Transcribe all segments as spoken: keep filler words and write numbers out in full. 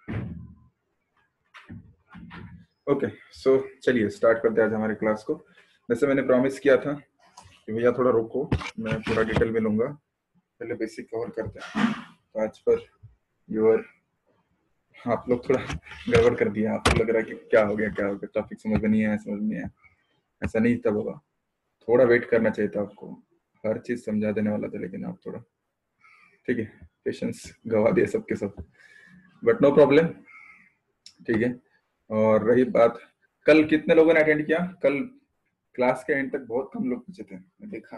Okay so चलिए start करते हैं आज हमारे क्लास को। वैसे मैंने प्रॉमिस किया था कि भैया थोड़ा रुको, मैं पूरा डिटेल में लूंगा, पहले बेसिक कवर करते हैं। तो आज पर योर आप लोग थोड़ा गड़बड़ कर दिया, आपको लग रहा है कि क्या हो गया क्या हो गया, टॉपिक समझ में नहीं आया समझ में नहीं आया। ऐसा नहीं था बाबा, थोड़ा वेट करना चाहिए था आपको, हर चीज समझा देने वाला था, लेकिन आप थोड़ा ठीक है पेशेंस गवा दिए सबके सब, बट नो प्रॉब्लम, ठीक है। और रही बात, कल कितने लोगों ने अटेंड किया? कल क्लास के एंड तक बहुत कम लोग पूछे थे, मैं देखा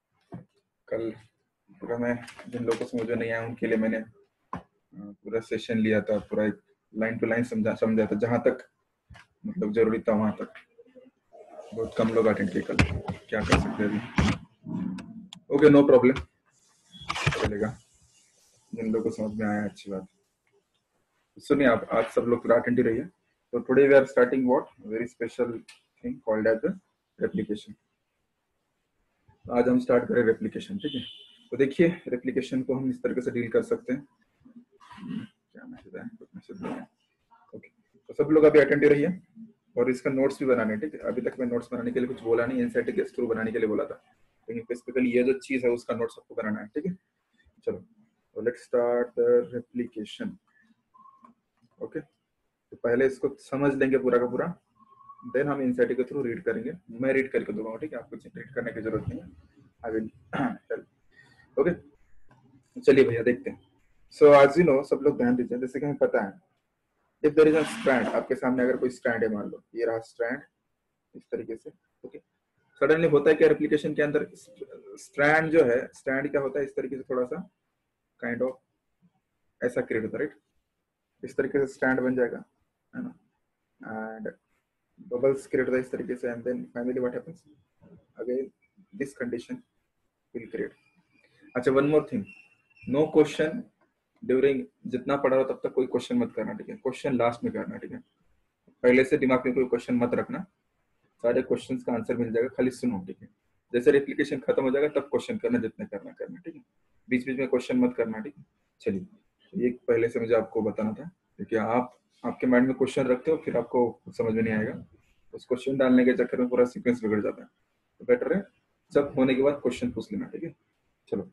कल पूरा। मैं जिन लोगों को समझ में नहीं आया उनके लिए मैंने पूरा सेशन लिया था, पूरा एक लाइन टू लाइन समझा समझा था, जहां तक मतलब जरूरी था वहां तक। बहुत कम लोग अटेंड किए कल, क्या कर सकते हैं अभी। ओके नो प्रॉब्लम, चलेगा, जिन लोगों को समझ में आया अच्छी बात। सुनिए आप, आज सब लोग पूरा अटेंड ही रहिए। तो today we are starting what very special thing called as replication. आज हम स्टार्ट करें रेप्लिकेशन, ठीक है। तो देखिए रेप्लिकेशन को हम इस तरीके से डील कर सकते हैं। क्या मैसेज है? मैसेज नहीं है। ओके, तो सब लोग अभी अटेंड ही रहिए और इसका नोट्स भी बनाने, ठीक है। अभी तक मैं नोट्स बनाने के लिए कुछ बोला नहीं, एनसीईआरटी के थ्रू बनाने के लिए बोला था, लेकिन स्पेसिफिकली ये जो चीज है उसका नोट्स आपको बनाना है, ठीक है। चलो तो let's start the replication. Okay, तो पहले इसको समझ लेंगे पूरा का पूरा, देन हम एनसीईआरटी के थ्रू रीड करेंगे। मैं रीड करके दूंगा, ठीक है, आपको रीड करने की जरूरत नहीं है, आई विल हेल्प। ओके, चलिए भैया देखते हैं। सो आज यू नो सब लोग ध्यान दीजिए, जैसे कि हमें पता है if there is a strand, आपके सामने अगर कोई स्ट्रैंड है, मान लो ये रहा स्ट्रैंड इस तरीके से। ओके, सडनली होता है क्या रेप्लिकेशन के अंदर, स्ट्रैंड जो है, स्ट्रैंड क्या होता है, इस तरीके से थोड़ा सा काइंड ऑफ ऐसा क्रिएट होता है, राइट। इस तरीके से स्ट्रैंड बन जाएगा, है ना, एंड बबल्स क्रिएट होता है इस तरीके से, and then finally what happens again this condition will create. अच्छा one more thing, no question during, जितना पढ़ा हो तब तक कोई क्वेश्चन मत करना, ठीक है। क्वेश्चन लास्ट में करना, ठीक है। पहले से दिमाग में कोई क्वेश्चन मत रखना, सारे क्वेश्चंस का आंसर मिल जाएगा, खाली सुनो, ठीक है। जैसे रेप्लिकेशन खत्म हो जाएगा तब क्वेश्चन करना, जितने करना करना, ठीक है। बीच बीच में क्वेश्चन मत करना, ठीक है। चलिए ये पहले से मुझे आपको बताना था, क्योंकि आप आपके माइंड में क्वेश्चन रखते हो फिर आपको समझ में नहीं आएगा, उस क्वेश्चन डालने के चक्कर में पूरा सीक्वेंस बिगड़ जाता है। तो बेटर है सब होने के बाद क्वेश्चन पूछ लेना, ठीक है। चलो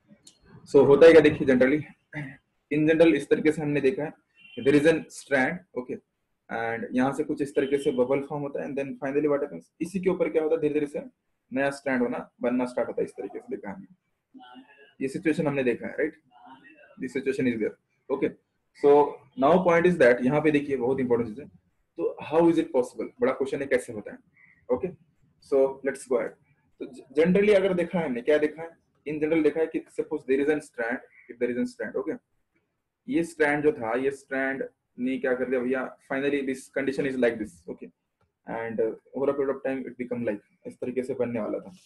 सो so, होता है क्या, देखिए जनरली इन जनरल इस तरीके से हमने देखा है, there is an strand, okay, and यहाँ से कुछ इस तरीके से बबल फॉर्म होता है, and then finally what happens, इसी के ऊपर क्या होता है, धीरे धीरे से नया स्ट्रैंड होना बनना स्टार्ट होता है, इस तरीके से देखा हमने, ये सिचुएशन हमने देखा है, right. This situation is there, okay. So now point is that, यहाँ पे देखिए बहुत इंपॉर्टेंट चीज है, तो हाउ इज इट पॉसिबल, बड़ा क्वेश्चन है कैसे होता है, okay. So let's go ahead. तो जनरली अगर देखा है हमने, क्या देखा है, इन जनरल देखा है कि suppose there is an strand, if there is an strand, okay, ये स्ट्रैंड जो था, ये स्ट्रैंड ने क्या कर दिया भैया, finally this condition is like this, okay, and over a period of time it become like, इस तरीके से बनने वाला था,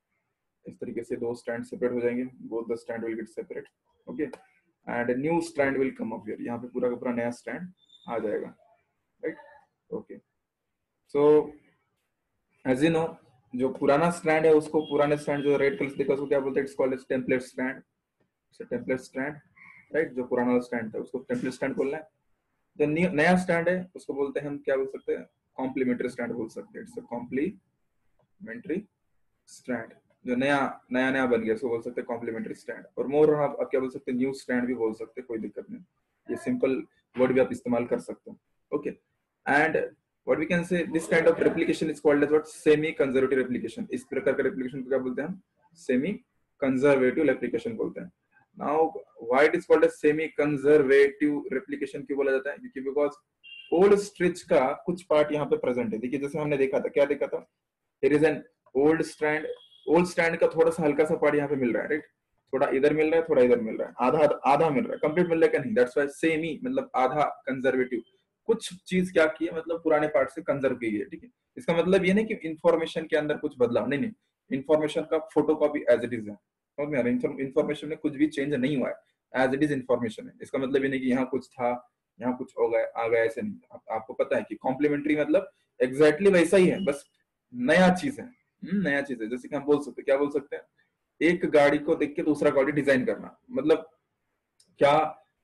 इस तरीके से दो स्ट्रैंड सेपरेट हो जाएंगे, both the strand will get separate, okay, and new strand will come up here, यहाँ पे पूरा का पूरा नया स्ट्रैंड आ जाएगा, right, okay. So as you know, जो पुराना स्ट्रैंड है उसको, पुराने स्ट्रैंड जो रेड कलर से देखा उसको क्या बोलते हैं, it's called as template strand, template strand, right. जो पुराना स्ट्रैंड था उसको टेम्पलेट स्ट्रैंड बोलना है। जो नया स्टैंड है उसको बोलते हैं हम, क्या बोल सकते हैं, कॉम्प्लीमेंट्री स्टैंड बोल सकते हैं, इट्स अ कॉम्प्लीमेंट्री स्टैंड। जो नया नया नया बन गया उसको बोल सकते हैं कॉम्प्लीमेंट्री स्टैंड, और मोर आप, आप क्या बोल सकते हैं, न्यू स्टैंड भी बोल सकते हैं, कोई दिक्कत नहीं, ये सिंपल वर्ड भी आप इस्तेमाल कर सकते हो, okay. And what we can say, this kind of replication is called as what, semi conservative replication. इस प्रकार का रेप्लिकेशन को क्या बोलते हैं हम, सेमी कंजर्वेटिव रेप्लिकेशन बोलते हैं। Now why it is called as semi conservative replication क्यों बोला जाता है, क्योंकि बिकॉज ओल्ड स्ट्रिच का कुछ पार्ट यहाँ पे प्रेजेंट है। देखिए जैसे हमने देखा था, क्या देखा था, there is an old strand, old strand का थोड़ा सा हल्का सा पार्ट यहाँ पे मिल रहा है, राइट, थोड़ा इधर मिल रहा है, थोड़ा इधर मिल रहा है, आधा आधा मिल रहा है, कंप्लीट मिल रहा है क्या, नहीं, दैट्स व्हाई सेमी मतलब आधा कंजर्वेटिव, कुछ चीज क्या की है, मतलब पुराने पार्ट से कंजर्व की गई है, ठीक है। इसका मतलब ये नहीं कि इंफॉर्मेशन के अंदर कुछ बदलाव, नहीं नहीं, इंफॉर्मेशन का photo copy as it is है, समझ में आ रहा है, इंफॉर्मेशन में कुछ भी चेंज नहीं हुआ है, एज इट इज इंफॉर्मेशन है। इसका मतलब ये नहीं कि यहाँ कुछ था यहाँ कुछ हो गया आ गया, ऐसे नहीं। आप, आपको पता है कि कॉम्प्लीमेंट्री मतलब एग्जैक्टली वैसा ही है, बस नया चीज है, नया चीज है। जैसे कि हम बोल सकते हैं, क्या बोल सकते हैं, एक गाड़ी को देख के दूसरा गाड़ी डिजाइन करना, मतलब क्या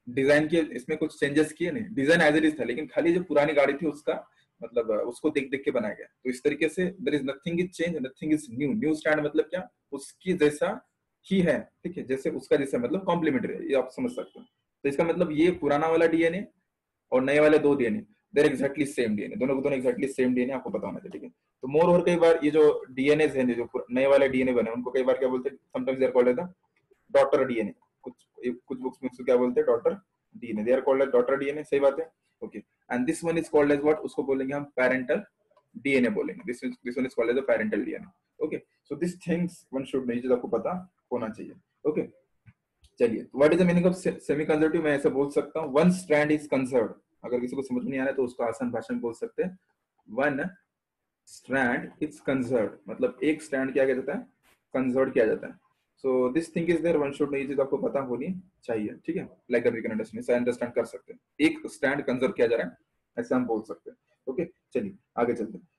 डिजाइन किए, इसमें कुछ चेंजेस किए नहीं, डिजाइन एज इट इज था, लेकिन खाली जो पुरानी गाड़ी थी उसका मतलब उसको देख देख के बनाया गया। तो इस तरीके से there is nothing is change, nothing is new. New stand मतलब क्या, उसकी जैसा ही है, ठीक है, जैसे उसका जैसा मतलब कॉम्प्लीमेंट्री है, ये आप समझ सकते हो। तो इसका मतलब ये पुराना वाला डीएनए और नए वाले दो DNA there exactly same DNA, दोनों को दोनों एग्जैक्टली सेम डीएनए, आपको पता होना चाहिए, ठीक है। तो मोर और कई बार ये जो डीएनए है, जो नए वाले डीएनए बने, उनको कई बार क्या बोलते हैं, sometimes they are called as daughter DNA, कुछ कुछ बुक्स में उसको क्या बोलते हैं, daughter DNA, they are called as daughter DNA, सही बात है, okay. And this one is called as what, उसको बोलेंगे हम पेरेंटल डीएनए बोलेंगे, this this one is called as a parental DNA, okay. So this things one should know, ये चीज आपको पता होना चाहिए, ओके। चलिए, what is the meaning of semi conservative, मैं ऐसे बोल सकता हूँ, वन स्ट्रैंड इज कंजर्व्ड। अगर किसी को समझ में नहीं आ रहा है तो उसको आसान भाषा में बोल सकते हैं, वन स्ट्रैंड इज कंजर्व्ड, मतलब एक स्ट्रैंड क्या किया जाता है, कंजर्व किया जाता है। So this thing is there, one should know, ये चीज आपको पता होनी चाहिए, ठीक है। Like we can understand, understand कर सकते हैं, एक स्टैंड कंजर्व किया जा रहा है, ऐसे हम बोल सकते हैं, ओके। चलिए आगे चलते हैं।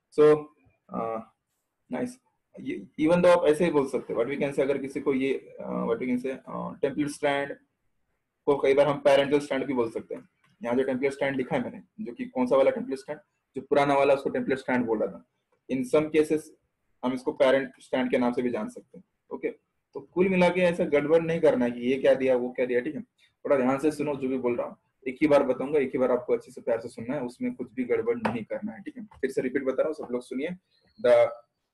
सो नाइस, इवन दो आप ऐसे ही बोल सकते हैं, व्हाट वी कैन से, अगर किसी को ये what we can say template stand को कई बार हम पेरेंटल स्टैंड भी बोल सकते हैं। यहाँ जो टेम्पलेट स्टैंड लिखा है मैंने, जो कि कौन सा वाला टेम्पलेट स्टैंड, जो पुराना वाला, उसको टेम्पलेट स्टैंड बोल रहा था। इन सम केसेस हम इसको पेरेंट स्टैंड के नाम से भी जान सकते हैं, ओके। तो कुल मिला के ऐसा गड़बड़ नहीं करना है कि ये क्या दिया वो क्या दिया, ठीक है। थोड़ा ध्यान से सुनो जो भी बोल रहा हूँ, एक ही बार बताऊंगा, एक ही बार आपको अच्छे से प्यार से सुनना है, उसमें कुछ भी गड़बड़ नहीं करना है, ठीक है। फिर से रिपीट बता रहा हूँ, सब लोग सुनिए। The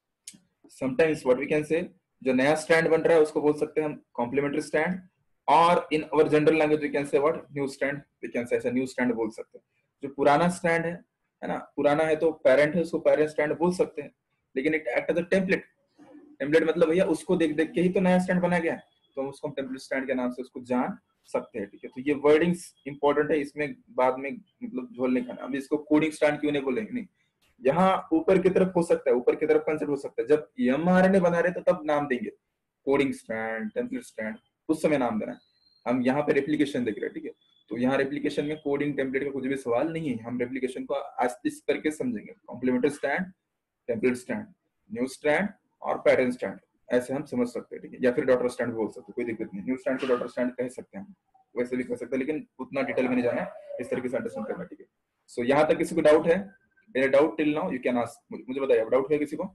sometimes what we can say, जो नया स्टैंड बन रहा है उसको बोल सकते हैं हम कॉम्प्लीमेंट्री स्टैंड, और in our general language we can say what, new stand, we can say ऐसा न्यू स्टैंड बोल सकते हैं। जो पुराना स्टैंड है है ना, पुराना है तो पेरेंट है, उसको पेरेंट स्टैंड बोल सकते हैं, लेकिन it act as a template. Template मतलब भैया उसको देख देख के ही तो नया स्टैंड बनाया गया है, तो हम उसको टेम्पलेट स्टैंड के नाम से उसको जान सकते हैं, ठीक है। तो ये वर्डिंग्स इंपॉर्टेंट है, इसमें बाद में मतलब झोल नहीं खाना। अब इसको कोडिंग स्टैंड क्यों नहीं बोलेंगे, नहीं, यहाँ ऊपर की तरफ हो सकता है, ऊपर की तरफ कंसेप्ट हो सकता है, जब एमआरएनए बना रहे तो तब नाम देंगे, कोडिंग स्टैंड, टेम्पलेट स्टैंड, उस समय नाम देना है। हम यहाँ पे रेप्लिकेशन देख रहे हैं, ठीक है। तो यहाँ रेप्लिकेशन में कोडिंग टेम्पलेट का कुछ भी सवाल नहीं है, हम रेप्लिकेशन को इस करके समझेंगे, complementary stand, template stand, new stand और पैटर्न स्टैंड, ऐसे हम समझ सकते हैं, ठीक है। या फिर डॉटर स्टैंड बोल सकते हैं, कोई दिक्कत नहीं, न्यू स्टैंड को डॉटर स्टैंड कह सकते हैं हम, वैसे भी कह सकते हैं, लेकिन उतना डिटेल में नहीं जाना है, इस तरीके से अंडरस्टैंड करना, ठीक है। सो यहाँ तक किसी को डाउट है? मेरा doubt till now you can ask, मुझे बताइए, डाउट है किसी को?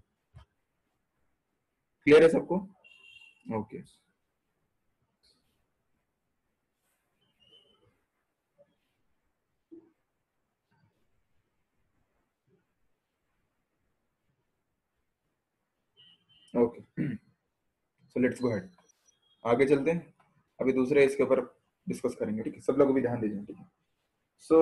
क्लियर है सबको? Okay, okay, so let's go ahead, आगे चलते हैं। अभी दूसरे इसके ऊपर डिस्कस करेंगे, ठीक है। सब लोग भी ध्यान दीजिए, ठीक है। सो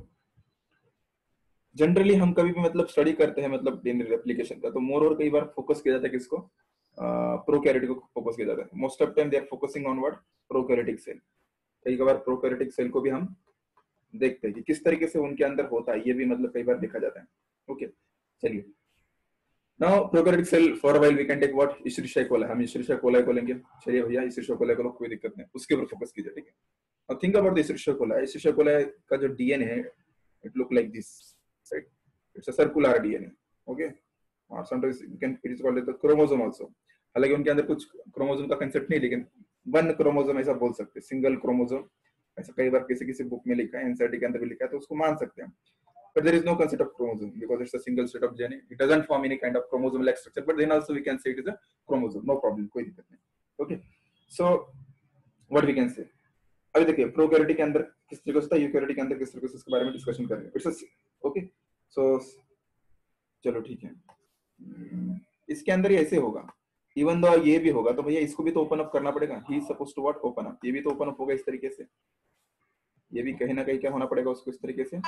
जनरली हम कभी भी मतलब स्टडी करते हैं मतलब डीएनए एप्लीकेशन का, तो मोर और कई बार फोकस किया जाता है किसको, प्रोकैरियोटिक को फोकस किया जाता है। Most of time they are focusing on what, prokaryotic cell. कई बार प्रोकैरियोटिक सेल को भी हम देखते हैं कि किस तरीके से उनके अंदर होता है, ये भी मतलब कई बार देखा जाता है, ओके। चलिए, now prokaryotic cell for while we can take what, Escherichia coli, हम इशरिशिया कोलाई को लेंगे। चलिए भैया, इशरिशिया कोलाई को लो, कोई दिक्कत नहीं, उसके ऊपर फोकस कीजिए, ठीक है। अब think about the Escherichia coli. Escherichia coli का जो डीएनए है, it look like this, right, it's a circular DNA, okay, और sometimes you can it is called the chromosome also. हालांकि उनके अंदर कुछ क्रोमोसोम का कंसेप्ट नहीं, लेकिन वन क्रोमोसोम ऐसा बोल सकते हैं, सिंगल क्रोमोसोम, ऐसा कई बार किसी किसी बुक में लिखा है, एनसीईआरटी के अंदर भी लिखा है, तो उसको मान सकते हैं। But there is no concept of chromosome because it's a single set of D N A. It doesn't form any kind of chromosome-like structure. But then also we can say it is a chromosome. No problem. कोई दिक्कत नहीं. Okay. So what we can say? अभी देखिए, prokaryotic के अंदर किस तरीके से होता है, यूकैरियोटिक के अंदर किस तरीके से, इसके बारे में डिस्कशन करेंगे। It's okay. सो चलो ठीक है, इसके अंदर ही ऐसे होगा, इवन दो ये भी होगा, तो भैया इसको भी तो ओपन अप करना पड़ेगा। He suppose to what, open up, ये भी तो ओपन अप होगा इस तरीके से, ये भी कहीं ना कहीं क्या होना पड़ेगा उसको इस तरीके से।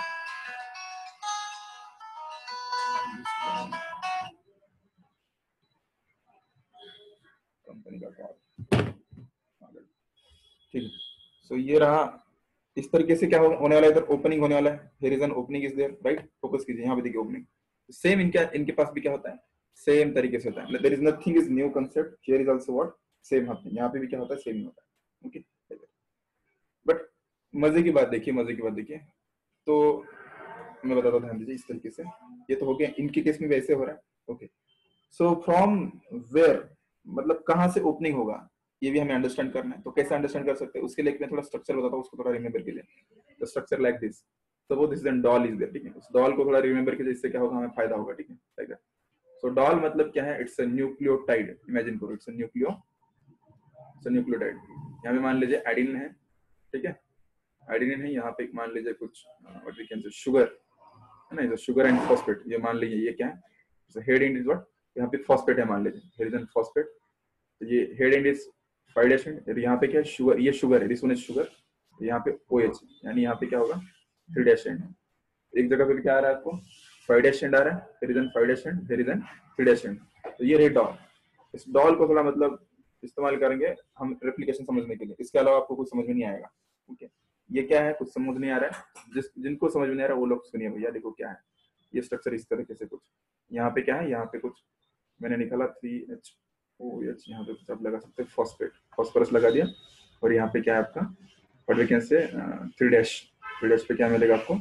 कंपनी का कार्ड, ठीक है। सो ये रहा, इस तरीके से क्या होने वाला है, इधर ओपनिंग होने वाला है, here is an opening is there, right. Focus कीजिए, यहाँ पे देखिए ओपनिंग, सेम इनके इनके पास भी क्या होता है, सेम तरीके से होता है। There is nothing is new concept, here is also what, same happening, यहाँ पे भी क्या होता है, सेम ही होता है, ओके। बट मजे की बात देखिए, मजे की बात देखिए, तो मैं बताता हूँ, ध्यान दीजिए इस तरीके से, ये तो हो गया, इनके केस में वैसे हो रहा है, ओके। सो फ्रॉम वेयर, मतलब कहां से ओपनिंग होगा, ये भी हमें अंडरस्टैंड करना है। तो कैसे अंडरस्टैंड कर सकते हैं उसके लिए मैं थोड़ा स्ट्रक्चर बताता हूँ, उसको थोड़ा रिमेंबर के लिए। तो structure like this, suppose this an doll is there, ठीक है। उस डॉल को थोड़ा रिमेंबर कीजिए, इससे क्या होगा हमें फायदा होगा, ठीक है। Like that. सो डॉल मतलब क्या है, इट्स अ न्यूक्लियोटाइड, इमेजिन करो it's a nucleo it's a nucleotide. यहाँ पे मान लीजिए एडेनिन है, ठीक है, एडेनिन है। यहाँ पे मान लीजिए कुछ what we can say sugar है ना, शुगर एंड फॉस्फेट। ये मान लीजिए ये क्या है, हेड एंड इज व्हाट, यहाँ पे फॉस्फेट है मान लीजिए, हेड एंड फॉस्फेट। तो ये head end is five dash end, यहाँ पे क्या है शुगर, ये शुगर है, दिस वन इज शुगर। तो यहाँ पे OH, यानी यहाँ पे क्या होगा थ्री डैश एंड। एक जगह पे क्या आ रहा है आपको फाइव डैश एंड आ रहा है, फिर is an five dash end, फिर is an three dash end. तो ये रही डॉल। इस डॉल को थोड़ा मतलब इस्तेमाल करेंगे हम रेप्लिकेशन समझने के लिए, इसके अलावा आपको कुछ समझ में नहीं आएगा, ठीक है। ये क्या है, कुछ समझ नहीं आ रहा है, जिस जिनको समझ में नहीं आ रहा है वो लोग सुनिए भैया। देखो क्या है ये स्ट्रक्चर, इस तरीके से कुछ यहाँ पे क्या है, यहाँ पे कुछ मैंने निकाला थ्री एच ओ एच, यहाँ पे कुछ आप लगा सकते हैं फॉस्फेट, फॉस्फोरस लगा दिया। और यहाँ पे क्या है आपका what we can say three dash, three dash पे क्या मिलेगा आपको,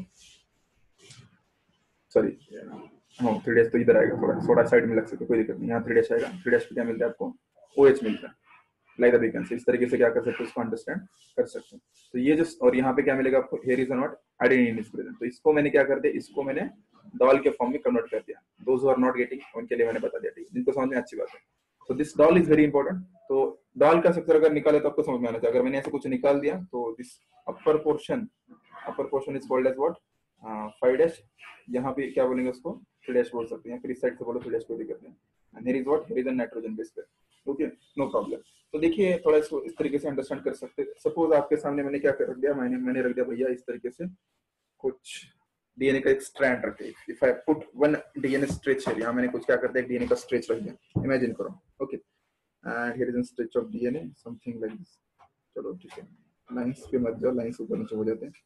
सॉरी हाँ थ्री डैश तो इधर आएगा, थोड़ा थोड़ा साइड में लग सकता है, कोई दिक्कत नहीं। यहाँ थ्री डैश आएगा, थ्री डैश पे क्या मिलता है आपको OH मिलता है, like that we can say. इस तरीके से क्या कर सकते हैं, उसको अंडरस्टैंड कर सकते हैं। तो ये जो, और यहाँ पे क्या मिलेगा आपको, here is not adenine is present. तो इसको मैंने क्या कर दिया, इसको मैंने डॉल के फॉर्म में कन्वर्ट कर दिया। Those who are not getting उनके लिए मैंने बता दिया, ठीक है, जिनको समझ में अच्छी बात है। तो this doll is very important. तो डॉल का स्ट्रक्चर अगर निकाले तो आपको समझ में आना चाहिए। अगर मैंने ऐसे कुछ निकाल दिया तो this upper portion, upper portion is called as what five dash, यहाँ पे क्या बोलेंगे उसको थ्री डैश बोल सकते हैं, फिर इस साइड से बोलो थ्री डैश, कोई दिक्कत नहीं। And here is what, here is an nitrogen base पे, ओके, नो प्रॉब्लम। तो देखिए थोड़ा इसको इस तरीके से अंडरस्टैंड कर सकते हैं। सपोज आपके सामने मैंने क्या कर दिया, मैंने मैंने रख दिया भैया इस तरीके से कुछ डीएनए का एक स्ट्रैंड रखे। If I put one DNA stretch है, यहाँ मैंने कुछ क्या कर दिया, डीएनए का स्ट्रेच रख दिया, इमेजिन करो, okay. And here is an stretch of DNA something like this. चलो ठीक है, लाइंस पे मत जाओ, लाइंस ऊपर नीचे हो जाते हैं,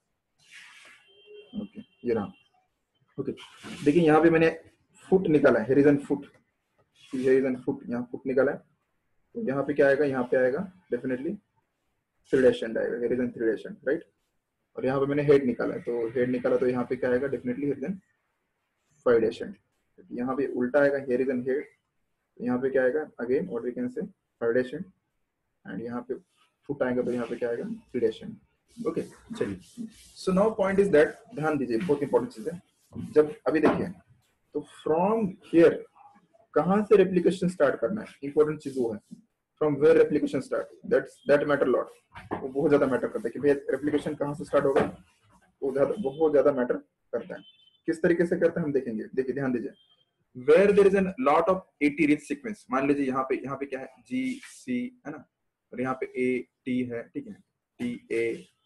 ओके ये रहा, ओके। देखिए यहाँ पे मैंने फुट निकाला है, here is an foot, here is an foot, यहाँ फुट निकाला है। तो यहाँ पे क्या आएगा, यहाँ पे आएगा डेफिनेटली थ्री डैश एंड आएगा, here is an three dash end, right. और यहाँ पे मैंने हेड निकाला है, तो हेड निकाला तो यहाँ पे क्या आएगा definitely here is an five dash end. यहाँ पे उल्टा आएगा, हियर इज एन हेड, यहाँ पे क्या आएगा again what we can say five dash end. And यहाँ पे फुट आएगा तो यहाँ पे क्या आएगा थ्री डैश एंड, ओके। चलिए, so now point is that, ध्यान दीजिए बहुत इंपॉर्टेंट चीज है। जब अभी देखिए तो फ्रॉम हियर कहाँ से रेप्लिकेशन स्टार्ट करना है, इंपॉर्टेंट चीज वो है। From where replication start, that's that matter lot, वो बहुत ज्यादा मैटर करता है कि भाई रेप्लिकेशन कहाँ से स्टार्ट होगा, वो ज्यादा बहुत ज्यादा मैटर करता है। किस तरीके से करता है हम देखेंगे। देखिए ध्यान दीजिए, where there is an lot of AT rich sequence, मान लीजिए यहाँ पे यहाँ पे क्या है जी सी है ना, और यहाँ पे ए टी है, ठीक है, टी ए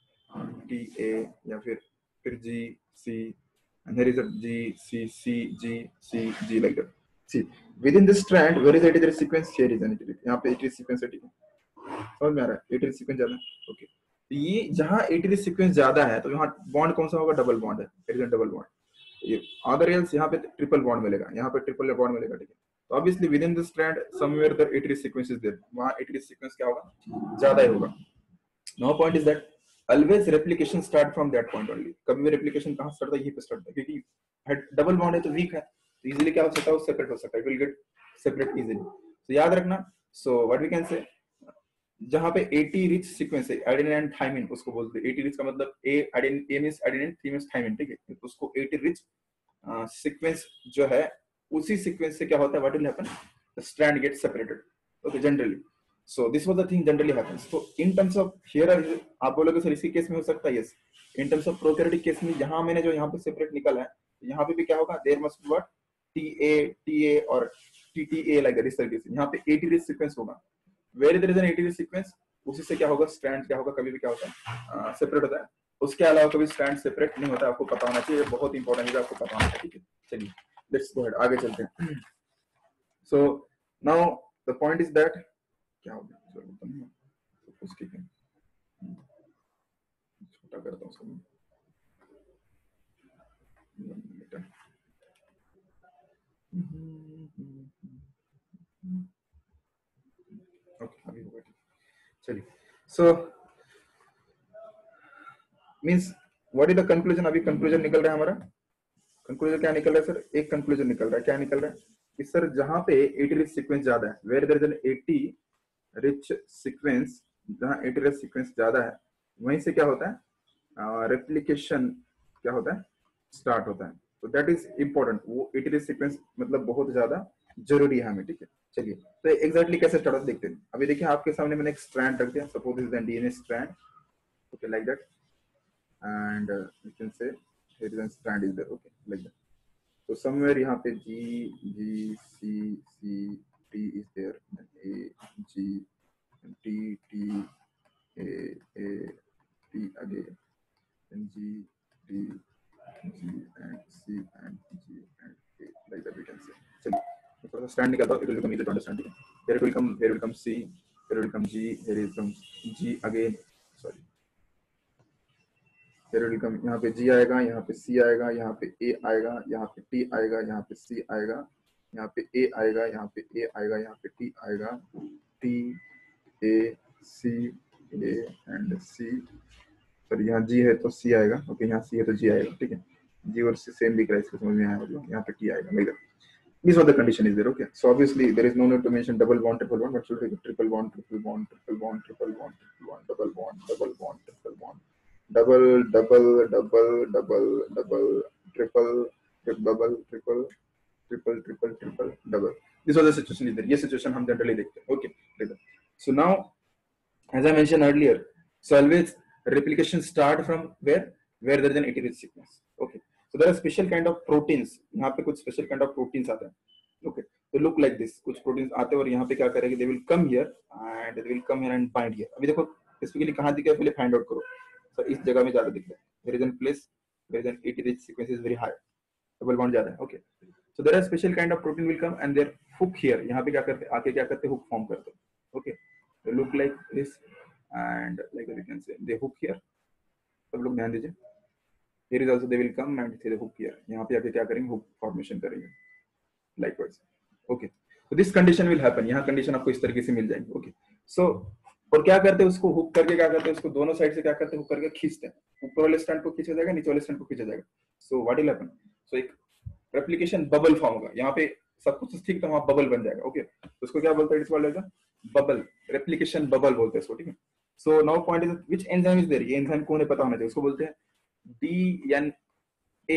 टी ए या फिर फिर जी सी, and here is a G C C G C G like that. See, within this strand, where is eighty-three sequence? Here is an eighty-three. यहाँ पे eighty-three sequence है, ठीक है, समझ में आ रहा है, eighty-three sequence ज्यादा है, ओके। तो ये जहाँ eighty-three sequence ज्यादा है तो यहाँ बॉन्ड कौन सा होगा, डबल बॉन्ड है, here is a double bond. ये other else यहाँ पे ट्रिपल बॉन्ड मिलेगा, यहाँ पे ट्रिपल बॉन्ड मिलेगा, ठीक है। तो obviously within the strand somewhere the eighty-three sequence is there, वहाँ eighty-three sequence क्या होगा, ज्यादा ही होगा। Now point is that always replication start from that point only. कभी भी replication कहाँ start होता है, यहीं पे start होता है, क्योंकि डबल बॉन्ड है तो वीक है, तो इजीली क्या हो सकता है, वो सेपरेट हो सकता है, it will get separate easily. तो याद रखना, so what we can say, जहाँ पे eighty रिच सीक्वेंस है, एडेनिन एंड थाइमिन उसको बोलते हैं। eighty रिच का मतलब A adenine, A means adenine, three means thymine, ठीक है। उसको eighty रिच सीक्वेंस जो है, उसी सीक्वेंस से क्या होता है, what will happen, the strand gets separated, okay, generally. So this was the thing generally happens. So in terms of here आप बोलोगे सर इसी केस में हो सकता है, yes. In terms of prokaryotic case में जहां मैंने जो यहाँ पे सेपरेट निकाला है, यहाँ पे भी क्या होगा, there must be what T A T A और T T A like that, इस तरीके से यहाँ पे eighty रिच सीक्वेंस होगा। Where there is an eighty rich sequence, उसी से क्या होगा, स्ट्रैंड क्या होगा, कभी भी क्या होता है, सेपरेट होता है। उसके अलावा कभी स्ट्रैंड सेपरेट नहीं होता, आपको पता होना चाहिए, बहुत इंपॉर्टेंट है, आपको पता होना चाहिए, ठीक है। चलिए लेट्स गो अहेड, आगे चलते हैं। So now the point is that, क्या हो गया, उसकी छोटा करता हूँ उसको, ओके अभी होगा, ठीक। चलिए, so means what is the conclusion, अभी कंक्लूजन निकल रहा है हमारा। कंक्लूजन क्या निकल रहा है सर, एक कंक्लूजन निकल रहा है, क्या निकल रहा है कि सर जहां पे eighty रिच सीक्वेंस ज्यादा है, where there is an eighty rich sequence, जहाँ इटरेटिव सीक्वेंस ज्यादा है, वहीं से क्या होता है, रेप्लिकेशन क्या होता है, स्टार्ट होता है। तो दैट इज इंपॉर्टेंट, वो इटरेटिव सीक्वेंस मतलब बहुत ज्यादा जरूरी है हमें, ठीक है। चलिए, तो एग्जैक्टली कैसे स्टार्ट होता है देखते हैं। अभी देखिए आपके सामने मैंने एक स्ट्रैंड रख दिया, suppose this is the DNA strand, okay, like that, and you can say here is a strand is there, okay, like that. So somewhere यहाँ पे G, G, C, C, T is there, then A, G, T, T, A, A, T again, then G, T, G and C and G and A, like that we can say. चलिए, मैं थोड़ा सा stand निकालता हूँ, it will become easy to understand. Here it will come, here it will come C, here it will come G, here it will come G again, sorry. फिर welcome, यहाँ पे G आएगा, यहाँ पे C आएगा, यहाँ पे A आएगा, यहाँ पे T आएगा, यहाँ पे C आएगा, यहाँ पे A आएगा, यहाँ पे A आएगा, यहाँ पे T आएगा, T, A, C, A and C, sorry यहाँ G है तो C आएगा, ओके, यहाँ C है तो G आएगा, ठीक है। G और C सेम दिख रहा है, इसको समझ में आया होगा, यहाँ पे T आएगा, like that. This what the condition is there, okay. So obviously there is no need to mention double bond, triple bond, but should be triple bond, triple bond, triple bond, triple bond, triple bond, double bond, double bond, triple bond. Double, double, double, double, double, triple, triple, double, triple, triple, triple, triple, double. This was the situation is there. ये situation हम generally देखते हैं. Okay. So now, as I mentioned earlier, so always replication start from where? Where there is an iterative sequence. Okay. So there are special kind of proteins. यहाँ पे कुछ special kind of proteins आते हैं. Okay. So look like this. कुछ proteins आते हैं और यहाँ पे क्या करेंगे? They will come here and they will come here and bind here. अभी देखो specifically कहाँ दिखा है पहले find out करो. So इस जगह में ज्यादा दिखता है. There is a place where the iterative sequence is very high. Double bond ज्यादा है. Okay. So there are special kind of protein will come and their hook here. यहाँ पे क्या करते हैं? आके क्या करते हैं? Hook form करते हैं. Okay. They look like this and like we can say they hook here. सब लोग ध्यान दीजिए. Here is also they will come and they hook here. यहाँ पे आके क्या करेंगे? Hook formation करेंगे. Likewise. Okay. So this condition will happen. यहाँ condition आपको इस तरीके से मिल जाएगी. Okay. So और क्या करते हैं? उसको हुक करके क्या करते हैं? उसको दोनों साइड से क्या करते हैं? हुक करके खींचते हैं. ऊपर वाले स्ट्रैंड को खींचा जाएगा, नीचे वाले स्ट्रैंड को खींचा जाएगा. So what will happen? So एक replication bubble form होगा. यहाँ पे सब कुछ ठीक तो वहाँ बबल बन जाएगा. ओके, तो उसको क्या बोलते हैं? इस वाले का बबल, रेप्लिकेशन बबल बोलते हैं इसको, ठीक है. So now point is which enzyme is there. ये एंजाइम कौन है पता होना चाहिए. उसको बोलते हैं D N A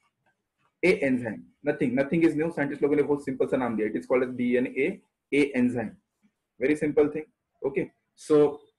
A enzyme. Nothing nothing is new. Scientist लोगों ने बहुत सिंपल सा नाम दिया. It is called as D N A A enzyme. Very simple thing. Okay, so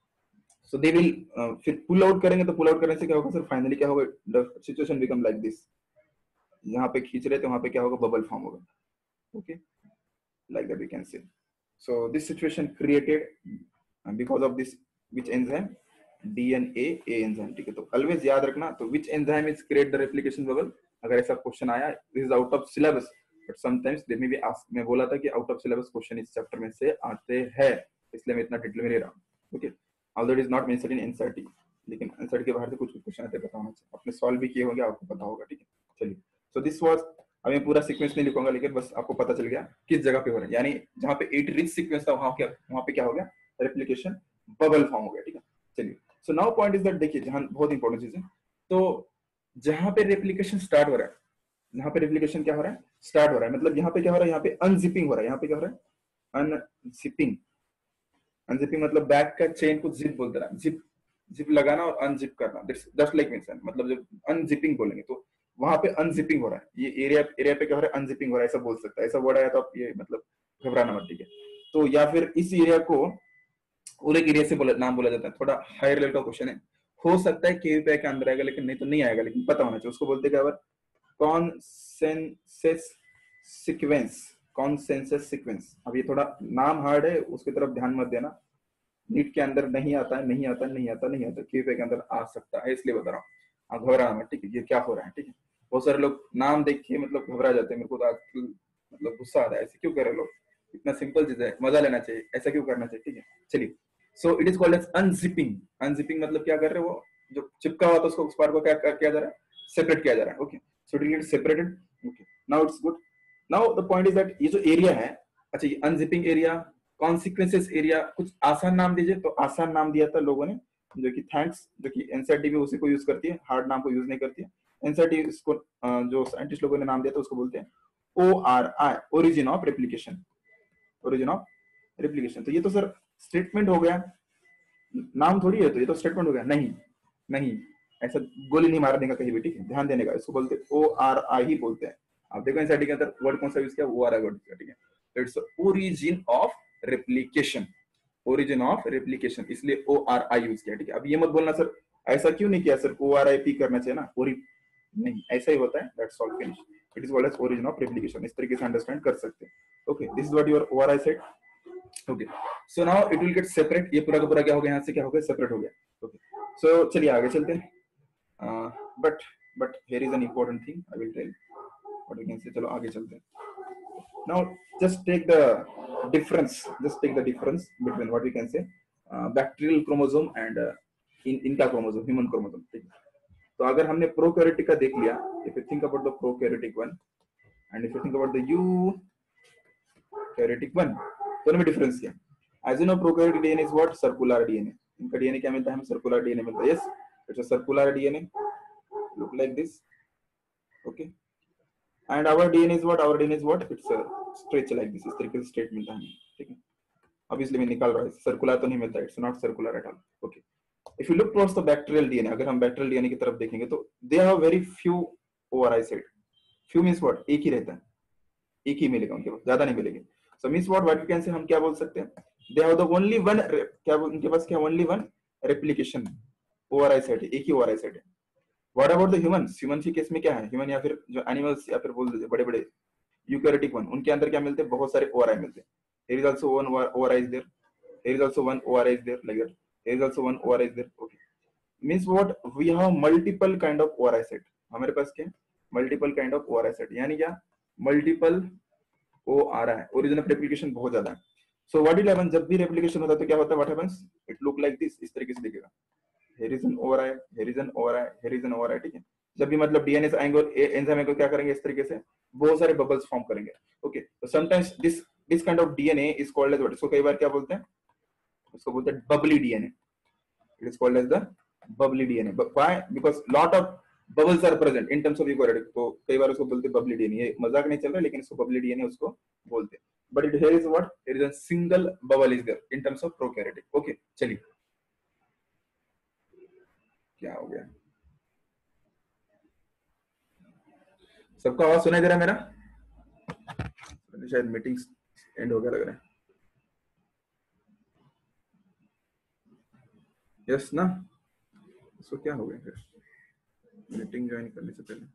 so they will फिर पुल आउट करेंगे. तो पुल आउट करने से क्या होगा सर? फाइनली क्या होगा? The situation become like this. यहाँ पे खींच रहे तो वहां पे क्या होगा? बबल फॉर्म होगा. Okay, like that we can say. So this situation created because of this which enzyme? D N A A enzyme. ठीक है, तो always याद रखना. तो which enzyme is create the replication bubble? अगर ऐसा क्वेश्चन आया, this is out of syllabus, but sometimes they may be asked. मैं बोला था कि out of syllabus क्वेश्चन इस चैप्टर में से आते हैं, इसलिए मैं इतना डिटेल में नहीं रहा. Okay, although it is not mentioned in N C E R T, लेकिन N C E R T के बाहर से कुछ कुछ क्वेश्चन आते पता होना चाहिए. आपने सॉल्व भी किए होंगे, आपको पता होगा. ठीक है, चलिए. So this was, अभी मैं पूरा सीक्वेंस नहीं लिखूंगा, लेकिन बस आपको पता चल गया किस जगह पे हो रहा है. यानी जहां पे एट रिच सीक्वेंस था वहां क्या वहां पे क्या हो गया? रेप्लिकेशन बबल फॉर्म हो गया. ठीक है, चलिए. So now point is that, देखिए जहां बहुत इंपॉर्टेंट चीज है. तो जहां पे रेप्लिकेशन स्टार्ट हो रहा है, जहां पे रेप्लिकेशन क्या हो रहा है? स्टार्ट हो रहा है. मतलब यहाँ पे क्या हो रहा है? यहाँ पे अनजिपिंग हो रहा है. यहाँ पे क्या हो रहा है? अनजिपिंग. अनजिपिंग मतलब बैक का चेन को जिप बोलते हैं. जिप जिप लगाना और अनजिप करना. दैट्स लाइक मींस, मतलब जब अनजिपिंग बोलेंगे तो वहां पे अनजिपिंग हो रहा है. ये एरिया एरिया पे क्या हो रहा है? अनजिपिंग हो रहा है, ऐसा बोल सकता है. ऐसा वर्ड आया तो आप ये मतलब घबराना मत. ठीक है, तो या फिर इस एरिया को और एक एरिया से बोला नाम बोला जाता है. थोड़ा हायर लेवल का क्वेश्चन है, हो सकता है केवीपीआई के अंदर आएगा, लेकिन नहीं तो नहीं आएगा, लेकिन पता होना चाहिए. उसको बोलते क्या? Consensus sequence. Consensus sequence. अब ये थोड़ा नाम हार्ड है, उसकी तरफ ध्यान मत देना. नीट के अंदर नहीं आता है, नहीं आता नहीं आता नहीं आता. केवीपीआई के अंदर आ सकता है, इसलिए बता रहा हूँ. आप घबराना मत. ठीक है, ये क्या हो रहा है? ठीक है, बहुत सारे लोग नाम देख के मतलब घबरा जाते हैं. मेरे को तो आजकल मतलब गुस्सा आ रहा है. ऐसे क्यों कर रहे लोग? इतना सिंपल चीज है, मजा लेना चाहिए. ऐसा क्यों करना चाहिए? ठीक है, चलिए. So it is called as unzipping. Unzipping मतलब क्या कर रहे हैं? वो जो चिपका हुआ था उसको उस पार्ट को क्या किया जा रहा है? सेपरेट किया जा रहा है. Okay, so it is separated. Okay, now it's good. Now the point is that ये जो एरिया है, अच्छा ये अनजिपिंग एरिया, कॉन्सिक्वेंसेस एरिया, कुछ आसान नाम दीजिए. तो आसान नाम दिया था लोगों ने, जो कि थैंक्स, जो कि एनसीईआरटी भी उसी को यूज करती है, हार्ड नाम को यूज नहीं करती है. एनसीईआरटी इसको जो साइंटिस्ट लोगों ने नाम दिया था उसको बोलते हैं O R I, origin of replication. Origin of replication. तो ये तो सर स्टेटमेंट हो गया, नाम थोड़ी है, तो ये तो स्टेटमेंट हो गया। नहीं नहीं, ऐसा गोली नहीं मारने का कहीं भी, ठीक है, ध्यान देने का। इसको बोलते ओ आर आई ही बोलते हैं। आप देखो एनसीईआरटी के अंदर वर्ड कौन सा यूज किया, ओ आर आई वर्ड किया, ठीक है। तो it's origin of replication, origin of replication, इसलिए ओ आर आई यूज किया, ठीक है। अब ये मत बोलना सर ऐसा क्यों नहीं किया sir, O R I P करना चाहिए ना, ओरी नहीं, ऐसा ही होता है, that's all, finish. It is called as origin of replication, इस तरीके से अंडरस्टैंड कर सकते हैं। Okay, this is what your O R I said. Okay, so now it will get separate, ये पूरा का पूरा क्या हो गया, यहाँ से क्या हो गया, सेपरेट हो गया। ओके, सो चलिए आगे चलते हैं। But but here is an important thing I will tell what we can say. चलो आगे चलते हैं। Now just take the difference, just take the difference between what we can say bacterial chromosome and इन इनका chromosome, human chromosome, ठीक है। तो अगर हमने प्रोकैरियोटिक का देख लिया, if you think about the prokaryotic one and if you think about the eukaryotic one, दोनों में डिफरेंस क्या? As you know prokaryotic DNA is what, circular DNA. इनका डीएनए क्या मिलता है हमें, सर्कुलर डीएनए मिलता है। Yes, it's a circular DNA, look like this, okay. And our DNA is what, our DNA is what, it's a stretch like this, इस तरीके से स्ट्रेट मिलता है हमें, ठीक है। ऑब्वियसली मैं निकाल रहा हूं, सर्कुलर तो नहीं मिलता, it's not circular at all, okay. If you look towards the bacterial D N A, अगर हम बैक्टीरियल डीएनए की तरफ देखेंगे तो they have very few O R I site. few means what, एक ही रहता है, एक ही मिलेगा उनके पास, ज्यादा नहीं मिलेंगे। so means what, what we can say, हम क्या बोल सकते हैं, they have the only one, क्या उनके पास क्या, only one replication O R I site है, एक ही O R I साइट है। what about the humans, humans के केस में क्या है, human या फिर जो एनिमल्स या फिर बोल दीजिए बड़े बड़े यूकैरियोटिक वन, उनके अंदर क्या मिलते हैं, बहुत सारे O R I मिलते हैं। here is also one O R I is there, here is also one O R I is there, like that, here is also one O R I is there, okay। means what, we have multiple kind of O R I set, हमारे पास क्या, multiple kind of O R I set, यानी क्या, multiple O R I, origin of replication बहुत ज्यादा है। so what will happen, जब भी replication होता है तो क्या होता है, what happens, it look like this, इस तरीके से दिखेगा, here is an O R I, here is an O R I, here is an O R I, ठीक है। जब भी मतलब डीएनए से आएंगे और एंजाइम को क्या करेंगे, इस तरीके से बहुत सारे बबल्स फॉर्म करेंगे, ओके। तो sometimes this this kind of DNA is called as what, इसको कई बार क्या बोलते हैं, उसको बोलते हैं bubbly DNA, it is called as the bubbly D N A. But why? Because lot of bubbles are present in terms of eukaryotic. तो कई बार उसको बोलते हैं bubbly D N A। ये मजाक नहीं चल रहा है, लेकिन इसको bubbly D N A उसको बोलते हैं। But it here is what? It is a single bubble is there in terms of prokaryotic. Okay, चलिए क्या हो गया, सबका आवाज सुनाई दे रहा है मेरा? शायद मीटिंग एंड हो गया लग रहा है। यस ना, इसको क्या हो गया फिर मीटिंग ज्वाइन करने से पहले?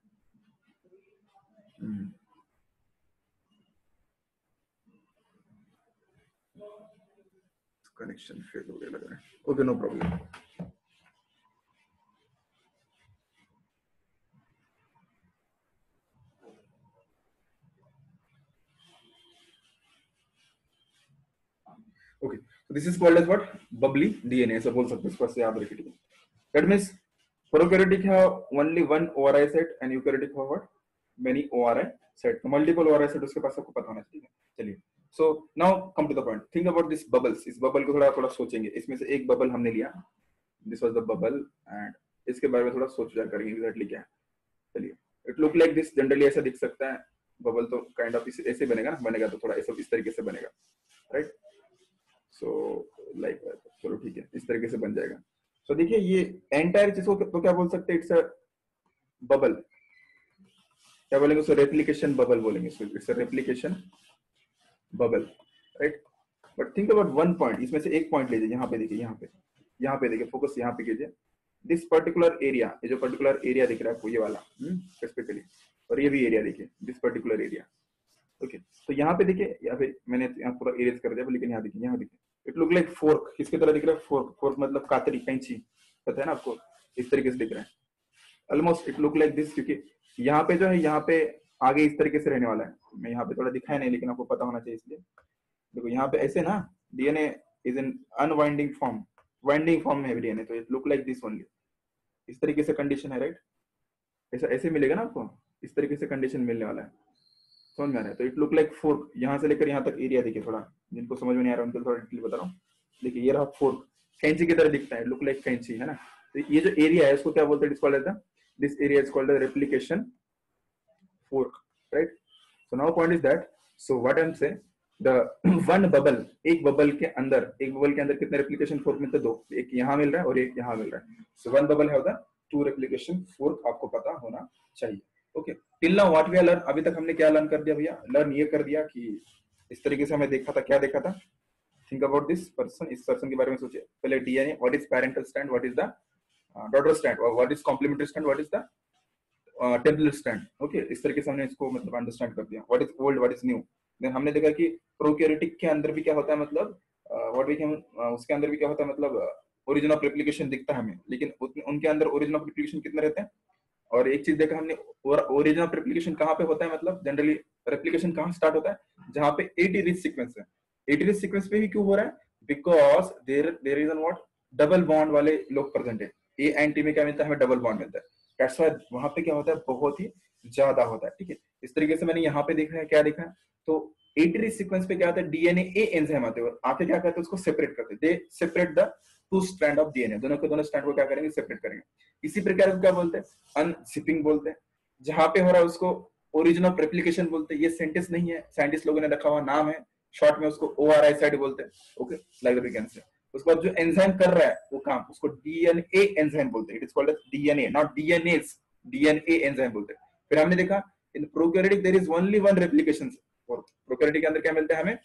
कनेक्शन फेल हो गया लग रहा है। Okay, no problem. Okay, so this is called as what, bubbly D N A, ऐसा बोल सकते हैं, इसको ऐसे याद रखिए, ठीक है। That means prokaryotic have only one O R I set and eukaryotic have what, many O R I set, तो multiple O R I set उसके पास आपको पता होना चाहिए। चलिए, so now come to the point, think about this bubbles, इस bubble को थोड़ा थोड़ा सोचेंगे। इसमें से एक बबल हमने लिया, this was the bubble, and इसके बारे में थोड़ा सोच विचार करेंगे एग्जैक्टली क्या है। चलिए, it look like this, generally ऐसा दिख सकता है, बबल तो काइंड ऑफ ऐसे बनेगा ना, बनेगा तो थोड़ा ऐसा इस तरीके से बनेगा, राइट। सो लाइक चलो ठीक है, इस तरीके से बन जाएगा। सो so, देखिए ये एंटायर चीज को तो क्या बोल सकते हैं, इट्स अ बबल, क्या बोलेंगे उसको, रेप्लिकेशन बबल बोलेंगे इसको, it's a replication bubble, right. But think about one point, इसमें से एक पॉइंट लीजिए, यहाँ पे देखिए, यहाँ पे यहाँ पे देखिए, फोकस यहाँ पे कीजिए, दिस पर्टिकुलर एरिया, ये जो पर्टिकुलर एरिया दिख रहा है आपको, ये वाला स्पेसिफिकली, और ये भी एरिया देखिए, दिस पर्टिकुलर एरिया, ओके। तो यहाँ पे देखिए, यहाँ पे मैंने यहाँ पूरा इरेज कर दिया, लेकिन यहाँ देखिए, यहाँ देखिए, इट लुक लाइक फोर्क, किसकी तरह दिख रहा है, फोर्क, फोर्क मतलब कातरी, कैंची, पता है ना आपको, इस तरीके से दिख रहा है, almost it look like this, क्योंकि यहाँ पे जो है, यहाँ पे आगे इस तरीके से रहने वाला है। मैं यहाँ पे थोड़ा दिखाया नहीं, लेकिन आपको पता होना चाहिए, इसलिए देखो यहाँ पे ऐसे ना, DNA is in unwinding form, winding form में है डीएनए, तो it look like this only, इस तरीके से कंडीशन है, राइट। ऐसा ऐसे मिलेगा ना आपको, इस तरीके से कंडीशन मिलने वाला है, समझ में आ रहा है। तो इट लुक लाइक फोर्क, यहाँ से लेकर यहाँ तक एरिया देखिए, थोड़ा जिनको समझ में नहीं आ रहा उनको थोड़ा डिटेल बता रहा हूँ। देखिए ये रहा फोर्क, कैंची की तरह दिखता है, लुक लाइक कैंची, है ना। तो ये जो एरिया है इसको क्या बोलते हैं, called as this area is called replication fork, right. So now point is that, so what I am saying, the one bubble, एक बबल के अंदर, एक बबल के अंदर कितने रेप्लिकेशन फोर्क मिलते हैं? दो, एक यहाँ मिल रहा है और एक यहाँ मिल रहा है। सो वन बबल है टू रेप्लिकेशन फोर्क, आपको पता होना चाहिए। Okay, till now what we have learn, अभी तक हमने क्या लर्न कर दिया भैया? लर्न ये कर दिया कि इस तरीके से हमें देखा था, क्या देखा था? थिंक अबाउट दिस पर्सन, इस पर्सन के बारे में सोचिए। पहले DNA, what is parental strand, what is the daughter strand, और what is complementary strand, what is the template strand. Okay, इस तरीके से हमने इसको मतलब अंडरस्टैंड कर दिया, what is old, what is new. Then हमने देखा कि प्रोकैरियोटिक के अंदर भी क्या होता है, मतलब व्हाट वी कैन, उसके अंदर भी क्या होता है, मतलब ओरिजिन ऑफ रेप्लिकेशन दिखता है हमें, लेकिन उनके अंदर ओरिजिन ऑफ रेप्लिकेशन कितने रहते हैं? और एक चीज देखा हमने, ओरिजिन ऑफ रेप्लिकेशन कहाँ पे होता है, मतलब जनरली रेप्लिकेशन कहाँ स्टार्ट होता है? जहाँ पे एटी रिच सीक्वेंस है। एटी रिच सीक्वेंस पे ही क्यों हो रहा है? Because there there is an what, double bond वाले लोग प्रेजेंट है। ए एंड टी में क्या मिलता है हमें? डबल बॉन्ड मिलता है। दैट्स व्हाई वहां पे क्या होता है, बहुत ही ज्यादा होता है। ठीक है, इस तरीके से मैंने यहाँ पे देखा है, क्या देखा है? तो एटी रिच सीक्वेंस पे क्या होता है, डीएनए ए एंजाइम आते हैं और आके क्या करते हैं, उसको सेपरेट करते हैं। They separate the two strand of DNA, दोनों के दोनों स्ट्रैंड को क्या करेंगे, सेपरेट करेंगे। इसी प्रकार को क्या बोलते हैं? अनशिपिंग बोलते हैं। जहां पे हो रहा है उसको ओरिजिन ऑफ रेप्लिकेशन बोलते हैं। ये सेंटेंस नहीं है, साइंटिस्ट लोगों ने रखा हुआ नाम है, शॉर्ट में उसको ओ आर आई साइड बोलते हैं। ओके, लाइक वी कैन से। उसके बाद जो एंजाइम कर रहा है वो काम, उसको डीएनए एंजाइम बोलते हैं। It is called as DNA, not DNase, DNA enzyme बोलते हैं। फिर हमने देखा in prokaryotic there is only one replication fork. Prokaryotic के अंदर क्या मिलता है हमें?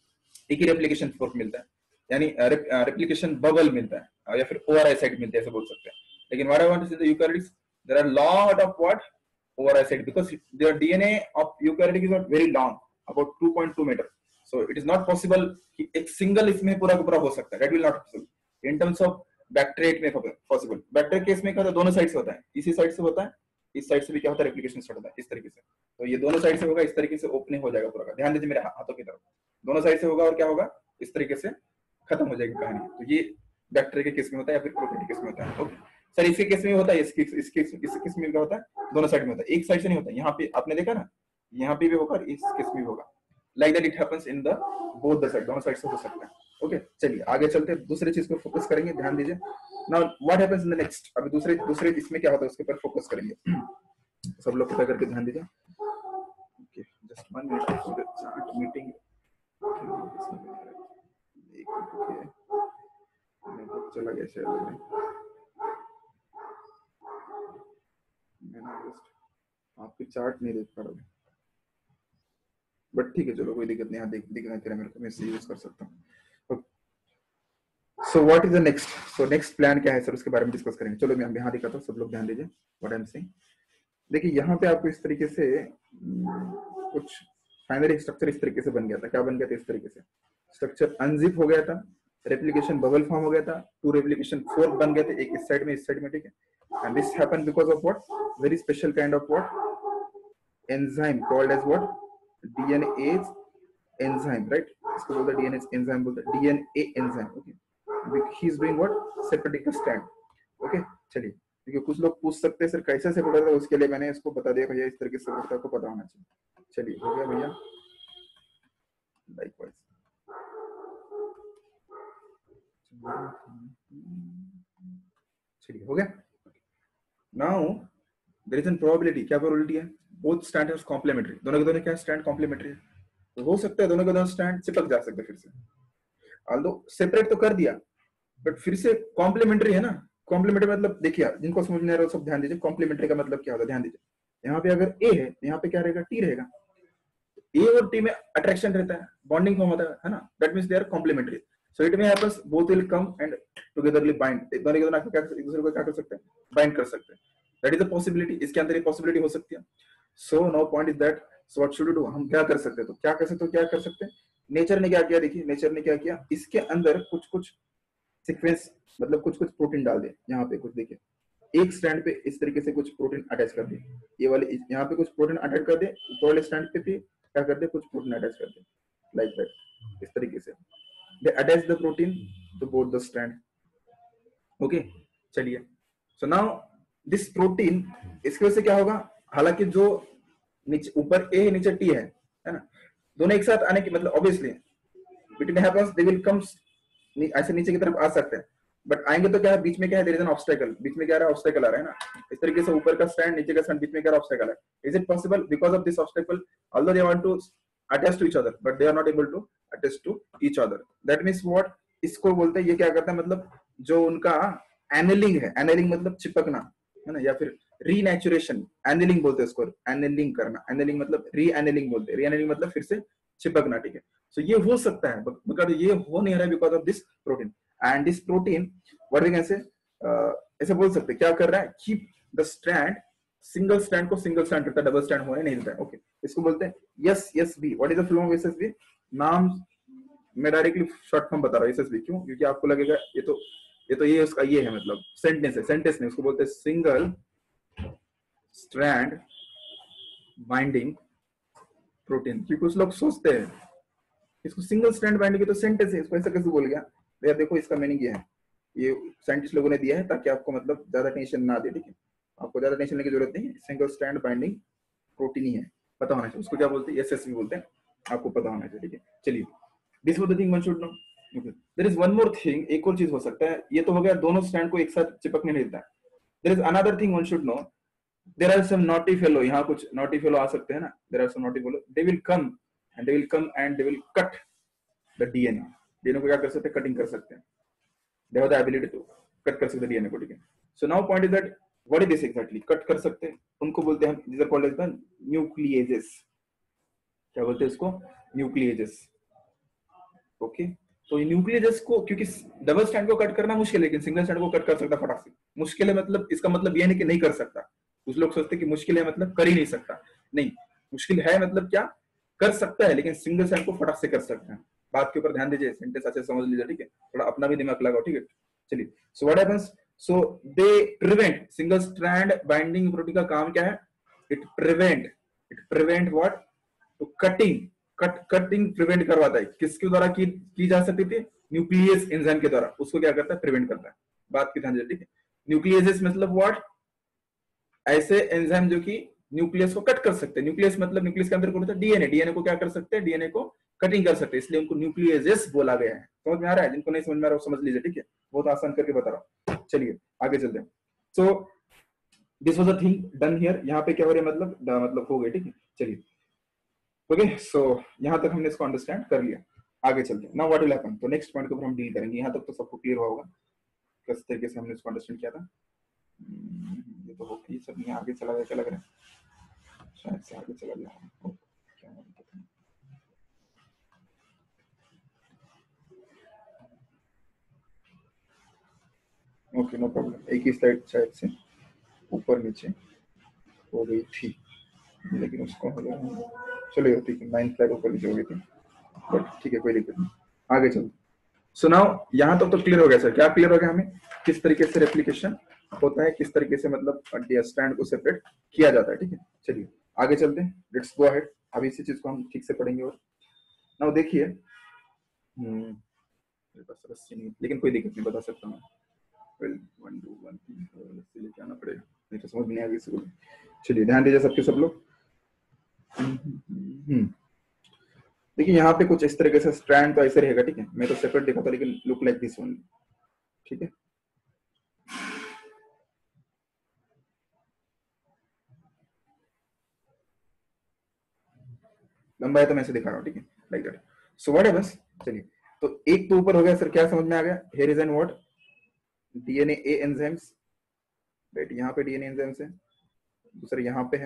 एक ही रेप्लिकेशन फोर्क मिलता है, यानी रेप्लिकेशन बबल मिलता है, या फिर ओआरआई साइट मिलती है, ऐसे बोल सकते हैं। लेकिन what I want to say the eukaryotes, there are lot of what, ORI site, because their DNA of eukaryotic is not very long, about two point two meter. So it is not possible कि एक single इसमें पूरा का पूरा हो सकता है, that will not possible. In terms of bacteria में पॉसिबल। बैक्टीरिया केस में क्या होता है, दोनों साइड से होता है, इसी साइड से होता है, इस साइड से भी क्या होता है, रेप्लिकेशन स्टार्ट होता है इस तरीके से। तो ये दोनों साइड से होगा, इस तरीके से ओपनिंग हो जाएगा पूरा का। ध्यान दीजिए मेरे हाथों की तरफ, दोनों साइड से होगा और क्या होगा, इस तरीके से खत्म हो जाएगी कहानी। तो ये बैक्टीरिया के केस में होता है या फिर प्रोकैरियोटिक केस में होता है। ओके सर, इसके केस में होता है, इसके इसके इस केस में क्या होता है, दोनों साइड में होता है, एक साइड से नहीं होता। यहाँ पे आपने देखा ना, यहाँ पे भी होगा और इस केस में भी होगा। Like that it happens in the both the side, दोनों साइड से हो सकता है। ओके चलिए आगे चलते हैं, दूसरे चीज पर फोकस करेंगे, ध्यान दीजिए। Now what happens in the next, अभी दूसरे दूसरे इसमें क्या होता है उसके ऊपर फोकस करेंगे। सब लोग पता करके ध्यान दीजिए। Okay just one minute, chart meeting चला गया शायद, मैं ना जस्ट आपकी चार्ट नहीं देख पा रहा हूँ, बट ठीक है चलो कोई दिक्कत नहीं, यहाँ देख दिखना तेरा मेरे को, मैं इसे यूज कर सकता हूँ। So what is the next, so next plan क्या है सर, उसके बारे में डिस्कस करेंगे। चलो मैं यहाँ दिखाता हूँ, सब लोग ध्यान दीजिए व्हाट आई एम सेइंग। देखिए यहाँ पे आपको इस तरीके से कुछ फाइनली स्ट्रक्चर इस तरीके से बन गया था। क्या बन गया था? इस तरीके से स्ट्रक्चर अनजिप हो गया था, रेप्लिकेशन बबल फॉर्म हो गया था, टू रेप्लिकेशन फोर्क बन गए थे, एक इस साइड में इस साइड में, ठीक है। And this happened because of what, very special kind of what, enzyme called as what, DNase enzyme, right. इसको बोलते हैं डीएनएज एंजाइम, बोलते हैं DNA enzyme. Okay he is doing what, separating the strand. Okay चलिए, क्योंकि कुछ लोग पूछ सकते हैं सर कैसे सेपरेट होता है, उसके लिए मैंने इसको बता दिया भैया, इस तरीके से सेपरेट आपको पता होना चाहिए। चलिए हो गया भैया, लाइकवाइज चलिए हो गया। Now there is an probability, क्या प्रोबेबिलिटी है, बोथ स्ट्रैंड आर कॉम्प्लीमेंट्री, दोनों के दोनों क्या स्ट्रैंड कॉम्प्लीमेंट्री है, तो हो सकता है दोनों के दोनों स्ट्रैंड चिपक जा सकते हैं फिर से। ऑल्दो सेपरेट तो कर दिया बट फिर से कॉम्प्लीमेंट्री है ना। कॉम्प्लीमेंट्री मतलब देखिए, जिनको समझ नहीं आ रहा सब ध्यान दीजिए, कॉम्प्लीमेंट्री का मतलब क्या होता है, ध्यान दीजिए। यहाँ पे अगर ए है, यहाँ पे क्या रहेगा, टी रहेगा। ए और टी में अट्रैक्शन रहता है, बॉन्डिंग फॉर्म होता है ना, that means they are complementary. So it में happens both will come and togetherly bind, दोनों के दोनों एक दूसरे को क्या कर सकते हैं, बाइंड कर सकते हैं। दैट इज अ पॉसिबिलिटी, इसके अंदर एक पॉसिबिलिटी हो सकती है। So no point is that, so what should we do, हम क्या कर सकते हैं, तो क्या कर सकते हो, क्या कर सकते हैं। नेचर ने क्या किया, देखिए नेचर ने क्या किया, इसके अंदर कुछ कुछ सीक्वेंस, मतलब कुछ कुछ प्रोटीन डाल दिए। यहाँ पे कुछ देखिए, एक स्ट्रैंड पे इस तरीके से कुछ प्रोटीन अटैच कर दिए, ये वाले यहाँ पे कुछ प्रोटीन अटैच कर दिए, ऊपर वाले स्ट्रैंड पे भी क्या कर दिए, कुछ प्रोटीन अटैच कर दिए, लाइक दैट, इस तरीके से they attach the protein to both the strand. Okay चलिए, सो नाउ दिस प्रोटीन, इसकी वजह से क्या होगा, हालांकि जो नीचे ऊपर ए है नीचे टी है, है ना, दोनों एक साथ आने की मतलब obviously it will happens, they will come ऐसे नीचे की तरफ आ सकते हैं, बट आएंगे तो क्या है, बीच में क्या है, देयर इज एन ऑब्स्टेकल, बीच में क्या रहा है, ऑब्स्टेकल आ रहा है ना, इस तरीके से ऊपर का स्टैंड नीचे का स्टैंड बीच में क्या ऑब्स्टेकल है। Is it possible because of this obstacle, although they want to attach to each other but they are not able to attach to each other. That means what, इसको बोलते हैं, ये क्या करता है मतलब जो उनका एनेलिंग है, एनेलिंग मतलब चिपकना है ना, या फिर रीनेचुरेशन, एनेलिंग बोलते हैं इसको, एनेलिंग करना, एनेलिंग मतलब री एनेलिंग बोलते हैं, री एनेलिंग मतलब फिर से चिपकना, ठीक है. सो so, ये हो सकता है बिकॉज ये हो नहीं रहा है because of this protein, and this protein what we can say, ऐसे बोल सकते हैं क्या कर रहा है, keep the strand, single strand को सिंगल स्ट्रैंड करता है, डबल स्ट्रैंड होने नहीं देता है. ओके, इसको बोलते हैं S S B. What is the full form of S S B? नाम मैं डायरेक्टली शॉर्ट फॉर्म बता रहा हूँ एस एस बी, क्यों? क्योंकि आपको लगेगा ये तो ये तो ये उसका ये है मतलब सेंटेंस है, सेंटेंस नहीं, उसको बोलते हैं सिंगल स्ट्रैंड बाइंडिंग प्रोटीन. क्योंकि कुछ लोग सोचते हैं इसको सिंगल स्ट्रैंड बाइंडिंग तो सेंटेंस है, इसको ऐसा कैसे बोल गया भैया? देखो इसका मीनिंग ये है, ये साइंटिस्ट लोगों ने दिया है ताकि आपको मतलब ज्यादा टेंशन ना दे, ठीक है, आपको ज्यादा टेंशन लेने की जरूरत नहीं है. सिंगल स्ट्रैंड बाइंडिंग प्रोटीन ही है, पता होना चाहिए. उसको क्या बोलते हैं? एसएसबी बोलते हैं, आपको पता होना चाहिए, ठीक है. चलिए, this was the thing one should know. Okay, there is one more thing, एक और चीज हो सकता है. ये तो हो गया दोनों स्ट्रैंड को एक साथ चिपकने नहीं देता है. There is another thing one should know. There are some naughty fellow, यहाँ कुछ नॉटी फेलो आ सकते हैं ना. There are some naughty fellow, they will come and they will come and they will cut the DNA. DNA को क्या कर सकते हैं? कटिंग कर सकते हैं. They have the ability to cut कर सकते हैं डीएनए को, ठीक है. So now point is that what is this exactly? Cut कर सकते हैं, उनको बोलते हैं हम, this are called as the nucleases. क्या बोलते हैं इसको? न्यूक्लिएजेस. ओके, तो ये न्यूक्लिएजेस को, क्योंकि डबल स्ट्रैंड को कट करना मुश्किल है लेकिन सिंगल स्ट्रैंड को कट कर सकता फटाक से. मुश्किल है मतलब इसका मतलब ये नहीं कि नहीं कर सकता. कुछ लोग सोचते हैं कि मुश्किल है मतलब कर ही नहीं सकता. नहीं, मुश्किल है मतलब क्या, कर सकता है लेकिन सिंगल स्ट्रैंड को फटाक से कर सकता है. बात के ऊपर ध्यान दीजिए, सेंटेंस अच्छे समझ लीजिए, ठीक है, थोड़ा अपना भी दिमाग लगाओ, ठीक है. चलिए, so what happens, so they prevent single strand binding protein का काम क्या है? It prevent, it prevent what, तो कटिंग, कट कटिंग प्रिवेंट करवाता है. किसके द्वारा की, की जा सकती थी? न्यूक्लियस एंजाइम के द्वारा. उसको क्या करता है? प्रिवेंट करता है. बात की ध्यान दीजिए, ठीक है. न्यूक्लियस मतलब व्हाट, ऐसे एंजाइम जो कि न्यूक्लियस को कट कर सकते हैं. न्यूक्लियस मतलब न्यूक्लियस के अंदर कौन होता है? डीएनए. डीएनए को क्या कर सकते हैं? डीएनए को कटिंग कर सकते हैं, इसलिए उनको न्यूक्लियस बोला गया है. समझ में आ रहा है? जिनको नहीं समझ में आ रहा है समझ लीजिए, ठीक है, बहुत आसान करके बता रहा हूँ. चलिए आगे चलते हैं. So this was a thing done here. यहाँ पे क्या हो रहा है मतलब, मतलब हो गए, ठीक है. चलिए, ओके, सो यहाँ तक हमने इसको अंडरस्टैंड कर लिया. आगे चलते हैं. नाउ व्हाट विल हैपन, तो नेक्स्ट पॉइंट के ऊपर हम डील करेंगे. यहाँ तक तो सबको क्लियर हुआ होगा किस तरीके से हमने इसको अंडरस्टैंड किया था. ये तो हो गई सब, यहाँ आगे चला गया, चला गया शायद से आगे चला गया. Okay, no problem. एक ही स्लाइड शायद से ऊपर नीचे हो गई थी लेकिन उसको हो गया, चलिए ठीक है. नाइन स्लाइड ऊपर नीचे हो गई थी बट ठीक है, कोई दिक्कत नहीं. आगे चलते. सो नाउ यहाँ तक तो क्लियर हो गया सर. क्या क्लियर हो गया हमें? किस तरीके से रेप्लिकेशन होता है, किस तरीके से मतलब स्ट्रैंड को सेपरेट किया जाता है, ठीक है. चलिए आगे चलते हैं. Let's go ahead. अभी इसी चीज को हम ठीक से पढ़ेंगे. और नाउ देखिए, मेरे पास रस्सी नहीं लेकिन कोई दिक्कत नहीं, बता सकता हूँ. वन टू वन रस्सी लेके आना पड़ेगा, नहीं तो समझ नहीं आएगी इसको. चलिए ध्यान दीजिए सबके सब लोग. देखिए यहाँ पे कुछ इस तरीके से स्ट्रैंड तो ऐसे रहेगा, ठीक है. मैं तो सेपरेट दिखाता लेकिन लुक लाइक दिस ओनली, ठीक है. लंबाई तो मैं ऐसे दिखा रहा हूँ, ठीक है, like that. So what happens, चलिए, तो एक तो ऊपर हो गया सर. क्या समझ में आ गया? Here is an what, DNA a enzymes, right. यहाँ पे डीएनए एंजाइम्स है, दूसरा यहाँ पे है,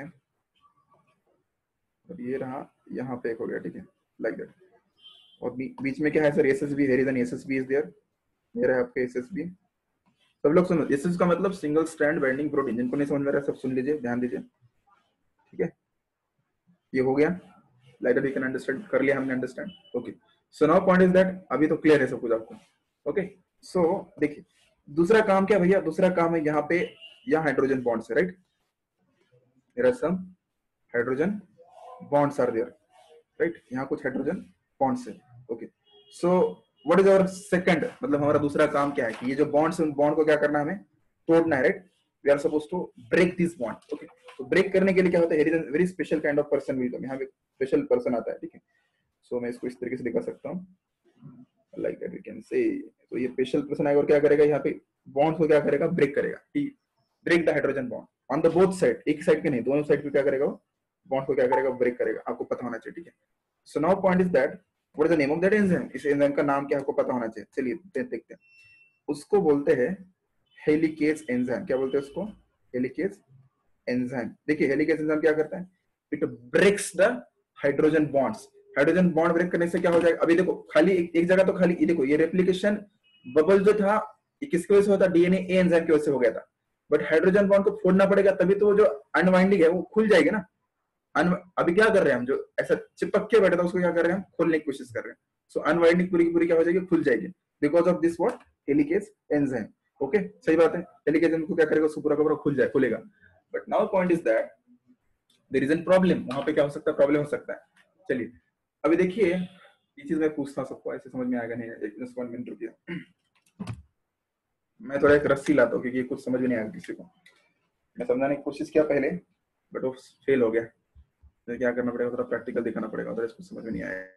और ये रहा यहाँ पे एक हो गया, ठीक है, लाइक दैट. और बीच में क्या है sir? SSB. Here is an SSB is there. ये रहा आपके एसएसबी. सब लोग सुनो, एसएस का मतलब सिंगल स्ट्रैंड बाइंडिंग प्रोटीन. जिनको नहीं समझ में आ रहा सब सुन लीजिए, ध्यान दीजिए, ठीक है. ये हो गया, like that we can understand. कर लिया हमने understand. Okay, so now point is that अभी तो क्लियर है सब कुछ आपको. ओके, सो देखिए दूसरा काम क्या भैया? दूसरा काम है यहाँ पे, यहाँ हाइड्रोजन बॉन्ड्स है, right. There are some hydrogen bonds are there, right. यहाँ कुछ हाइड्रोजन बॉन्ड्स है. Okay, so what is our second, मतलब हमारा दूसरा काम क्या है कि ये जो बॉन्ड्स है उन बॉन्ड को क्या करना है? हमें तोड़ना है, right. We are suppose to break this bond. Okay, तो ब्रेक करने के लिए क्या होता है? Here is a very special kind of person will come. यहाँ पे स्पेशल पर्सन आता है, ठीक है. सो मैं इसको इस तरीके से दिखा सकता हूँ, like that we can say. तो ये स्पेशल पर्सन आएगा और क्या करेगा? यहाँ पे बॉन्ड्स को क्या करेगा? ब्रेक करेगा. Break the hydrogen bond on the both side. एक साइड के नहीं, दोनों साइड पे क्या करेगा? वो बॉन्ड को क्या करेगा? ब्रेक करेगा. आपको पता होना चाहिए, ठीक है. So now point is that what is the name of that enzyme, इस एंजाइम का नाम क्या आपको पता होना चाहिए। चलिए देखते हैं। उसको बोलते हैं हेलिकेज एंजाइम। क्या बोलते हैं उसको? Helicase enzyme. देखिए हेलिकेज एंजाइम क्या करता है? It breaks the hydrogen bonds. Hydrogen bond break करने से क्या हो जाएगा? अभी देखो खाली एक, एक जगह तो खाली ये देखो, ये रेप्लिकेशन बबल जो था ये किसकी वजह से होता? डीएनए ए एंजाइम की वजह से हो गया था। बट हाइड्रोजन बॉन्ड को फोड़ना पड़ेगा तभी तो वो जो अनवाइंडिंग है वो खुल जाएगी ना। अभी क्या कर रहे हैं हम, जो ऐसा चिपक के बैठा था उसको क्या कर रहे हैं हम? खोलने की कोशिश कर रहे हैं। सो अनवाइंडिंग पूरी की पूरी क्या हो जाएगी? खुल जाएगी because of this what? Helicase enzyme. Okay सही बात है। हेलिकेज एंजाइम को क्या करेगा? उसको पूरा का पूरा खुल जाए खुलेगा। But now point is that there is an problem. वहां पे क्या हो सकता है? प्रॉब्लम हो सकता है। चलिए अभी देखिए ये चीज मैं पूछता हूं सबको, ऐसे समझ में आएगा नहीं। एक जस्ट वन मिनट रुकिए, मैं थोड़ा एक रस्सी लाता हूँ क्योंकि कुछ समझ में नहीं आया किसी को। मैं समझाने की कोशिश किया पहले बट वो फेल हो गया। तो क्या करना पड़ेगा? थोड़ा प्रैक्टिकल दिखाना पड़ेगा, अदरवाइज कुछ समझ में नहीं आया।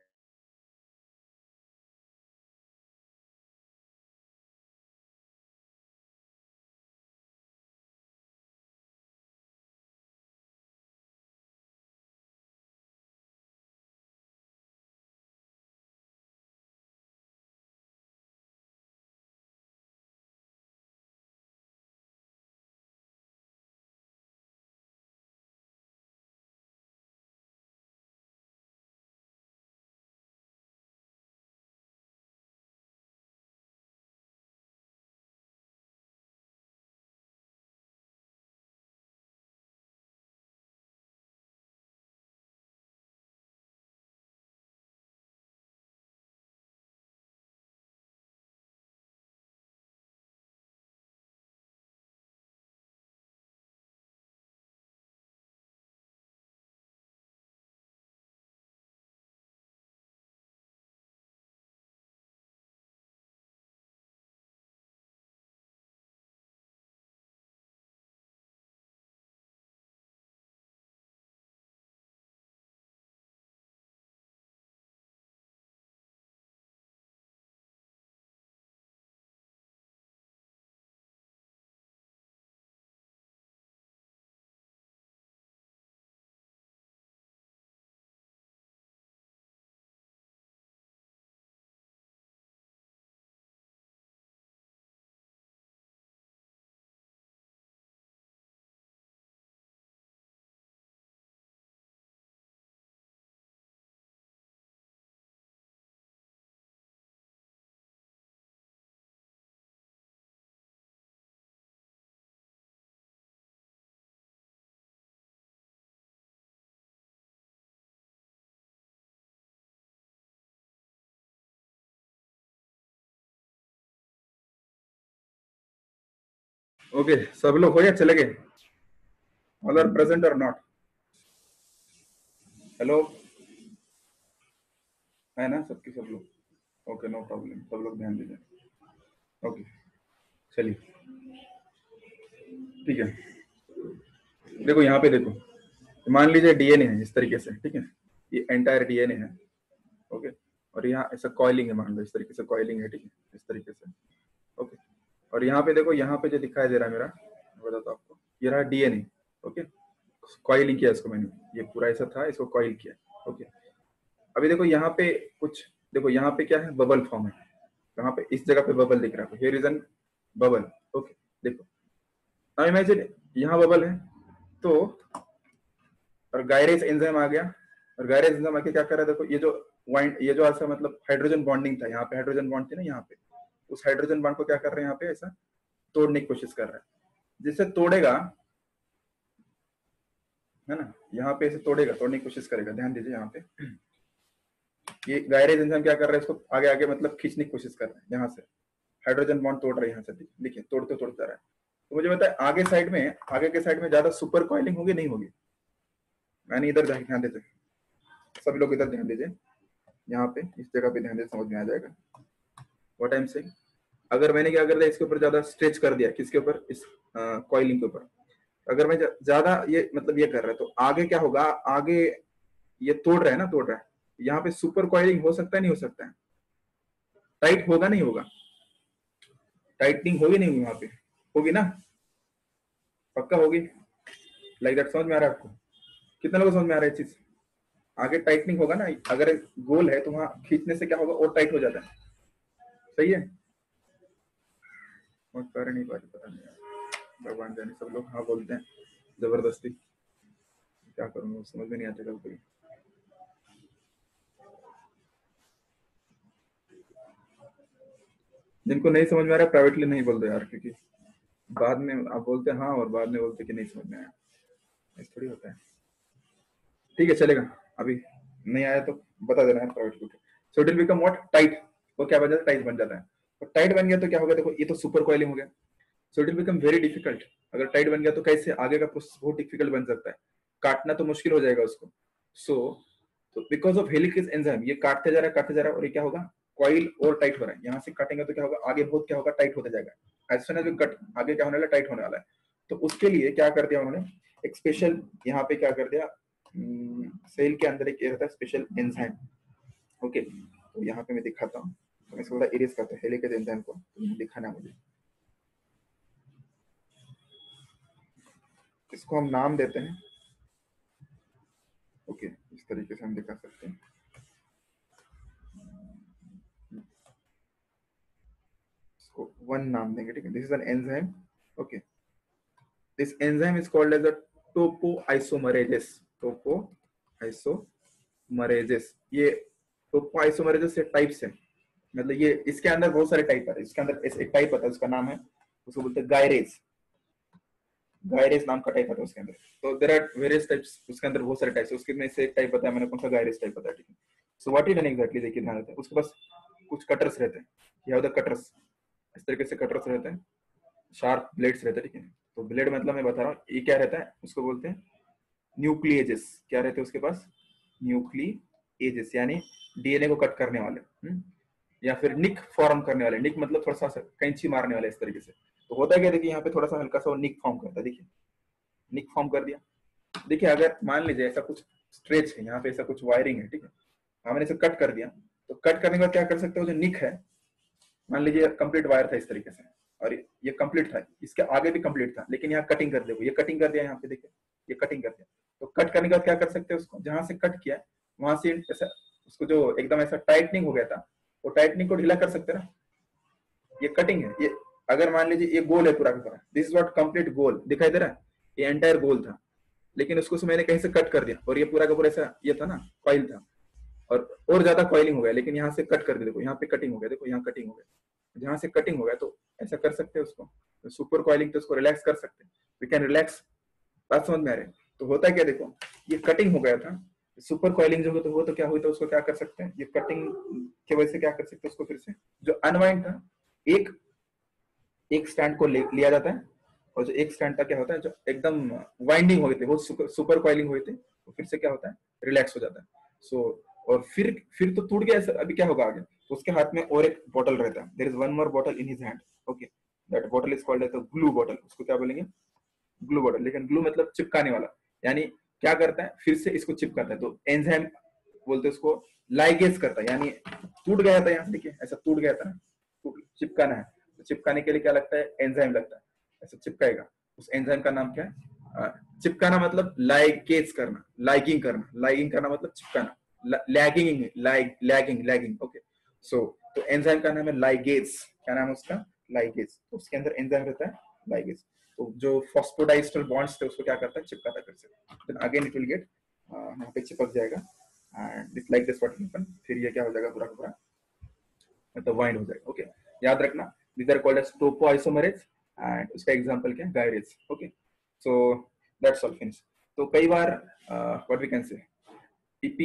ओके okay, सब लोग हो या चले गए? All are present or not? Hello है ना सबकी? सब लोग ओके, नो प्रॉब्लम, सब लोग ध्यान दीजिए। ओके चलिए ठीक है। देखो यहाँ पे देखो, मान लीजिए डीएनए है इस तरीके से, ठीक है, ये एंटायर डीएनए है। ओके और यहाँ ऐसा कॉइलिंग है, मान लो इस तरीके से कॉइलिंग है, ठीक है, इस तरीके से। ओके और यहाँ पे देखो, यहाँ पे जो दिखाई दे रहा है मेरा, मैं बताता हूँ आपको, ये रहा डीएनए। ओके कॉइलिंग किया इसको मैंने, ये पूरा ऐसा था, इसको कॉइल किया। ओके अभी देखो यहाँ पे कुछ, देखो यहाँ पे क्या है? बबल फॉर्म है। यहाँ पे इस जगह पे बबल दिख रहा है, here is an bubble. Okay देखो नाउ इमेजिन यहाँ बबल है, तो और गायरेज एंजाइम आ गया, और गायरेज एंजाइम आके क्या कर रहा है? देखो ये जो वाइंड, ये जो ऐसा मतलब हाइड्रोजन बॉन्डिंग था, यहाँ पे हाइड्रोजन बॉन्ड थी ना यहाँ पे, उस हाइड्रोजन बॉन्ड को क्या कर रहे हैं यहाँ पे? ऐसा तोड़ने की कोशिश कर रहा है। जिससे तोड़ेगा है ना, यहाँ पे ऐसे तोड़ेगा, तोड़ने की कोशिश करेगा। ध्यान दीजिए यहाँ पे ये गायरेज एंजाइम क्या कर रहा है? इसको आगे आगे मतलब खींचने की कोशिश कर रहा है, यहाँ से हाइड्रोजन बॉन्ड तोड़ रहे हैं यहाँ से। देखिए तोड़ते तोड़ता रहा है। तो मुझे बताए आगे साइड में, आगे के साइड में ज्यादा सुपर कॉइलिंग होगी नहीं होगी? मैंने इधर ध्यान देते, सब लोग इधर ध्यान दीजिए, यहाँ पे इस जगह पे ध्यान दीजिए, समझ में आ जाएगा व्हाट आई एम सेइंग। अगर मैंने क्या कर दिया, इसके ऊपर ज्यादा स्ट्रेच कर दिया, किसके ऊपर? इस कॉइलिंग के ऊपर। अगर मैं ज्यादा ये मतलब ये कर रहा है तो आगे क्या होगा? आगे ये तोड़ रहा है ना, तोड़ रहा है, यहाँ पे सुपर कॉइलिंग हो सकता है नहीं हो सकता है? टाइट होगा नहीं होगा? टाइटनिंग होगी नहीं होगी? वहां पे होगी ना, पक्का होगी। लाइक दैट, समझ में आ रहा है आपको? कितने लोगों को समझ में आ रहा है चीज? आगे टाइटनिंग होगा ना, अगर गोल है तो वहां खींचने से क्या होगा, और टाइट हो जाता है। सही है, और कर नहीं पाते, पता नहीं, भगवान जाने। सब लोग हाँ बोलते हैं जबरदस्ती, क्या करूंगा, समझ में नहीं आता कभी कभी। जिनको नहीं समझ में आ रहा प्राइवेटली नहीं बोल दो यार, क्योंकि बाद में आप बोलते हैं हाँ और बाद में बोलते कि नहीं समझ में आया, ऐसा थोड़ी होता है। ठीक है चलेगा, अभी नहीं आया तो बता देना है प्राइवेट को। So it will become what, tight. वो क्या बन जाता है, टाइट बन जाता है। तो टाइट बन गया तो क्या होगा, देखो ये तो सुपर कॉइलिंग हो गया। So it will become very difficult. अगर टाइट बन गया तो कैसे आगे का प्रोसेस बहुत डिफिकल्ट बन सकता है, काटना तो मुश्किल हो जाएगा उसको। सो तो बिकॉज ऑफ हेलिकेज एंजाइम ये काटते जा रहा है काटते जा रहा है, और ये क्या होगा, कॉइल और टाइट हो रहा है। यहाँ से काटेंगे तो क्या होगा, आगे बहुत क्या होगा, टाइट होता जाएगा। As soon as we cut, आगे क्या होने वाला, टाइट होने वाला है। तो उसके लिए क्या कर दिया उन्होंने, एक स्पेशल यहाँ पे क्या कर दिया, सेल के अंदर एक रहता है स्पेशल एंजाइम। ओके, तो यहाँ पे मैं दिखाता हूँ, तो मैं थोड़ा इरेज करता हूँ हेलिकेज एंजाइम को, तो दिखाना है मुझे। इसको हम नाम देते हैं। ओके, इस तरीके से हम दिखा सकते हैं। इसको वन नाम देंगे, ठीक है। This is an enzyme. Okay, this enzyme is called as a topoisomerases. Topoisomerases, ये टोपोआइसोमरेजेस से टाइप्स है, मतलब ये इसके अंदर बहुत सारे टाइप है। इसके अंदर एक टाइप आता है, उसका नाम है, उसको बोलते हैं गायरेज। गायरेज नाम का टाइप आता है उसके अंदर। तो देयर आर वेरियस टाइप्स, उसके अंदर बहुत सारे टाइप्स है। उसके में से एक टाइप बताया मैंने, कौन सा, गायरेज टाइप बताया, ठीक है। So what is an exactly, देखिए ध्यान देते हैं। उसके पास कुछ कटर्स रहते हैं, ये होता है कटर्स, इस तरीके से कटर्स रहते हैं, शार्प ब्लेड्स रहते हैं, ठीक है। तो ब्लेड मतलब मैं बता रहा हूँ ये क्या रहता है, उसको बोलते हैं न्यूक्लिएजेस। क्या रहते हैं उसके पास, न्यूक्लिएजेस, यानी डीएनए को कट करने वाले, हुँ? या फिर निक फॉर्म करने वाले। निक मतलब थोड़ा सा कैंची मारने वाले, इस तरीके से। तो होता है क्या, देखिए यहाँ पे थोड़ा सा हल्का सा निक फॉर्म करता है, देखिए निक फॉर्म कर दिया। देखिए अगर मान लीजिए ऐसा कुछ स्ट्रेच है, यहाँ पे ऐसा कुछ वायरिंग है, ठीक है, हमने इसे कट कर दिया, तो कट करने के बाद क्या कर सकते हो, जो निक है, मान लीजिए कंप्लीट वायर था इस तरीके से, और ये कंप्लीट था, इसके आगे भी कंप्लीट था, लेकिन यहाँ कटिंग कर दिया, ये कटिंग कर दिया, यहाँ पे देखिए ये कटिंग कर दिया। तो कट करने के बाद क्या कर सकते हैं, उसको जहां से कट किया वहां से ऐसा, उसको जो एकदम ऐसा टाइटनिंग हो गया था, वो टाइटनिंग को ढीला कर सकते हैं ना। ये कटिंग है, ये अगर मान लीजिए ये गोल है पूरा का पूरा, दिस इज व्हाट कंप्लीट गोल दिखाई दे रहा है, ये एंटायर गोल था, लेकिन उसको मैंने कहीं से कट कर दिया, और ये पूरा का पूरा ऐसा ये था ना, कॉइल था, और और ज्यादा कॉइलिंग हो गया, लेकिन यहाँ से कट कर दिया, देखो यहाँ पे कटिंग हो गया, देखो यहाँ कटिंग हो गया, जहां से कटिंग हो गया, तो ऐसा कर सकते हैं उसको। तो सुपर कॉइलिंग, तो उसको रिलैक्स कर सकते हैं, वी कैन रिलैक्स। बात समझ में आ रही है। तो होता है क्या, देखो ये कटिंग हो गया था, सुपर कॉइलिंग जो तो वो तो क्या हुई, तो उसको क्या कर सकते हैं, ये कटिंग की वजह से क्या कर सकते हैं, उसको फिर से जो अनवाइंड था, एक एक स्टैंड को ले, लिया जाता है, और जो एक स्टैंड का क्या होता है, जो एकदम वाइंडिंग हुए थे वो सुपर, सुपर कॉइलिंग हुए थे, तो फिर से क्या होता है, रिलैक्स हो जाता है। सो so, और फिर फिर तो टूट गया, अभी क्या होगा आगे, तो उसके हाथ में और एक बॉटल रहता है, there is one more bottle in his hand. Okay, that bottle is called as the glue bottle. उसको क्या बोलेंगे, ग्लू बॉटल। लेकिन ग्लू मतलब चिपकाने वाला, यानी क्या करता है, फिर से इसको चिपकाता है, तो एंजाइम बोलते हैं उसको, लाइगेज करता है, यानी टूट गया था यहाँ, देखिए ऐसा टूट गया था ना, टूट चिपकाना है, तो चिपकाने के लिए क्या लगता है, एंजाइम लगता है, ऐसा चिपकाएगा। उस एंजाइम का नाम क्या है, आ, चिपकाना मतलब लाइगेज करना, लाइगिंग करना, लाइगिंग करना मतलब चिपकाना, लैगिंग, लाइग लैगिंग लैगिंग। ओके, सो तो एंजाइम का नाम है लाइगेज। क्या नाम है उसका, लाइगेज। तो उसके अंदर एंजाइम रहता है लाइगेज, तो जो फॉस्फोडाइस्टर बॉन्ड्स थे उसको क्या करता है, चिपकाता फिर से, then again it will get यहाँ पे चिपक जाएगा, and this like this what happen, फिर ये क्या हो जाएगा, पूरा पूरा मतलब वाइंड हो जाएगा। ओके, याद रखना, these are called as topoisomerase, and उसका एग्जांपल क्या है, gyrase. Okay, so that's all, finish. तो कई बार व्हाट वी कैन से, ईपी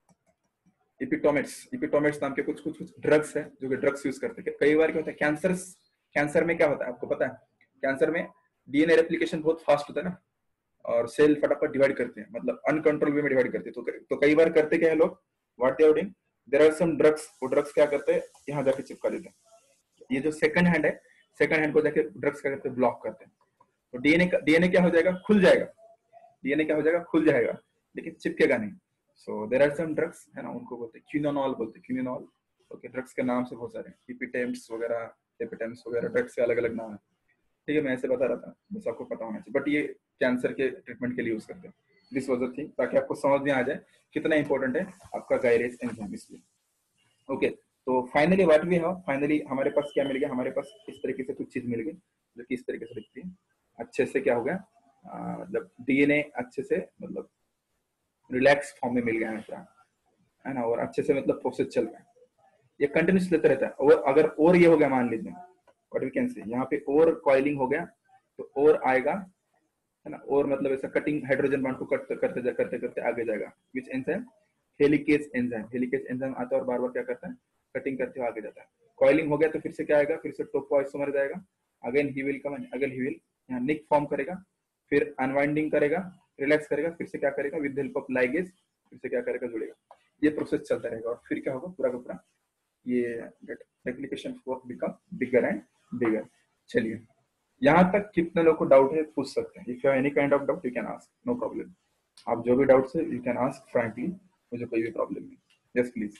इपिटोमेट्स इपिटोमेट्स नाम के कुछ कुछ कुछ ड्रग्स है, जो कि ड्रग्स यूज करते हैं। कई बार क्या होता है, कैंसर कैंसर में क्या होता है आपको पता है, कैंसर में डीएनए रेप्लिकेशन बहुत फास्ट होता है ना, और सेल फटाफट डिवाइड करते हैं, मतलब अनकंट्रोल वे में डिवाइड करते हैं। तो, तो कई बार करते क्या है लोग, what they are doing, there are some drugs, वो ड्रग्स क्या करते हैं, यहाँ जाके चिपका देते हैं। ये जो सेकंड हैंड है, सेकंड हैंड को जाके ड्रग्स क्या करते हैं, ब्लॉक करते हैं। तो डीएनए डीएनए क्या हो जाएगा, खुल जाएगा, डीएनए क्या हो जाएगा, खुल जाएगा, लेकिन चिपकेगा नहीं। So there are some drugs है ना, उनको बोलते हैं क्विनोनॉल, बोलते हैं क्विनोनॉल। ओके, ड्रग्स के नाम से बहुत सारे, इपिटेम्स वगैरह, एपिटेम्स वगैरह, ड्रग्स के अलग अलग नाम है। ठीक है, मैं ऐसे बता रहा था, बस आपको पता होना चाहिए, बट ये कैंसर के ट्रीटमेंट के लिए यूज करते हैं। दिस वाज द थिंग, ताकि आपको समझ में आ जाए कितना इंपॉर्टेंट है आपका गायरेज एंजाइम। इसलिए ओके, तो finally what we have, finally हमारे पास क्या मिल गया, हमारे पास इस तरीके से कुछ चीज मिल गई जो कि इस तरीके से दिखती है। अच्छे से क्या हो गया, मतलब डीएनए अच्छे से मतलब रिलैक्स फॉर्म में मिल गया है पूरा, है ना, और अच्छे से मतलब प्रोसेस चल रहा है, ये कंटिन्यूस लेते रहता है। और अगर और ये हो गया मान लीजिए, व्हाट वी कैन से, यहाँ पे और कॉइलिंग हो गया तो और आएगा, है ना, और मतलब ऐसा कटिंग हाइड्रोजन बॉन्ड को कट करते करते करते करते आगे जाएगा। Which enzyme, helicase enzyme. Helicase enzyme आता है और बार बार क्या करता है, कटिंग करते हुए आगे जाता है। कॉइलिंग हो गया तो फिर से क्या आएगा, फिर से टोपोइसोमर जाएगा, again he will come, again he will यहाँ निक फॉर्म करेगा, फिर अनवाइंडिंग करेगा, रिलैक्स करेगा, फिर से क्या करेगा, विद हेल्प ऑफ लाइगेज फिर से क्या करेगा, जुड़ेगा। ये प्रोसेस चलता रहेगा और फिर क्या होगा, पूरा का पूरा ये replication work become bigger and bigger. चलिए, यहाँ तक कितने लोग को डाउट है पूछ सकते हैं। If you have any kind of doubt you can ask, no problem. आप जो भी डाउट्स है यू कैन आस्क फ्रैंकली, मुझे कोई भी प्रॉब्लम नहीं। Yes please.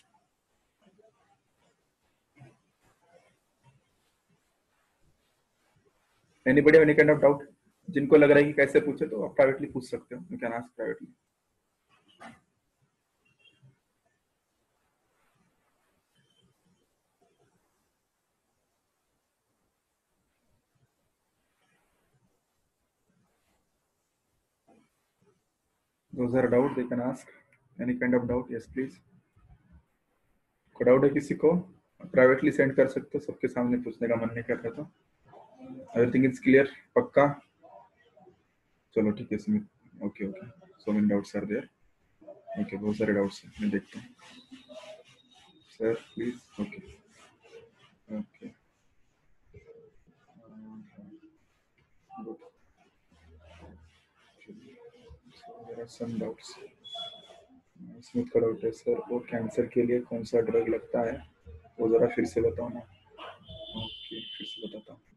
Anybody any kind of doubt, जिनको लग रहा है कि कैसे पूछे तो आप प्राइवेटली पूछ सकते हो, you can ask privately. Those are doubt they can ask any kind of doubt. Yes please. कोई डाउट है किसी को, प्राइवेटली सेंड कर सकते हो, सबके सामने पूछने का मन नहीं कर रहा तो। एवरीथिंग इज क्लियर, पक्का? चलो ठीक है Sumit, okay okay, so many doubts are there. Okay, बहुत सारे डाउट्स हैं, मैं देखता हूँ। Sir please, okay okay good. There are some doubts. Smith का डाउट है सर, वो कैंसर के लिए कौन सा ड्रग लगता है, वो जरा फिर से बताओ ना। ओके, फिर से बताता हूँ,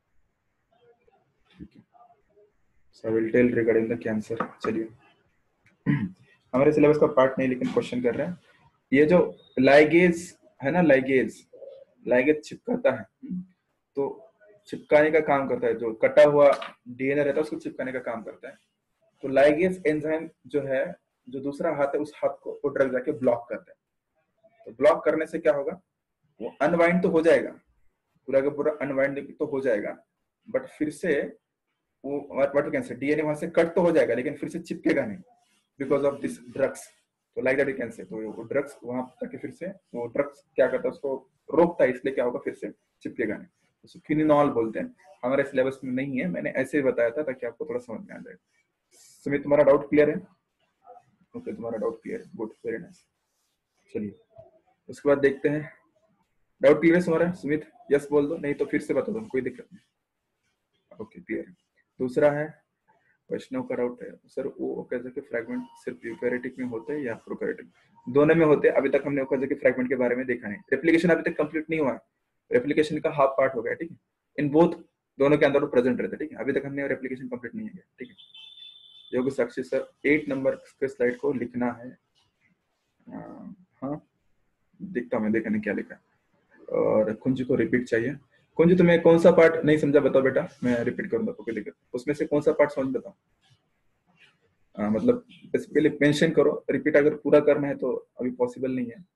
ठीक है। So I will tell regarding the cancer. चलिए, हमारे सिलेबस का पार्ट नहीं लेकिन क्वेश्चन कर रहे हैं। ये जो लाइगेज है ना, लाइगेज लाइगेज चिपकाता है, तो चिपकाने का काम करता है, जो कटा हुआ डीएनए रहता है उसको चिपकाने का काम करता है। तो लाइगेज एंजाइम जो है, जो दूसरा हाथ है उस हाथ को वो ड्रग जाके ब्लॉक करता है। तो ब्लॉक करने से क्या होगा, वो अनवाइंड तो हो जाएगा, पूरा का पूरा अनवाइंड तो हो जाएगा, बट फिर से वो व्हाट कैन से डीएनए वहां से कट तो हो जाएगा लेकिन फिर से चिपकेगा नहीं, बिकॉज ऑफ दिस ड्रग्स। तो like that you can say, तो वो ड्रग्स वहां तक फिर से वो ड्रग्स क्या करता है, उसको रोकता है, इसलिए क्या होगा, फिर से चिपकेगा नहीं। उसको फिनिनॉल बोलते हैं, हमारे सिलेबस में नहीं है, मैंने ऐसे ही बताया था ताकि आपको थोड़ा समझ में आ जाए। सुमित, तुम्हारा डाउट क्लियर है? ओके, तुम्हारा डाउट क्लियर है, गुड, वेरी नाइस। चलिए, उसके बाद देखते हैं, डाउट क्लियर है तुम्हारा सुमित? यस बोल दो, नहीं तो फिर से बता दो, कोई दिक्कत नहीं। ओके, क्लियर है। दूसरा है, वैष्णव का डाउट है सर, वो ओकाजा के फ्रैगमेंट सिर्फ यूकैरियोटिक में होते हैं या प्रोकैरियोटिक? दोनों में होते हैं। अभी तक हमने ओकाजा के फ्रैगमेंट के बारे में देखा नहीं, रेप्लिकेशन अभी तक कंप्लीट नहीं हुआ है, रेप्लिकेशन का हाफ पार्ट हो गया, ठीक है। इन बोथ दोनों के अंदर वो प्रेजेंट रहते हैं, ठीक है। अभी तक हमने रेप्लिकेशन कंप्लीट नहीं है, ठीक है। Yogi Sakshi sir, eight number के स्लाइड को लिखना है। हाँ, देखता हूँ मैं, देखने क्या लिखा है। और कुंजी को रिपीट चाहिए। कुंजी, तुम्हें कौन सा पार्ट नहीं समझा बताओ बेटा, मैं रिपीट करूंगा, कोई दिक्कत। उसमें से कौन सा पार्ट समझ बताओ, आ, मतलब बेसिकली मेंशन करो। रिपीट अगर पूरा करना है तो अभी पॉसिबल नहीं है।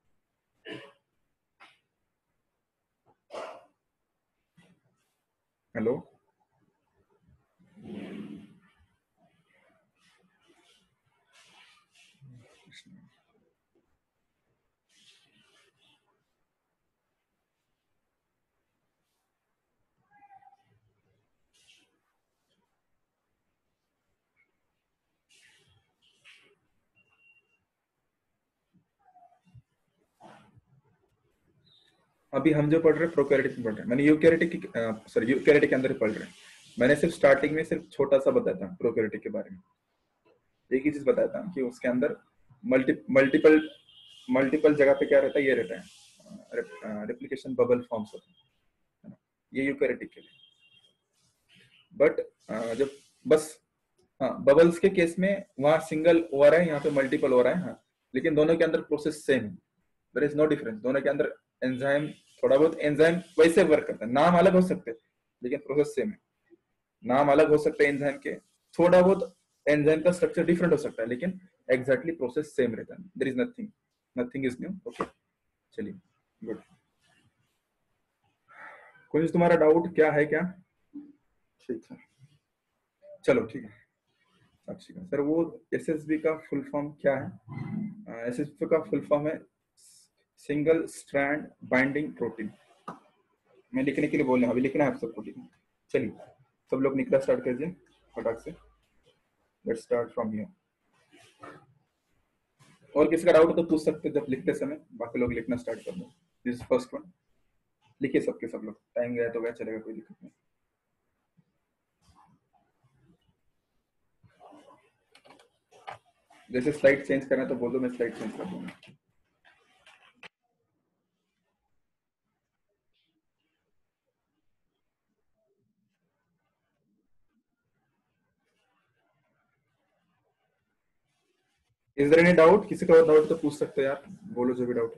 हेलो, अभी हम जो पढ़ रहे हैं प्रोकैरियोटिक में पढ़ रहे हैं, मैंने यूकैरियोटिक सॉरी यूकैरियोटिक के अंदर ही पढ़ रहे हैं। मैंने सिर्फ स्टार्टिंग में सिर्फ छोटा सा बताया था प्रोकैरियोटिक के बारे में, एक ही चीज बताया था कि उसके अंदर मल्टी मल्टीपल मल्टीपल जगह पे क्या रहता है, ये रहता है रेप्लिकेशन बबल फॉर्म्स होता है ना, ये यूकैरियोटिक के लिए। बट जब बस हाँ, बबल्स के केस में वहां सिंगल हो रहा है, यहाँ पे मल्टीपल हो रहा है, हाँ, लेकिन दोनों के अंदर प्रोसेस सेम है, देयर इज नो डिफरेंस। दोनों के अंदर एंजाइम, थोड़ा बहुत एंजाइम वैसे वर्क करता है, नाम अलग हो सकते हैं लेकिन प्रोसेस सेम है। नाम अलग हो सकते हैं एंजाइम के, थोड़ा बहुत एंजाइम का स्ट्रक्चर डिफरेंट हो सकता है लेकिन एग्जैक्टली प्रोसेस सेम रहता है. There is nothing, nothing is new. Okay, चलिए, गुड. कुछ तुम्हारा डाउट क्या है क्या? ठीक है, चलो ठीक है. अच्छा सर, वो एसएसबी का फुल फॉर्म क्या है? एसएसबी का फुल फॉर्म है सिंगल स्ट्रैंड बाइंडिंग प्रोटीन. मैं लिखने के लिए बोल रहा हूँ, अभी लिखना है आप सबको. ठीक है, चलिए सब लोग निकला स्टार्ट कीजिए फटाक से. Let's start from here. और किसी का डाउट तो पूछ सकते जब लिखते समय, बाकी लोग लिखना स्टार्ट कर दो. This first one. लिखिए सबके सब लोग, टाइम गया तो गया, चलेगा, कोई दिक्कत नहीं. जैसे स्लाइड चेंज करना तो बोल दो, मैं स्लाइड चेंज कर दूंगा. Is there any doubt? किसी का और डाउट तो पूछ सकते हो यार, बोलो जो भी डाउट है.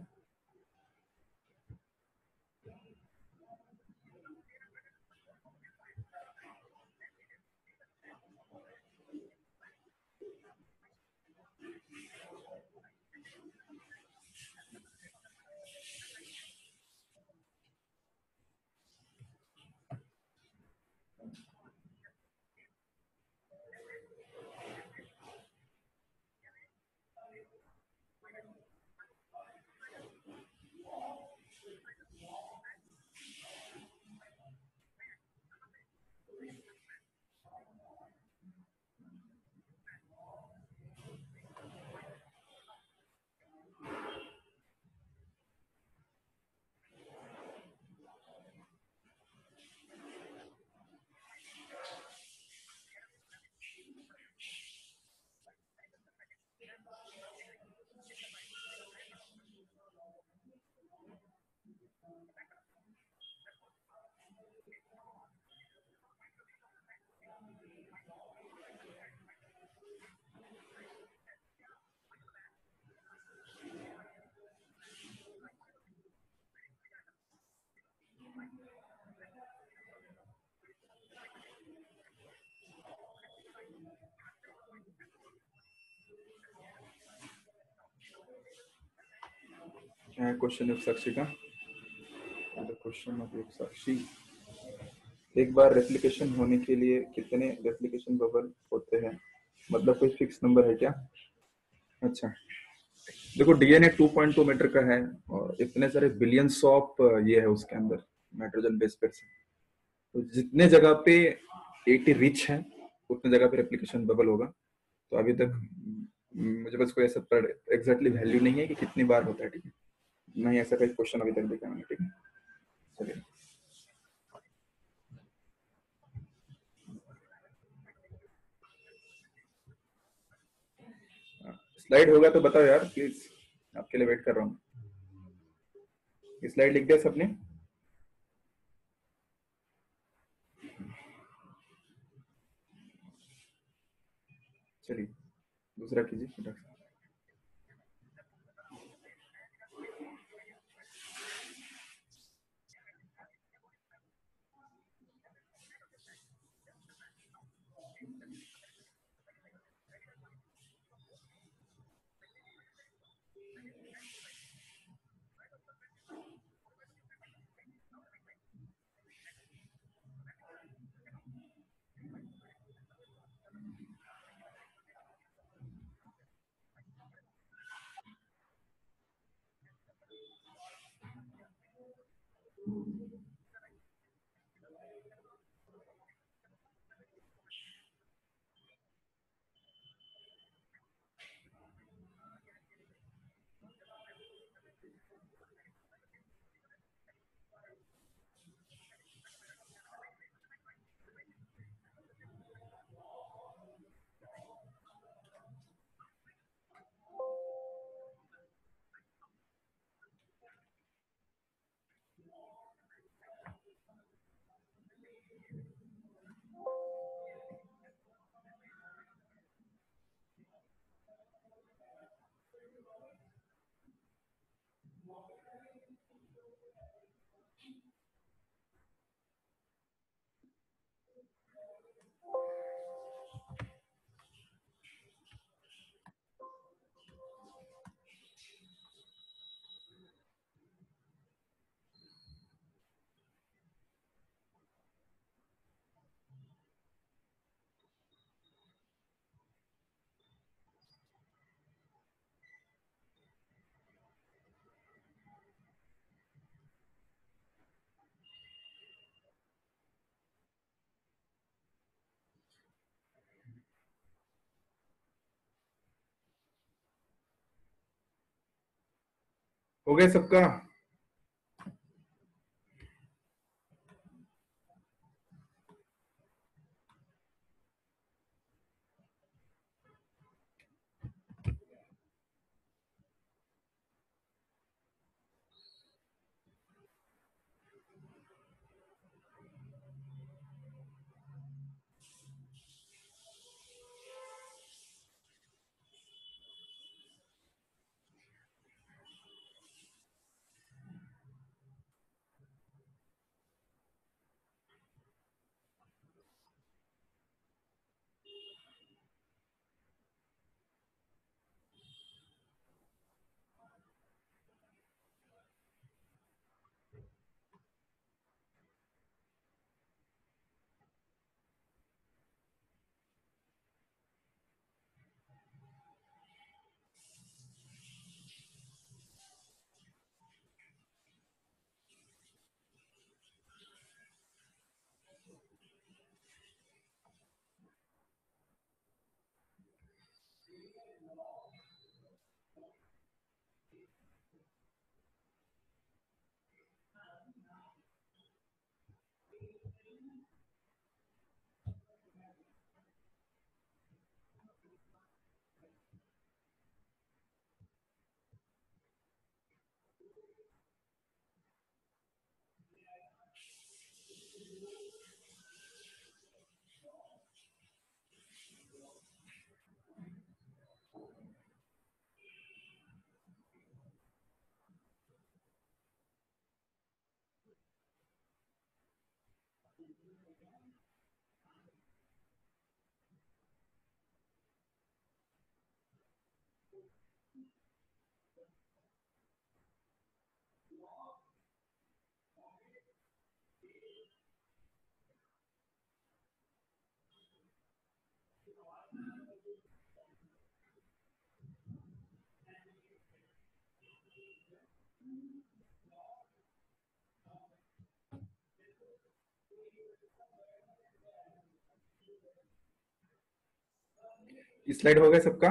क्या है क्वेश्चन ऑफ साक्षी का? क्वेश्चन ऑफ एक साक्षी, एक बार रेप्लिकेशन होने के लिए कितने रेप्लिकेशन बबल होते हैं? मतलब कोई फिक्स नंबर है क्या? अच्छा, देखो DNA two point two meter का है और इतने सारे बिलियंस ऑफ ये है उसके अंदर नाइट्रोजन बेस पेयर से. तो जितने जगह पे एटी रिच है उतने जगह पे रेप्लिकेशन बबल होगा. तो अभी तक मुझे बस कोई ऐसा एग्जैक्टली वैल्यू नहीं है कि कितनी बार होता है. ठीक है, नहीं ऐसा कोई क्वेश्चन अभी तक देखा मैंने. ठीक है, चलिए. स्लाइड होगा तो बताओ यार प्लीज, आपके लिए वेट कर रहा हूँ. स्लाइड लिख दिया सबने? चलिए दूसरा कीजिए फटाक से. हो गया सबका? स्लाइड हो गया सबका?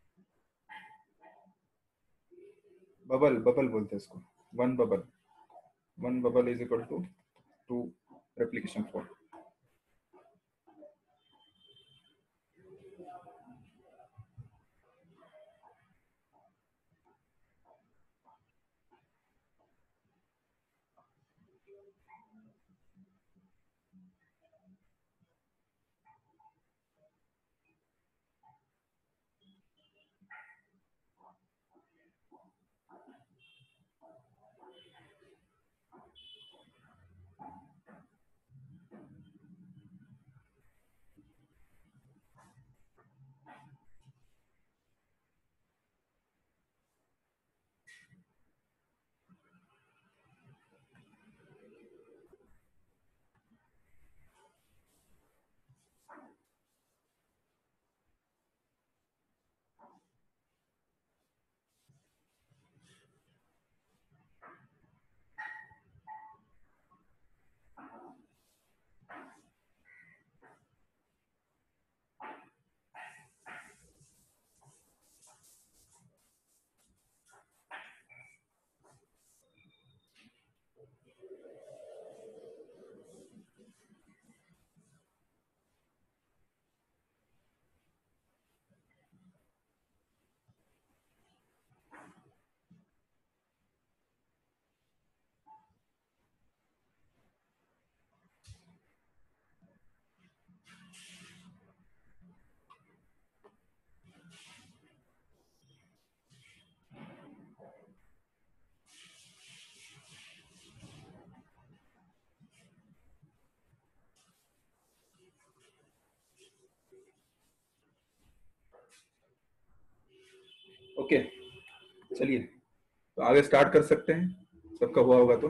बबल बबल बोलते हैं इसको, one bubble. one bubble is equal to two replication fold. Okay okay. चलिए तो आगे स्टार्ट कर सकते हैं, सबका हुआ होगा तो।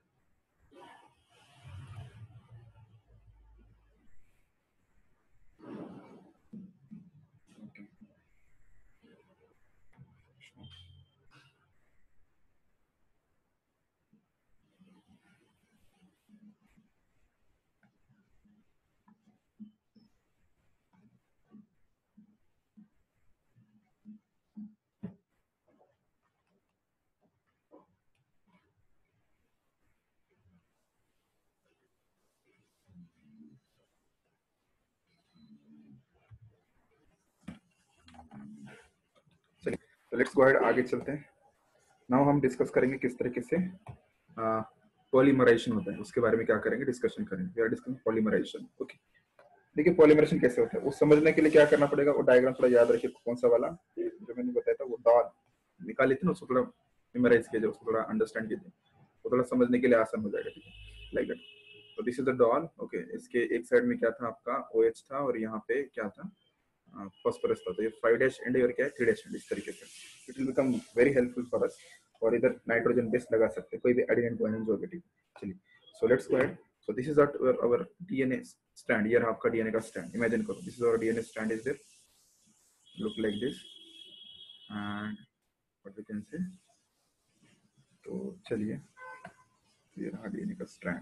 चलिए तो लेट्स गो अहेड, आगे चलते हैं। नाउ हम डिस्कस करेंगे किस तरीके से पॉलीमराइजेशन होता है, उसके बारे में क्या करेंगे, डिस्कशन करेंगे। We are discussing polymerization. Okay, देखिए पॉलीमराइजेशन कैसे होता है वो समझने के लिए क्या करना पड़ेगा, वो डायग्राम थोड़ा याद रखिए। कौन सा वाला जो मैंने बताया था, वो डॉल निकाली थी ना, उसको थोड़ा मेमोराइज कीजिए, उसको थोड़ा अंडरस्टैंड कीजिए, वो थोड़ा समझने के लिए आसान हो जाएगा। ठीक है, लाइक दैट। तो this is the doll. Okay, इसके एक साइड में क्या था आपका, OH था, और यहाँ पे क्या था, फॉस्फोरस था। तो ये फाइव डैश एंड और क्या है, थ्री डैश एंड, इस तरीके से it will become very helpful for us. और इधर नाइट्रोजन बेस लगा सकते हैं, कोई भी एडेनिन गुआनिन जो होगा। ठीक है, चलिए so let's go ahead. So this is our our DNA strand. ये आपका डीएनए का स्ट्रैंड, इमेजिन करो this is our DNA strand is there, look like this and what we can say. तो चलिए ये रहा डीएनए का strand.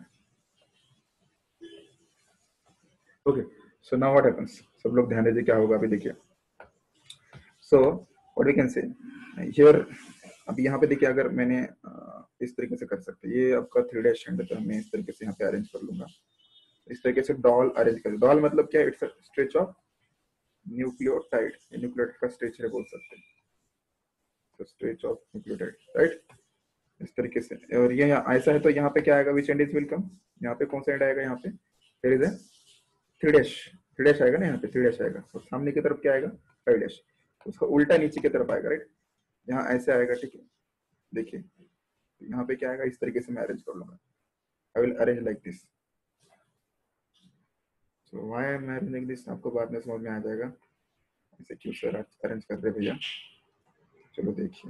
Okay, so now what happens, सब लोग ध्यान दीजिए क्या होगा अभी, देखिए। So what we can say here, अब यहाँ पे देखिए, अगर मैंने आ, इस तरीके से कर सकते, ये आपका थ्री डैश एंड है, मैं इस तरीके से यहाँ पे अरेंज कर लूंगा, इस तरीके से डॉल अरेंज कर। डॉल मतलब क्या, it's a stretch of nucleotide, nucleotide का स्ट्रेच है बोल सकते हैं, तो स्ट्रेच ऑफ न्यूक्लियोटाइड, राइट, इस तरीके से। और ये ऐसा है तो यहाँ पे क्या आएगा, which end is will come, यहाँ पे कौन सा एंड आएगा, यहाँ पे there is a three dash, three dash आएगा ना, यहाँ पे थ्री डैश आएगा। और सामने की तरफ क्या आएगा, फाइव डैश, उसका उल्टा नीचे की तरफ आएगा, राइट, यहाँ ऐसे आएगा। ठीक है, देखिए यहाँ पे क्या आएगा, इस तरीके से मैं अरेंज कर लूंगा, I will arrange like this. So why I am arranging this, आपको बाद में समझ में आ जाएगा ऐसे क्यों सर अरेंज कर रहे भैया। चलो देखिए,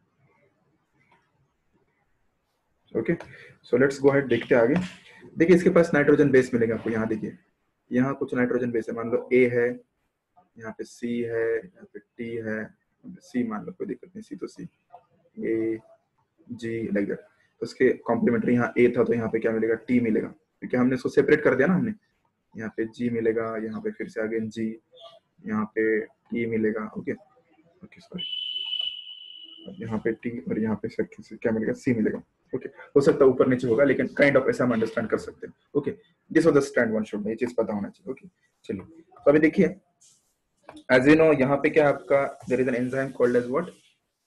okay, so let's go ahead, देखते हैं आगे। देखिए इसके पास नाइट्रोजन बेस मिलेगा आपको, यहाँ देखिए, यहाँ कुछ नाइट्रोजन बेस है, मान लो ए है, यहाँ पे सी है, यहाँ पे टी है, सी मान लो, कोई दिक्कत नहीं, सी तो सी, ए जी लाइक दैट। तो उसके कॉम्प्लीमेंट्री यहाँ ए था, तो यहाँ पे क्या मिलेगा, टी मिलेगा, क्योंकि हमने इसको सेपरेट कर दिया ना हमने। यहाँ पे जी मिलेगा, यहाँ पे फिर से आगे जी, यहाँ पे टी मिलेगा। ओके ओके सॉरी, यहाँ पे टी और यहाँ पे क्या मिलेगा, सी मिलेगा। Okay okay. हो सकता है ऊपर नीचे होगा, लेकिन काइंड ऑफ ऐसा हम अंडरस्टैंड कर सकते हैं। Okay, this was the strand one should, ये चीज पता होना चाहिए। Okay okay. चलिए, तो अभी देखिए, एज यू नो यहाँ पे क्या आपका there is an enzyme called as what,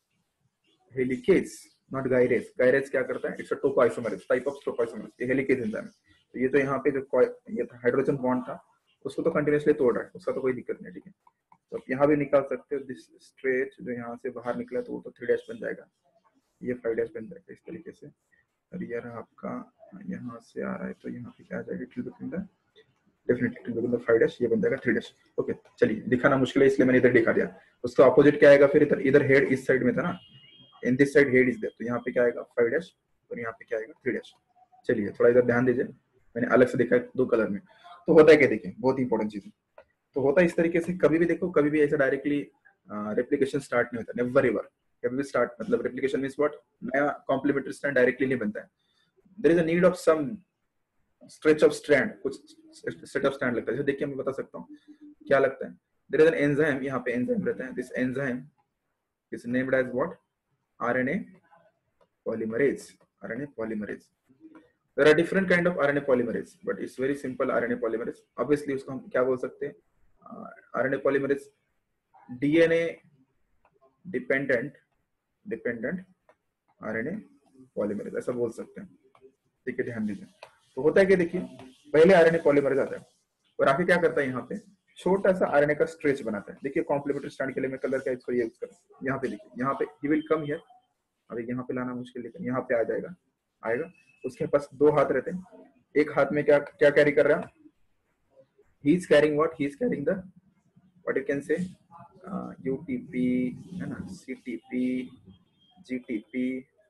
helicase, not gyrase. Gyrase क्या करता है, it's a topoisomerase, type of topoisomerase, ये हेलिकेज एंजाइम है। तो ये तो यहाँ पे जो ये था हाइड्रोजन बॉन्ड था, उसको तो कंटिन्यूअसली तोड़ रहा है, उसका तो कोई दिक्कत नहीं, ठीक है। तो आप यहाँ भी निकाल सकते हो, दिस स्ट्रेच जो यहाँ से बाहर निकला तो वो तो थ्री डैश बन जाएगा, ये फाइव डैश बन जाएगा इस तरीके से। और ये रहा आपका, यहाँ से आ रहा है तो यहाँ पे क्या आ जाएगा, it will become the definitely become the five dash, ये बन जाएगा थ्री डैश। ओके चलिए, दिखाना मुश्किल है इसलिए मैंने इधर दिखा दिया। उसका अपोजिट क्या आएगा फिर, इधर इधर हेड इस साइड में था ना, in this side head is there, तो यहाँ पे क्या आएगा फाइव डैश, और यहाँ पे क्या आएगा थ्री डैश। चलिए थोड़ा इधर ध्यान दीजिए, मैंने अलग से देखा है दो कलर में। तो होता है क्या, देखिए बहुत इंपॉर्टेंट चीज है। तो होता है इस तरीके से, कभी भी देखो, कभी भी ऐसा डायरेक्टली रेप्लिकेशन स्टार्ट नहीं होता, नेवर एवर। कभी भी स्टार्ट मतलब रेप्लिकेशन मींस व्हाट, नया कॉम्प्लीमेंट्री स्ट्रैंड डायरेक्टली नहीं बनता है, there is a need of some stretch of strand, कुछ सेट ऑफ स्ट्रैंड लगता है। जैसे देखिए मैं बता सकता हूँ क्या लगता है, देयर इज एन एंजाइम, यहाँ पे एंजाइम रहता है, this enzyme is named as what, RNA polymerase, R N A polymerase. There are different kind of R N A polymerase, but it's very simple R N A polymerase. Obviously उसको हम क्या बोल सकते हैं, R N A polymerase D N A dependent dependent R N A polymerase ऐसा बोल सकते हैं, ठीक है, ध्यान दीजिए। तो होता है कि देखिए, पहले R N A polymerase आता है और आके क्या करता है, यहाँ पे छोटा सा R N A का स्ट्रेच बनाता है। देखिए कॉम्प्लीमेंट्री स्ट्रैंड के लिए मैं कलर का इसको ये यूज कर रहा हूँ, यहाँ पे देखिए, यहाँ पे he will come here, अभी यहाँ पे लाना मुश्किल, लेकिन यहाँ पे आ जाएगा, आएगा। उसके पास दो हाथ रहते हैं, एक हाथ में क्या क्या कैरी कर रहा है, he is carrying what, he is carrying the what you can say UTP, है ना, CTP, GTP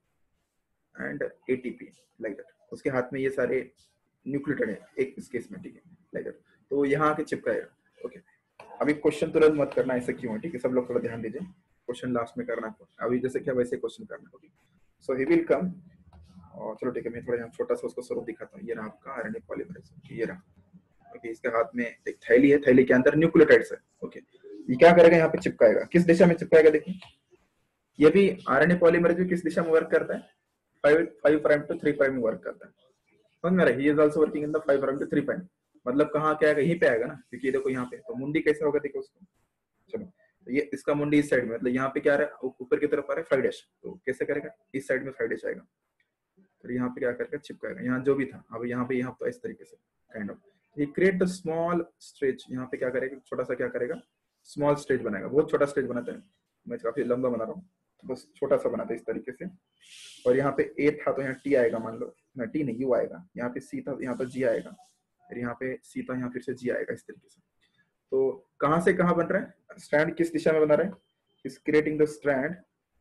and ATP, like that. उसके हाथ में ये सारे न्यूक्लियोटाइड है एक इस केस में, ठीक है, लाइक दैट। तो यहाँ आके चिपकाएगा। ओके, अभी क्वेश्चन तुरंत मत करना, ऐसा क्यों है, ठीक है, सब लोग थोड़ा ध्यान दीजिए, क्वेश्चन लास्ट में करना, अभी जैसे क्या वैसे क्वेश्चन करना। ओके, सो ही विल कम, और चलो ठीक है, मैं थोड़ा यहाँ छोटा सा उसको स्वरूप दिखाता हूँ। ये रहा आपका आरएनए पॉलीमरेज, ये रहा। ओके, इसके हाथ में एक थैली है, थैली के अंदर न्यूक्लियोटाइड्स है। ओके, ये क्या करेगा, यहाँ पे चिपकाएगा, किस दिशा में चिपकाएगा, देखिए ये भी आरएनए पॉलीमरेज भी किस दिशा में वर्क करता है, five five prime to three prime में वर्क करता है, समझ में आ रहा है। He is also working in the five prime to three prime, मतलब कहाँ क्या आएगा, यहीं पे आएगा ना, क्योंकि देखो यहाँ पे तो मुंडी कैसे होगा, देखो उसको, चलो तो ये इसका मुंडी इस साइड में, मतलब यहाँ पे क्या आ रहा है, ऊपर की तरफ आ रहा है फाइव डैश, तो कैसे करेगा, इस साइड में फाइव डैश आएगा, फिर यहाँ पे क्या करके चिपकाएगा, यहाँ जो भी था, अब यहाँ पे यहाँ पे इस तरीके से काइंड ऑफ ये क्रिएट द स्मॉल स्ट्रेच। यहाँ पे क्या करेगा, छोटा सा क्या करेगा, स्मॉल स्ट्रेच बनाएगा, बहुत छोटा स्ट्रेच बनाता है, मैं काफी लंबा बना रहा हूँ, बस छोटा सा बनाता है इस तरीके से। और यहाँ पे ए था तो यहाँ टी आएगा, मान लो ना, टी नहीं यू आएगा, यहाँ पे सी था यहाँ पर जी आएगा, फिर यहाँ पे सी था यहाँ फिर से जी आएगा, इस तरीके से। तो कहां से कहां बन रहा है, स्ट्रैंड किस दिशा में बना रहा है, is creating the strand,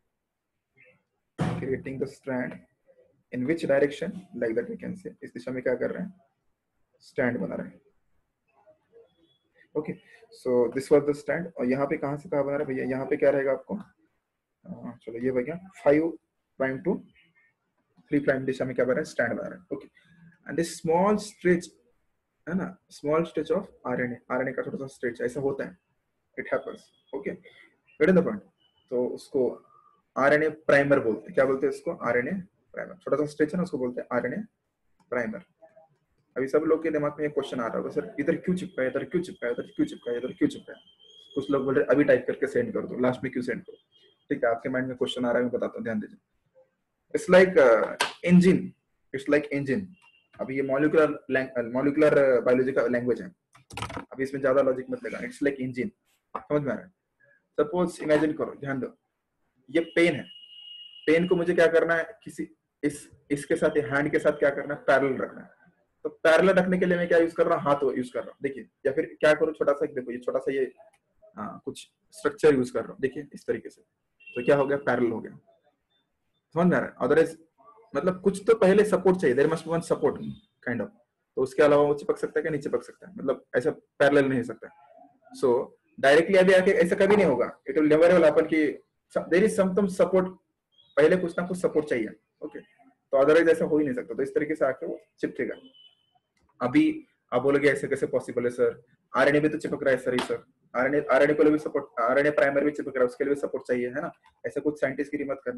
creating the strand in which direction, like that we can say, इस दिशा में क्या कर रहे हैं, स्टैंड बना रहे हैं। Okay, so this was the stand. और यहाँ पे कहां से कहां बना रहा है भैया, यहाँ पे क्या रहेगा आपको, आ, चलो ये भैया five prime to three prime दिशा में क्या बना रहा है, स्टैंड बना रहा है। Okay, and this small stretch है ना, small stretch of RNA, RNA का छोटा सा स्ट्रेच ऐसा होता है, it happens. Okay, get the point. तो उसको आरएनए प्राइमर बोलते हैं, क्या बोलते हैं इसको, आरएनए प्राइमर, छोटा सा स्ट्रेच है ना, उसको बोलते हैं आरएनए प्राइमर। अभी सब लोग के दिमाग में एक क्वेश्चन आ रहा होगा, सर इधर क्यों चिपकाया, इधर क्यों चिपकाया, इधर क्यों चिपकाया, इधर क्यों चिपकाया। कुछ लोग बोल रहे अभी टाइप करके सेंड कर दो, लास्ट में क्यों सेंड करो, ठीक है, आपके माइंड में क्वेश्चन आ रहा है, मैं बताता हूँ, ध्यान दीजिए। It's like engine, it's like engine. अभी ये मॉलिक्यूलर मॉलिक्यूलर बायोलॉजी का लैंग्वेज है, अभी इसमें ज्यादा लॉजिक मत लगा, इट्स लाइक इंजन, समझ में आ रहा है। सपोज इमेजिन करो, ध्यान दो, ये पेन है, पेन को मुझे क्या करना है, किसी इस इसके साथ, हैंड के साथ क्या करना है, पैरेलल रखना है। तो पैरेलल रखने के लिए मैं क्या यूज कर रहा हूँ, हाथ यूज कर रहा हूँ, देखिए, या फिर क्या करूँ, छोटा सा देखो, ये छोटा सा ये हाँ कुछ स्ट्रक्चर यूज कर रहा हूँ, देखिए इस तरीके से, तो क्या हो गया, पैरेलल हो गया, समझ में आ रहा है। अदरवाइज मतलब कुछ तो पहले सपोर्ट चाहिए, there must be one support kind of, तो उसके अलावा वो चिपक सकता है क्या, नहीं चिपक सकता है, मतलब ऐसा पैरेलल नहीं हो सकता। सो डायरेक्टली अभी आके ऐसा कभी नहीं होगा, it will never will happen कि देयर इज सम सपोर्ट, पहले कुछ ना कुछ सपोर्ट चाहिए। ओके, तो अदरवाइज ऐसा हो ही नहीं सकता, तो इस तरीके से आके वो चिपकेगा। अभी आप बोलोगे ऐसे कैसे पॉसिबल है सर, आरएनए भी तो चिपक रहा है सर, ही सर आरएनए आरएनए को भी सपोर्ट, आरएनए प्राइमर भी चिपक रहा है, उसके लिए भी सपोर्ट चाहिए, है ना, ऐसा कुछ साइंटिस्ट की मत करना।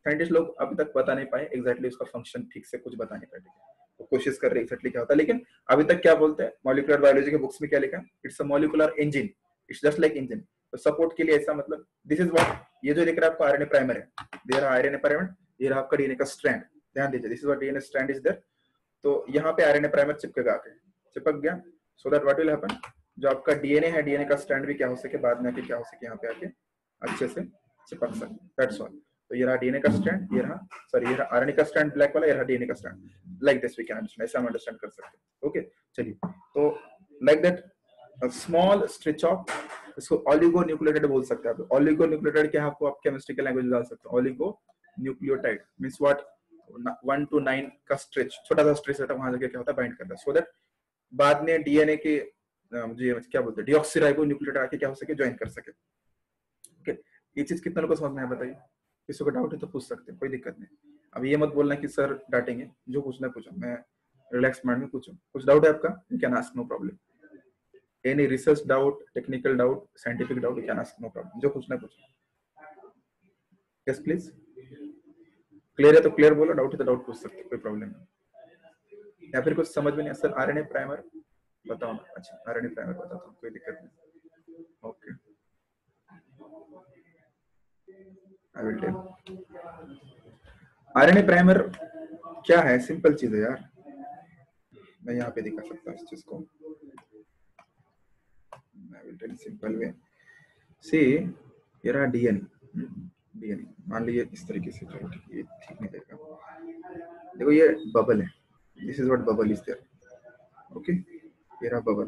साइंटिस्ट लोग अभी तक बता नहीं पाए एग्जैक्टली उसका फंक्शन, ठीक से कुछ बता नहीं पाए, तो कोशिश कर रहे एग्जैक्टली क्या होता है, लेकिन अभी तक क्या बोलते हैं मॉलिक्यूलर बायोलॉजी के बुक्स में क्या लिखा है, it's a molecular engine, it's just like engine. तो सपोर्ट के लिए ऐसा मतलब दिस इज व्हाट, ये जो दिख रहा है आपको आरएनए प्राइमर है, देयर आरएनए प्राइमर, ये रहा आपका डीएनए का स्ट्रैंड, ध्यान दीजिए this is what DNA strand is there. तो यहाँ पे आरएनए प्राइमर चिपकेगा आके, चिपक गया, so that what will happen, जो आपका डीएनए है, डीएनए का स्ट्रैंड भी क्या हो सके बाद में आके क्या हो सके यहाँ पे आके अच्छे से चिपक सके, दैट्स ऑल। तो ये रहा डीएनए का स्ट्रैंड, ये रहा सॉरी ये रहा आरएनए का स्ट्रैंड ब्लैक वाला, ये रहा डीएनए का strand, like this we can understand, ऐसा हम अंडरस्टैंड कर सकते हैं। ओके चलिए, तो like that small stretch of, इसको ऑलिगो न्यूक्लियोटाइड बोल सकते हैं आप। ऑलिगो न्यूक्लियोटाइड क्या है आपको आप केमिस्ट्री के लैंग्वेज में डाल सकते हैं, oligonucleotide means what, one two nine का स्ट्रेच, छोटा सा स्ट्रेच रहता है, वहां जाके क्या होता है बाइंड करता है, सो दैट बाद में डीएनए के जी क्या बोलते हैं डीऑक्सीराइबो न्यूक्लियोटाइड आके क्या हो सके ज्वाइन कर सके। ओके ये चीज कितना लोगों को समझ में है बताइए, किसी को डाउट है तो पूछ सकते हैं, कोई दिक्कत नहीं। अब ये मत बोलना कि सर डांटेंगे, जो पूछना है पूछो, मैं रिलैक्स माइंड में पूछो, कुछ डाउट है आपका you can ask, no problem, any research doubt, technical doubt, scientific doubt you can ask, no problem, जो पूछना है पूछो। यस प्लीज, क्लियर है तो क्लियर बोलो, डाउट है तो डाउट पूछ सकते, कोई प्रॉब्लम नहीं। या फिर कुछ समझ में नहीं सर आरएनए प्राइमर बताओ ना, अच्छा आरएनए प्राइमर बताता हूँ, कोई दिक्कत नहीं, okay I will tell. RNA primer क्या है, सिंपल चीज है यार, मैं यहाँ पे दिखा सकता हूँ इस चीज को, I will tell simple way. See ये रहा डीएनए, डीएनए मान लीजिए इस तरीके से, चलो ठीक है, ये ठीक नहीं देगा, देखो ये बबल है, this is what bubble is there, okay ये रहा बबल,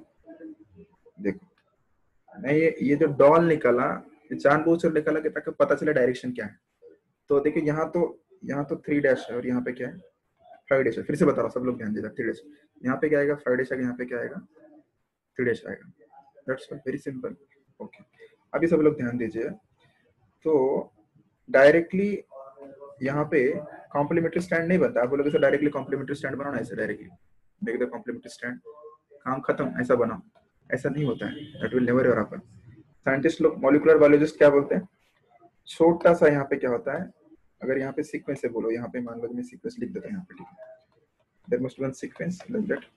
देखो मैं ये ये जो डॉल निकला, ये जानबूझकर निकला कि ताकि पता चले डायरेक्शन क्या है। तो देखिए यहाँ तो यहाँ तो थ्री डैश है और यहाँ पे क्या है फाइव डैश है, फिर से बता रहा हूँ सब लोग ध्यान दीजिए, थ्री डैश यहाँ पे क्या आएगा, फाइव डैश आएगा, यहाँ पे क्या आएगा थ्री डैश आएगा, दैट्स वेरी सिंपल। ओके अभी सब लोग ध्यान दीजिए, तो डायरेक्टली यहाँ पे कॉम्प्लीमेंट्री स्टैंड नहीं बनता, आप बोलोगे सर डायरेक्टली कॉम्प्लीमेंट्री स्टैंड बनाना, ऐसे डायरेक्टली देख दो कॉम्प्लीमेंट्री स्टैंड, काम खत्म, ऐसा बनाओ, ऐसा नहीं होता है, that will never ever happen. Scientist लोग, मॉलिक्यूलर बायोलॉजिस्ट क्या बोलते हैं, छोटा सा यहाँ पे क्या होता है, अगर यहाँ पे सीक्वेंस है बोलो, यहाँ पे मान लो मैं सीक्वेंस लिख देता हूँ यहाँ पे, ठीक है, there must be one sequence like that,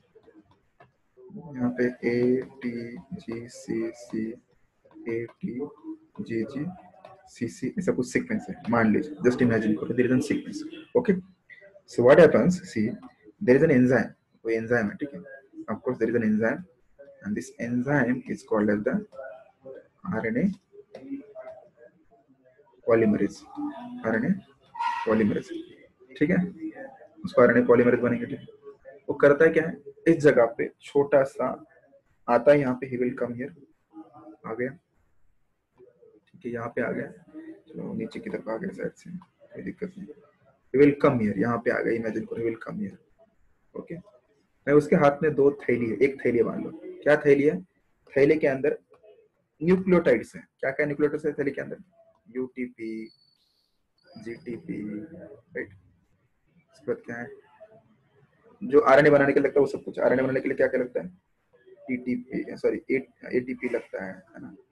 यहाँ पे A T G C C A T G जी सी सी ऐसा कुछ सीक्वेंस है मान लीजिए, जस्ट इमेजिन करो there is an sequence, okay so what happens, see there is an enzyme, वो enzyme है, ठीक है, of course there is an enzyme and this enzyme is called as the RNA polymerase, RNA polymerase, ठीक है, उसको RNA polymerase बनेंगे, ठीक है, वो करता है क्या है, इस जगह पे छोटा सा आता है, यहाँ पे ही विल कम हियर, आ गया, ठीक है, यहाँ पे आ गया, चलो नीचे की तरफ आ गया साइड से, कोई दिक्कत नहीं, ही विल कम हियर, यहाँ पे आ गया, इमेजिन करो he will come here, okay, मैं उसके हाथ में दो थैली है, एक थैली मान लो, क्या थैली है, थैली के अंदर न्यूक्लियोटाइड्स है, क्या क्या न्यूक्लियोटाइड्स है थैली के अंदर, यूटीपी, जीटीपी, राइट, इसके बाद क्या है, जो आरएनए बनाने के लिए लगता है वो सब कुछ, आरएनए बनाने के लिए क्या क्या लगता है, टीटीपी सॉरी एटीपी लगता है है ना,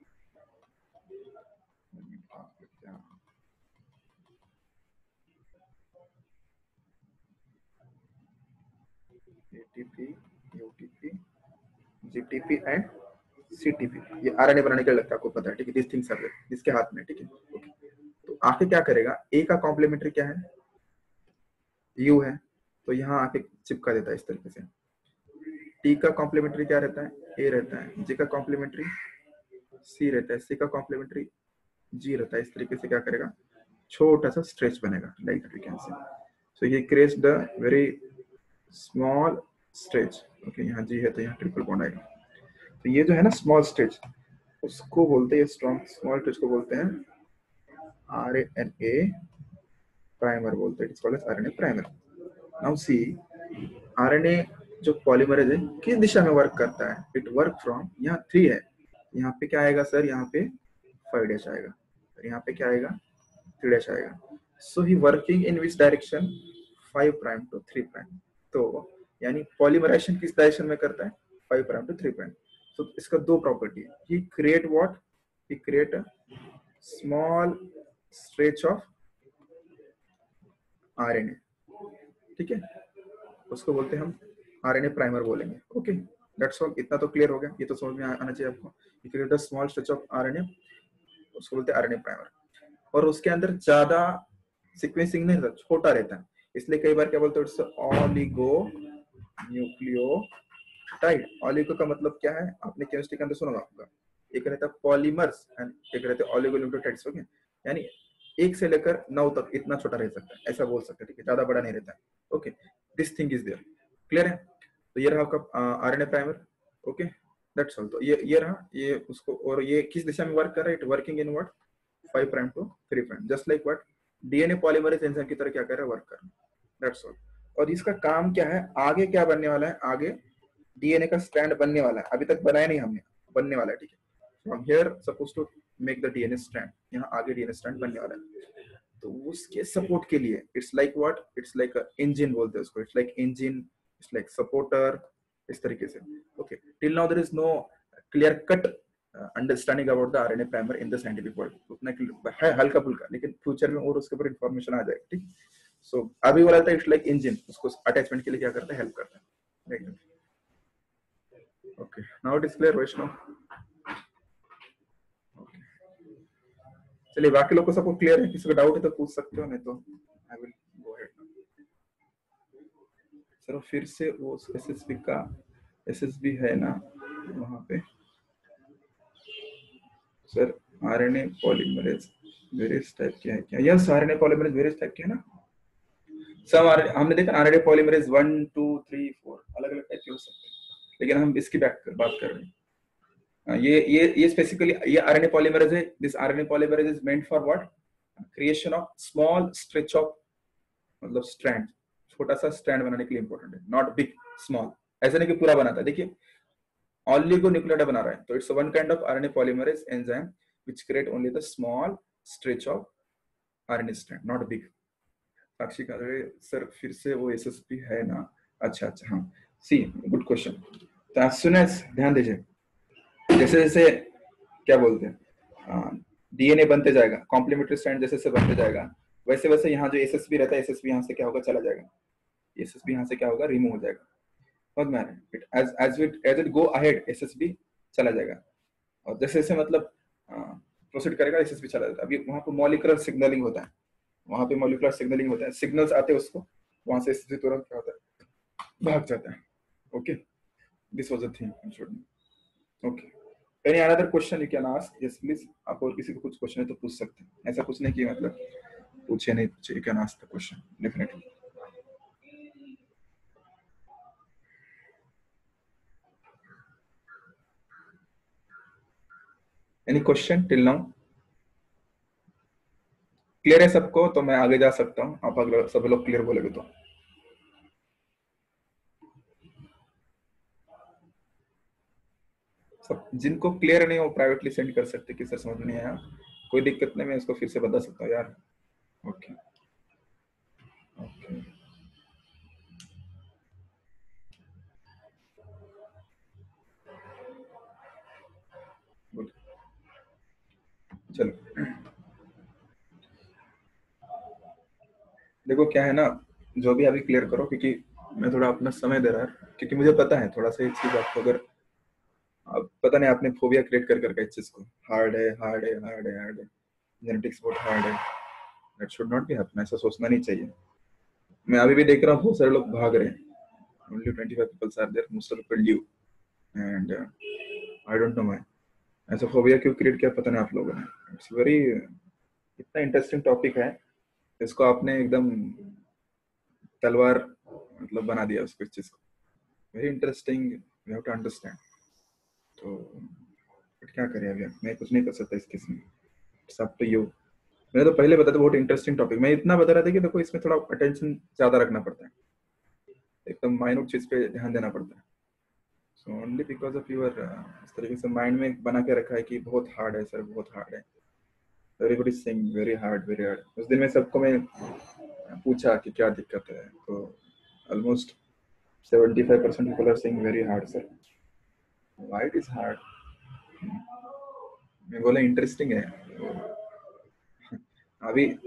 ATP, UTP, GTP and CTP, ये आरएनए बनाने के लिए लगता है, आपको पता है, ठीक है, दिस थिंग्स आर देयर इसके हाथ में, ठीक है, ओके, तो आके क्या करेगा, ए का कॉम्प्लीमेंट्री क्या है, यू है, तो यहाँ आके चिपका देता है इस तरीके से, टी का कॉम्प्लीमेंट्री क्या रहता है, ए रहता है, जी का कॉम्प्लीमेंट्री सी रहता है, सी का कॉम्प्लीमेंट्री जी रहता है, इस तरीके से क्या करेगा, छोटा सा स्ट्रेच बनेगा, like that we can say, so ये creates the very small stretch, okay, यहाँ जी है तो यहाँ ट्रिपल बॉन्ड आएगा, तो ये जो है ना स्मॉल स्ट्रेच, उसको बोलते हैं, स्ट्रॉन्ग स्मॉल स्ट्रेच को बोलते हैं आरएनए प्राइमर बोलते हैं, it's called as RNA primer. Now see RNA जो पॉलीमरेज है किस दिशा में वर्क करता है, इट वर्क फ्रॉम, यहाँ थ्री है, यहाँ पे क्या आएगा सर, यहाँ पे फाइव डैश आएगा, यहाँ पे क्या आएगा थ्री डैश आएगा, so he working in which direction, five prime to three prime, तो यानी पॉलीमराइजेशन किस डायरेक्शन में करता है, five prime to three prime, तो इसका दो प्रॉपर्टी है, he create what, he create a small stretch of RNA, ठीक है, उसको बोलते हैं हम आरएनए प्राइमर बोलेंगे। Okay, that's all. इतना तो क्लियर हो गया, ये तो समझ में आना चाहिए आपको। If you get a small stretch of RNA, उसको बोलते हैं आरएनए प्राइमर। और उसके अंदर ज्यादा सीक्वेंसिंग नहीं रहता, छोटा रहता है, इसलिए कई बार क्या बोलते हैं, इट्स ऑलिगो न्यूक्लियोटाइड। ऑलिगो का मतलब क्या है, आपने केमिस्ट्री के अंदर सुना होगा, एक रहता है पॉलीमर्स एंड एक रहते हैं ऑलिगो न्यूक्लियोटाइड्स। ओके, यानी एक से लेकर नौ तक इतना छोटा रह सकता है, ऐसा बोल सकते हैं, ठीक है, ज्यादा बड़ा नहीं रहता है। Okay, this thing is there, clear है। तो ये रहा आपका RNA primer. Okay, that's all. तो ये ये रहा, ये उसको, और ये किस दिशा में वर्क कर रहा है, it working in what, five prime to three prime, just like what DNA polymerase enzyme की तरह क्या कर रहा है, वर्क कर रहा है, दैट्स ऑल। और इसका काम क्या है, आगे क्या बनने वाला है, आगे डीएनए का स्ट्रैंड बनने वाला है, अभी तक बनाया नहीं हमने, बनने वाला है, ठीक है। From here suppose to make the DNA strand, यहाँ आगे डीएनए स्ट्रैंड बनने वाला है, तो उसके सपोर्ट के लिए it's like what, it's like a engine बोलते हैं उसको, it's like engine, it's like supporter, इस तरीके से। Okay, till now there is no clear cut understanding about the RNA primer in the scientific world, उतना है हल्का फुल्का, लेकिन फ्यूचर में और उसके ऊपर इंफॉर्मेशन आ जाएगी, ठीक। सो अभी बोला था इट्स लाइक इंजन, उसको अटैचमेंट के लिए क्या करता है, हेल्प करता है, right. Okay, now it is clear Vaishnav. चलिए, बाकी लोग को सबको क्लियर है, किसी को डाउट है तो पूछ सकते हो, नहीं तो I will go ahead. Sir फिर से वो एसएसबी का एसएसबी है ना वहां पे, sir RNA polymerase various type के है क्या, yes RNA polymerase various type के है ना सब। हमने देखा RNA polymerase one two three four अलग अलग टाइप के हो सकते हैं, लेकिन हम इसकी बात कर रहे हैं। ये ये ये स्पेसिफिकली ये आरएनए पॉलीमरेज है, this RNA polymerase is meant for what, creation of small stretch of, मतलब स्ट्रैंड, छोटा सा स्ट्रैंड बनाने के लिए इंपॉर्टेंट है, नॉट बिग, स्मॉल, ऐसा नहीं कि पूरा बनाता है। देखिए ऑलिगोन्यूक्लियोटाइड बना रहा है, तो it's one kind of RNA polymerase enzyme which create only the small stretch of RNA strand, not big. Sakshi कह रहे सर फिर से वो एसएसपी है ना, अच्छा अच्छा, हाँ, सी गुड क्वेश्चन। तो एज सुन एज, ध्यान दीजिए, जैसे जैसे क्या बोलते हैं डीएनए बनते जाएगा, कॉम्प्लीमेंट्री स्ट्रैंड जैसे जैसे बनते जाएगा, वैसे वैसे यहाँ जो एसएसबी रहता है, एसएसबी यहाँ से क्या होगा, चला जाएगा, एसएसबी यहाँ से क्या होगा, रिमूव हो जाएगा, समझ में आ रहा है। It as as it as it go ahead SSB चला जाएगा, और जैसे जैसे मतलब प्रोसीड करेगा एसएसबी चला जाता है। अभी वहाँ पे मॉलिक्यूलर सिग्नलिंग होता है, वहाँ पे मॉलिक्यूलर सिग्नलिंग होता है, सिग्नल्स आते हैं उसको, वहाँ से एसएसबी तुरंत क्या होता है, भाग जाता है। Okay, this was the thing I should know. Okay, any another question you can ask, yes please. आप और किसी को कुछ क्वेश्चन है तो पूछ सकते हैं, ऐसा कुछ नहीं कि मतलब पूछे नहीं पूछे, you can ask the question definitely. Any question till now, clear है सबको, तो मैं आगे जा सकता हूँ, आप अगर सब लोग क्लियर बोलेगे तो। सब जिनको क्लियर नहीं हो प्राइवेटली सेंड कर सकते कि सर समझ नहीं आया, कोई दिक्कत नहीं, मैं इसको फिर से बता सकता हूँ यार। ओके ओके, गुड, चलो देखो क्या है ना, जो भी अभी क्लियर करो, क्योंकि मैं थोड़ा अपना समय दे रहा है, क्योंकि मुझे पता है थोड़ा सा इस चीज आपको, अगर अब पता नहीं आपने फोबिया क्रिएट कर करके इस चीज को, हार्ड है हार्ड है हार्ड है हार्ड है, जेनेटिक्स बहुत हार्ड है, that should not be happen, ऐसा सोचना नहीं चाहिए। मैं अभी भी देख रहा हूँ बहुत सारे लोग भाग रहे हैं, only twenty-five people are there, most of the people leave, and uh, I don't know why ऐसा फोबिया क्यों क्रिएट किया, पता नहीं आप लोगों ने। इट्स वेरी, इतना इंटरेस्टिंग टॉपिक है, इसको आपने एकदम तलवार मतलब बना दिया उसको, इस चीज को very interesting, you have to understand. तो क्या करें, अभी मैं कुछ नहीं कर सकता इस केस में, इट्स अप टू यू। मैंने तो पहले बताया था बहुत इंटरेस्टिंग टॉपिक, मैं इतना बता रहा था कि देखो इसमें थोड़ा अटेंशन ज्यादा रखना पड़ता है, एकदम माइन्यूट चीज पे ध्यान देना पड़ता है। So only because of your इस तरीके से माइंड में बना के रखा है कि बहुत हार्ड है सर, बहुत हार्ड है, everybody saying very hard very hard. उस दिन में सबको मैं पूछा कि क्या दिक्कत है, तो almost seventy-five percent people are saying very hard sir, why it is hard, मैं बोला इंटरेस्टिंग है। अभी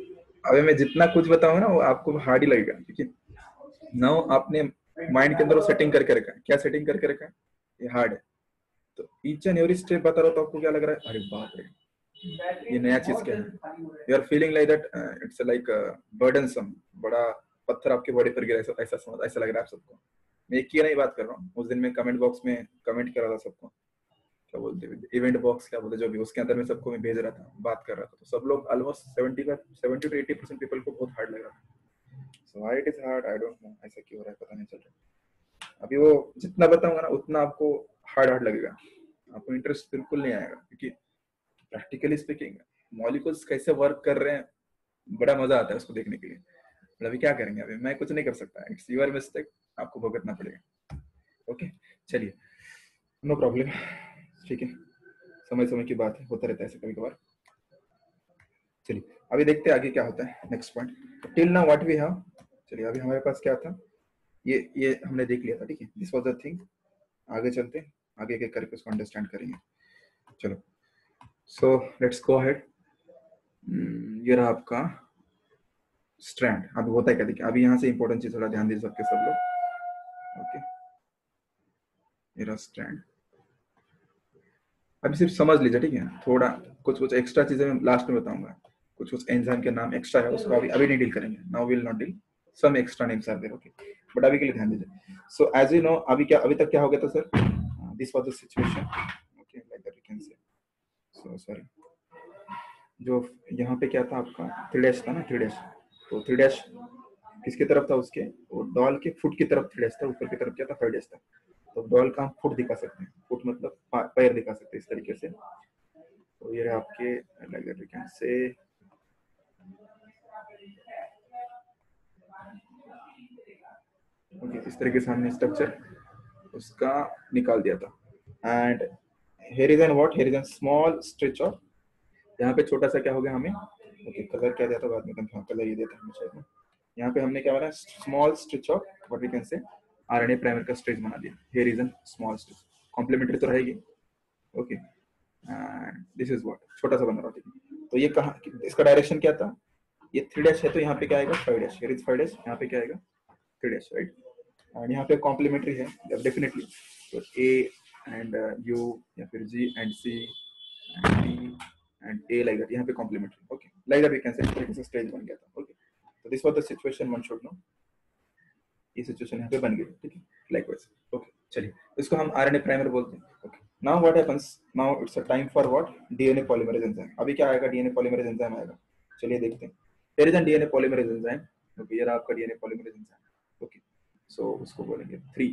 अभी मैं जितना कुछ बताऊंगा ना वो आपको हार्ड ही लगेगा, ठीक है। नाउ आपने माइंड के अंदर वो सेटिंग करके रखा है, क्या सेटिंग करके रखा है, ये हार्ड है। तो ईच एंड एवरी स्टेप बता रहा हूँ तो आपको क्या लग रहा है, अरे बाप रे ये नया चीज क्या है, you are feeling like that it's like burdensome, बड़ा पत्थर आपके बॉडी पर गिरा, ऐसा ऐसा समझ ऐसा लग रहा है आप सबको। मैं एक की नहीं बात कर रहा हूँ, उस दिन मैं कमेंट बॉक्स में कमेंट कर रहा था सबको, क्या बोलते हैं इवेंट बॉक्स, क्या बोलते जो भी, उसके अंदर मैं सबको मैं भेज रहा था, बात कर रहा था, तो सब लोग ऑलमोस्ट सेवेंटी का seventy to eighty percent people को बहुत हार्ड लग रहा था। So why it is hard I don't know, ऐसा क्यों हो रहा है पता नहीं चल रहा। अभी वो जितना बताऊंगा ना उतना आपको हार्ड हार्ड लगेगा, आपको इंटरेस्ट बिल्कुल नहीं आएगा, क्योंकि प्रैक्टिकली स्पीकिंग मॉलिक्यूल्स कैसे वर्क कर रहे हैं बड़ा मजा आता है उसको देखने के लिए। पर अभी क्या करेंगे, अभी मैं कुछ नहीं कर सकता, इट्स यूर मिस्टेक, आपको भुगतना पड़ेगा। ओके चलिए, नो प्रॉब्लम, ठीक है, समय समय की बात है, होता रहता है ऐसे कभी कभार। चलिए अभी देखते हैं आगे क्या होता है, next point. Till now what we have, चलिए अभी हमारे पास क्या था, ये ये हमने देख लिया था, ठीक है, दिस वाज द थिंग। आगे चलते हैं, आगे के करके उसको अंडरस्टैंड करेंगे। चलो सो लेट्स गो अहेड। ये रहा आपका स्ट्रैंड। अभी होता है क्या, देखिए अभी यहाँ से इंपॉर्टेंट चीज थोड़ा ध्यान दीजिए सबके सब लोग। ओके ये रहा स्ट्रैंड, अभी सिर्फ समझ लीजिए, ठीक है, थोड़ा कुछ कुछ एक्स्ट्रा चीजें मैं लास्ट में बताऊंगा, कुछ कुछ एंजाइम के नाम एक्स्ट्रा है, उसको अभी अभी नहीं डील करेंगे, now will not deal some extra names are there, okay, but अभी के लिए ध्यान दीजिए। सो एज यू नो अभी क्या, अभी तक क्या हो गया था sir, this was the situation, okay like that you can say, so sorry, जो यहाँ पे क्या था आपका थ्री डैश था ना, थ्री डैश, तो थ्री डैश किसकी तरफ था, उसके वो डॉल के फुट की तरफ थ्री डैश था, ऊपर की तरफ क्या था, फाइव डैश था। तो डॉल का हम फुट दिखा सकते हैं, फुट मतलब पैर दिखा सकते हैं इस तरीके से। तो ये आपके like that we can say, okay इस तरीके से हमने स्ट्रक्चर उसका निकाल दिया था। And here is an what, here is an small stretch of, यहाँ पे छोटा सा क्या हो गया हमें, ओके कलर क्या दिया था बाद में, कंफर्म कलर ये दिया था हमें शायद, यहाँ पे हमने क्या बना, small stretch of what we can say RNA primer का स्ट्रेच बना दिया, here is an small stretch, complementary तो रहेगी, ओके दिस इज व्हाट, छोटा सा बन रहा है। तो ये कहाँ, इसका डायरेक्शन क्या था, ये थ्री डैश है तो यहाँ पे क्या आएगा, five dash, here is five dash, यहाँ पे क्या आएगा थ्री डैश, राइट। और यहाँ पे कॉम्प्लीमेंट्री है डेफिनेटली, तो ए एंड यू या फिर G and C and D and A like that, यहाँ पे complementary, okay like that we can say, इस तरीके से स्टेज बन गया था, ओके। तो this was the situation one should know, ये सिचुएशन यहाँ पे बन गई, ठीक है, लाइकवाइज, ओके चलिए इसको हम आरएनए प्राइमर बोलते हैं, okay. Now what happens, now it's a time for what, DNA polymerase enzyme. अभी क्या आएगा, डीएनए पॉलीमरेज एंजाइम आएगा, चलिए देखते हैं। Here is an DNA polymerase enzyme, okay ये रहा आपका DNA polymerase enzyme, okay. So उसको बोलेंगे थ्री,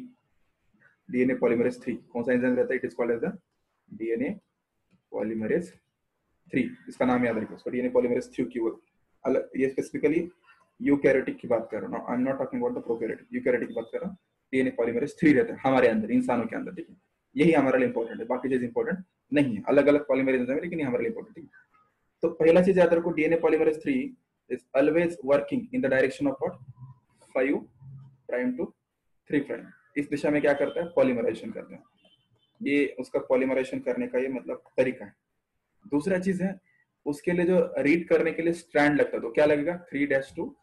डीएनए पॉलीमरेज थ्री, कौन सा एंजाइम रहता है, it is called as the DNA polymerase three, इसका नाम याद रखिए, उसको डीएनए पॉलीमरेज थ्री की, अलग ये स्पेसिफिकली यूकैरियोटिक की बात कर रहा हूँ, I am not talking about the prokaryotic, eukaryotic की बात कर रहा हूँ। डीएनए पॉलीमरेज थ्री रहता है हमारे अंदर, इंसानों के अंदर, ठीक है, यही हमारे लिए इंपॉर्टेंट है, बाकी चीज इंपॉर्टेंट नहीं है, अलग अलग पॉलीमरेज है लेकिन ये हमारे लिए इंपॉर्टेंट है। तो पहला चीज याद रखो, DNA polymerase three is always working in the direction of what, five prime to three prime, इस दिशा में क्या करता है, पॉलीमराइजेशन करता है, ये उसका पॉलीमराइजेशन करने का ये मतलब तरीका है। दूसरा चीज है, उसके लिए जो रीड करने के लिए स्ट्रैंड लगता है, तो क्या लगेगा, three dash to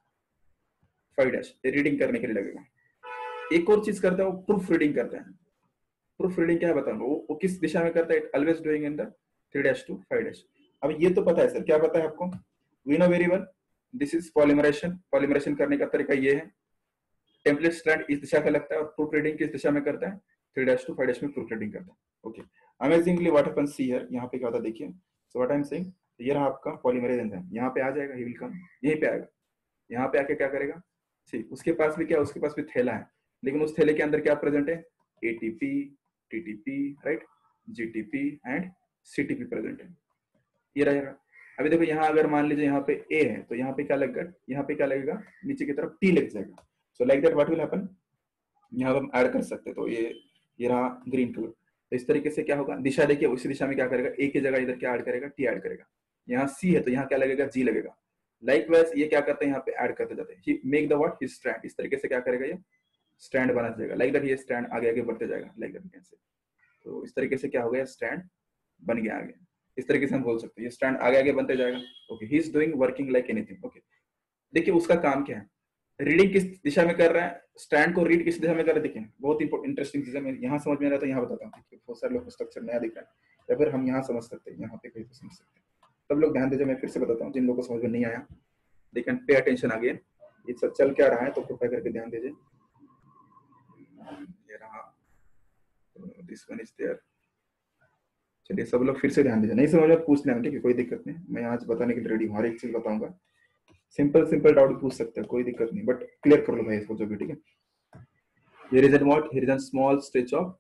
five dash, reading करने के लिए लगेगा। एक और चीज करता है, वो प्रूफ रीडिंग करता है। प्रूफ रीडिंग क्या है बताऊंगा, वो, वो किस दिशा में करता है, always doing in the three dash to five dash. अब ये तो पता है सर, क्या पता है आपको, we know very well, this is polymerisation, polymerisation करने का तरीका ये है, टेम्पलेट स्ट्रैंड इस दिशा का लगता है, और प्रूफ रीडिंग किस दिशा में करता है, three dash to five dash में प्रूफ रीडिंग करता है, okay. Amazingly what happens see here, यहाँ पे क्या होता है देखिए, so what I am saying, ये रहा आपका पॉलीमरेज एंजाइम, यहाँ पे आ जाएगा, ही विल कम, यहीं पे आएगा, यहाँ पे आके क्या करेगा, ठीक उसके पास भी क्या, उसके पास भी थैला है, लेकिन उस थैले के अंदर क्या प्रेजेंट है, ATP, TTP, right, GTP and CTP present है, ये रहेगा। अभी देखो यहाँ अगर मान लीजिए यहाँ पे ए है, तो यहाँ पे क्या लगेगा, यहाँ पे क्या लगेगा, नीचे की तरफ टी लग जाएगा, so like that what will happen, यहाँ हम ऐड कर सकते हैं, तो ये ये रहा ग्रीन कलर, तो इस तरीके से क्या होगा, दिशा देखिए, उसी दिशा में क्या करेगा, ए की जगह इधर क्या ऐड करेगा, टी ऐड करेगा, यहाँ सी है तो यहाँ क्या लगेगा, जी लगेगा, लाइकवाइज ये क्या करते हैं, यहाँ पे ऐड करते जाते हैं, he make the what, his strand, इस तरीके से क्या करेगा, ये स्ट्रैंड बना जाएगा, लाइक दैट ये स्ट्रैंड आगे आगे बढ़ते जाएगा, लाइक दैट कैन से, तो इस तरीके से क्या हो गया, स्ट्रैंड बन गया आगे, इस तरीके से हम बोल सकते हैं, ये स्ट्रैंड आगे आगे बनते जाएगा, okay, he is doing working like anything, okay. देखिए उसका काम क्या है, रीडिंग किस दिशा में कर रहा है, स्टैंड को रीड किस दिशा में कर रहा है। देखिए बहुत इंटरेस्टिंग चीज है, मैं यहाँ समझ में आ रहा था, यहाँ बताता हूँ। देखिए बहुत सारे लोग को स्ट्रक्चर नया दिख रहा है, या फिर हम यहाँ समझ सकते हैं, यहाँ पे कहीं तो समझ सकते हैं। सब लोग ध्यान दीजिए, मैं फिर से बताता हूँ जिन लोगों को समझ में नहीं आया, they can pay attention again. ये सब चल क्या रहा है तो कृपया करके ध्यान दीजिए। ये रहा, दिस वन इज देयर। चलिए सब लोग फिर से ध्यान दीजिए, नहीं समझ में पूछ लेना, ठीक है, कोई दिक्कत नहीं, मैं आज बताने के लिए रेडी हूँ, हर एक चीज बताऊंगा। सिंपल सिंपल डाउट पूछ सकते हैं, कोई दिक्कत नहीं, बट क्लियर कर लो भाई इसको जो भी, ठीक है। Here is a what? Here is a small stretch of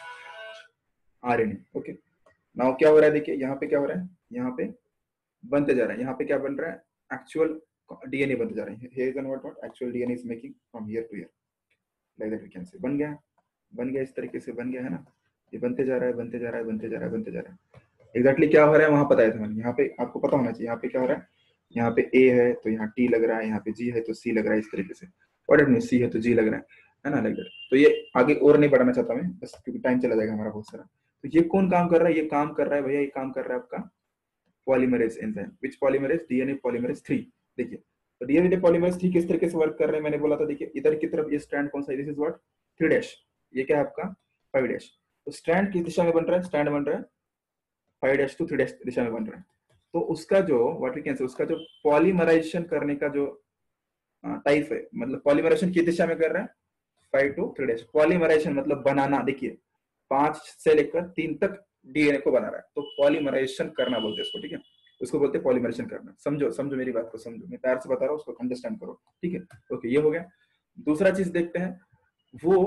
R N A. Okay, now क्या हो रहा है, देखिए यहाँ पे क्या हो रहा है, यहाँ पे बनते जा रहा है, यहाँ पे क्या बन रहा है, एक्चुअल डीएनए बनते जा रहे हैं। Here is a what what? Actual DNA is making from here to here, like that we can say। बन गया, बन गया, इस तरीके से बन गया है ना, ये बनते जा रहा है, बनते जा रहा है, बनते जा रहा है, बनते जा रहा है। एग्जैक्टली क्या हो रहा है वहां बताया था मैंने, यहाँ पे आपको पता होना चाहिए, यहाँ पे क्या हो रहा है, यहाँ पे ए है तो यहाँ टी लग रहा है, यहाँ पे जी है तो सी लग रहा है, इस तरीके से। व्हाट इट मीन, सी है तो जी लग रहा है है ना, लाइक दैट। तो ये आगे और नहीं बढ़ाना चाहता मैं, बस क्योंकि टाइम चला जाएगा हमारा बहुत सारा। तो ये कौन काम कर रहा है, ये काम कर रहा है भैया, ये काम कर रहा है आपका polymerase enzyme. Which polymerase? DNA polymerase three. देखिए तो डीएनए पॉलीमरेज थ्री किस तरीके से वर्क कर रहे हैं मैंने बोला था। देखिए इधर की तरफ ये स्ट्रैंड कौन सा है, this is what, three dash, ये क्या है आपका फाइव डैश। तो स्ट्रैंड किस दिशा में बन रहा है, स्ट्रैंड बन रहा है five dash to three dash दिशा में बन रहा है। तो उसका जो व्हाट वी कैन से, उसका जो पॉलीमराइजेशन करने का जो टाइप है, मतलब पॉलीमराइजेशन किस दिशा में कर रहा है, five to three dash. Polymerisation मतलब बनाना, देखिए पांच से लेकर तीन तक डीएनए को बना रहा है, तो पॉलीमराइजेशन करना बोलते हैं इसको, ठीक है, उसको बोलते हैं पॉलीमराइजेशन करना। समझो समझो मेरी बात को, समझो, मैं प्यार से बता रहा हूँ, उसको अंडरस्टैंड करो, ठीक है। ओके, ये हो गया। दूसरा चीज देखते हैं, वो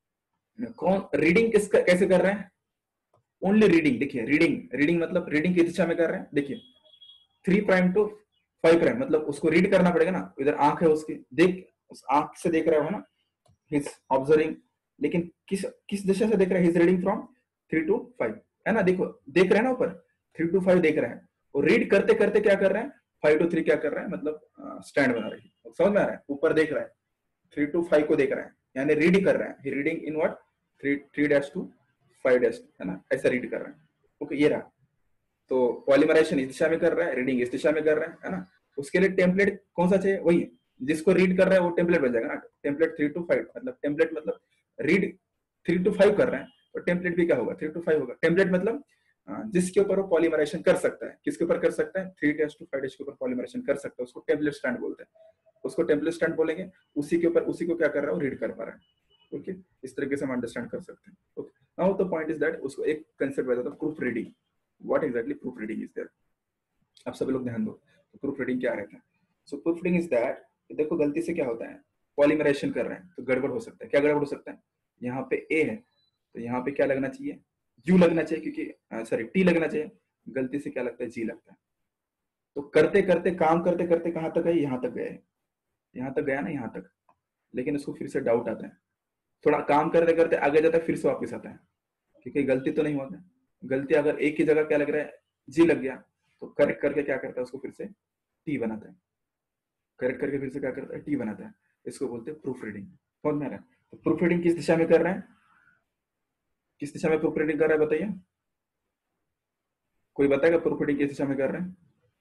कौन रीडिंग किसका कैसे कर रहे हैं, ओनली रीडिंग। देखिए रीडिंग, रीडिंग मतलब रीडिंग किस दिशा में कर रहे हैं, देखिए three prime to five prime, मतलब उसको रीड करना पड़ेगा ना, इधर आंख है उसकी, देख उस आंख से देख रहा हो ना, हिज ऑब्जर्विंग, लेकिन किस किस दिशा से देख रहा है, his reading from three to five, है ना, देखो देख रहे हैं ना ऊपर, थ्री टू फाइव देख रहे हैं, और रीड करते करते क्या कर रहे हैं, फाइव टू थ्री क्या कर रहे हैं, मतलब स्टैंड बना रहे हैं, समझ में आ रहा है, ऊपर देख रहा है, थ्री टू फाइव को देख रहा है, यानी रीड कर रहा है, reading in what, three three dash to five dash, है ना, ऐसा रीड कर रहा है। ओके, ये रहा। तो पॉलीमराइजेशन इस दिशा में कर रहा है, रीडिंग इस दिशा में कर रहा है है ना। उसके लिए टेम्पलेट कौन सा चाहिए, वही जिसको रीड कर रहा है वो टेम्पलेट बन जाएगा ना, टेम्पलेट थ्री टू फाइव, मतलब टेम्पलेट मतलब रीड थ्री टू फाइव कर रहे हैं, तो टेम्पलेट भी क्या होगा, थ्री टू फाइव होगा। टेम्पलेट मतलब जिसके ऊपर वो पॉलीमराइजेशन कर सकता है, किसके ऊपर कर सकता है, three dash to five dash के ऊपर पॉलीमराइजेशन कर सकता है, उसको टेम्पलेट स्टैंड बोलते हैं, उसको टेम्पलेट स्टैंड बोलेंगे। उसी के ऊपर उसी को क्या कर रहा है, वो रीड कर पा रहा है। ओके, इस तरीके से हम अंडरस्टैंड कर सकते हैं। Okay, now the point is that, उसको एक कंसेप्ट बताता हूं, proof reading. What exactly proof reading is there, आप सब लोग ध्यान दो। तो प्रूफ रीडिंग क्या रहता है, so proof reading is that, देखो गलती से क्या होता है, पॉलीमराइजेशन कर रहे हैं तो गड़बड़ हो सकता है। क्या गड़बड़ हो सकता है, यहाँ पे ए है तो यहाँ पे क्या लगना चाहिए, यू लगना चाहिए, क्योंकि सॉरी टी लगना चाहिए, गलती से क्या लगता है, जी लगता है। तो करते करते काम करते करते कहाँ तक है, यहाँ तक गए, यहाँ तक गया ना, यहाँ तक, लेकिन उसको फिर से डाउट आता है, थोड़ा काम करते करते आगे जाता है, फिर से वापस आता है, क्योंकि गलती तो नहीं होता है। गलती अगर एक ही जगह क्या लग रहा है, जी लग गया, तो करेक्ट करके क्या करता है, उसको फिर से टी बनाता है, करेक्ट करके फिर से क्या करता है, टी बनाता है। इसको बोलते हैं प्रूफ रीडिंग। समझ में आ रहा है। तो प्रूफ रीडिंग किस दिशा में कर रहे हैं, किस दिशा में प्रूफ रीडिंग कर रहा है बताइए, कोई बताएगा प्रूफ रीडिंग किस दिशा में कर रहे हैं।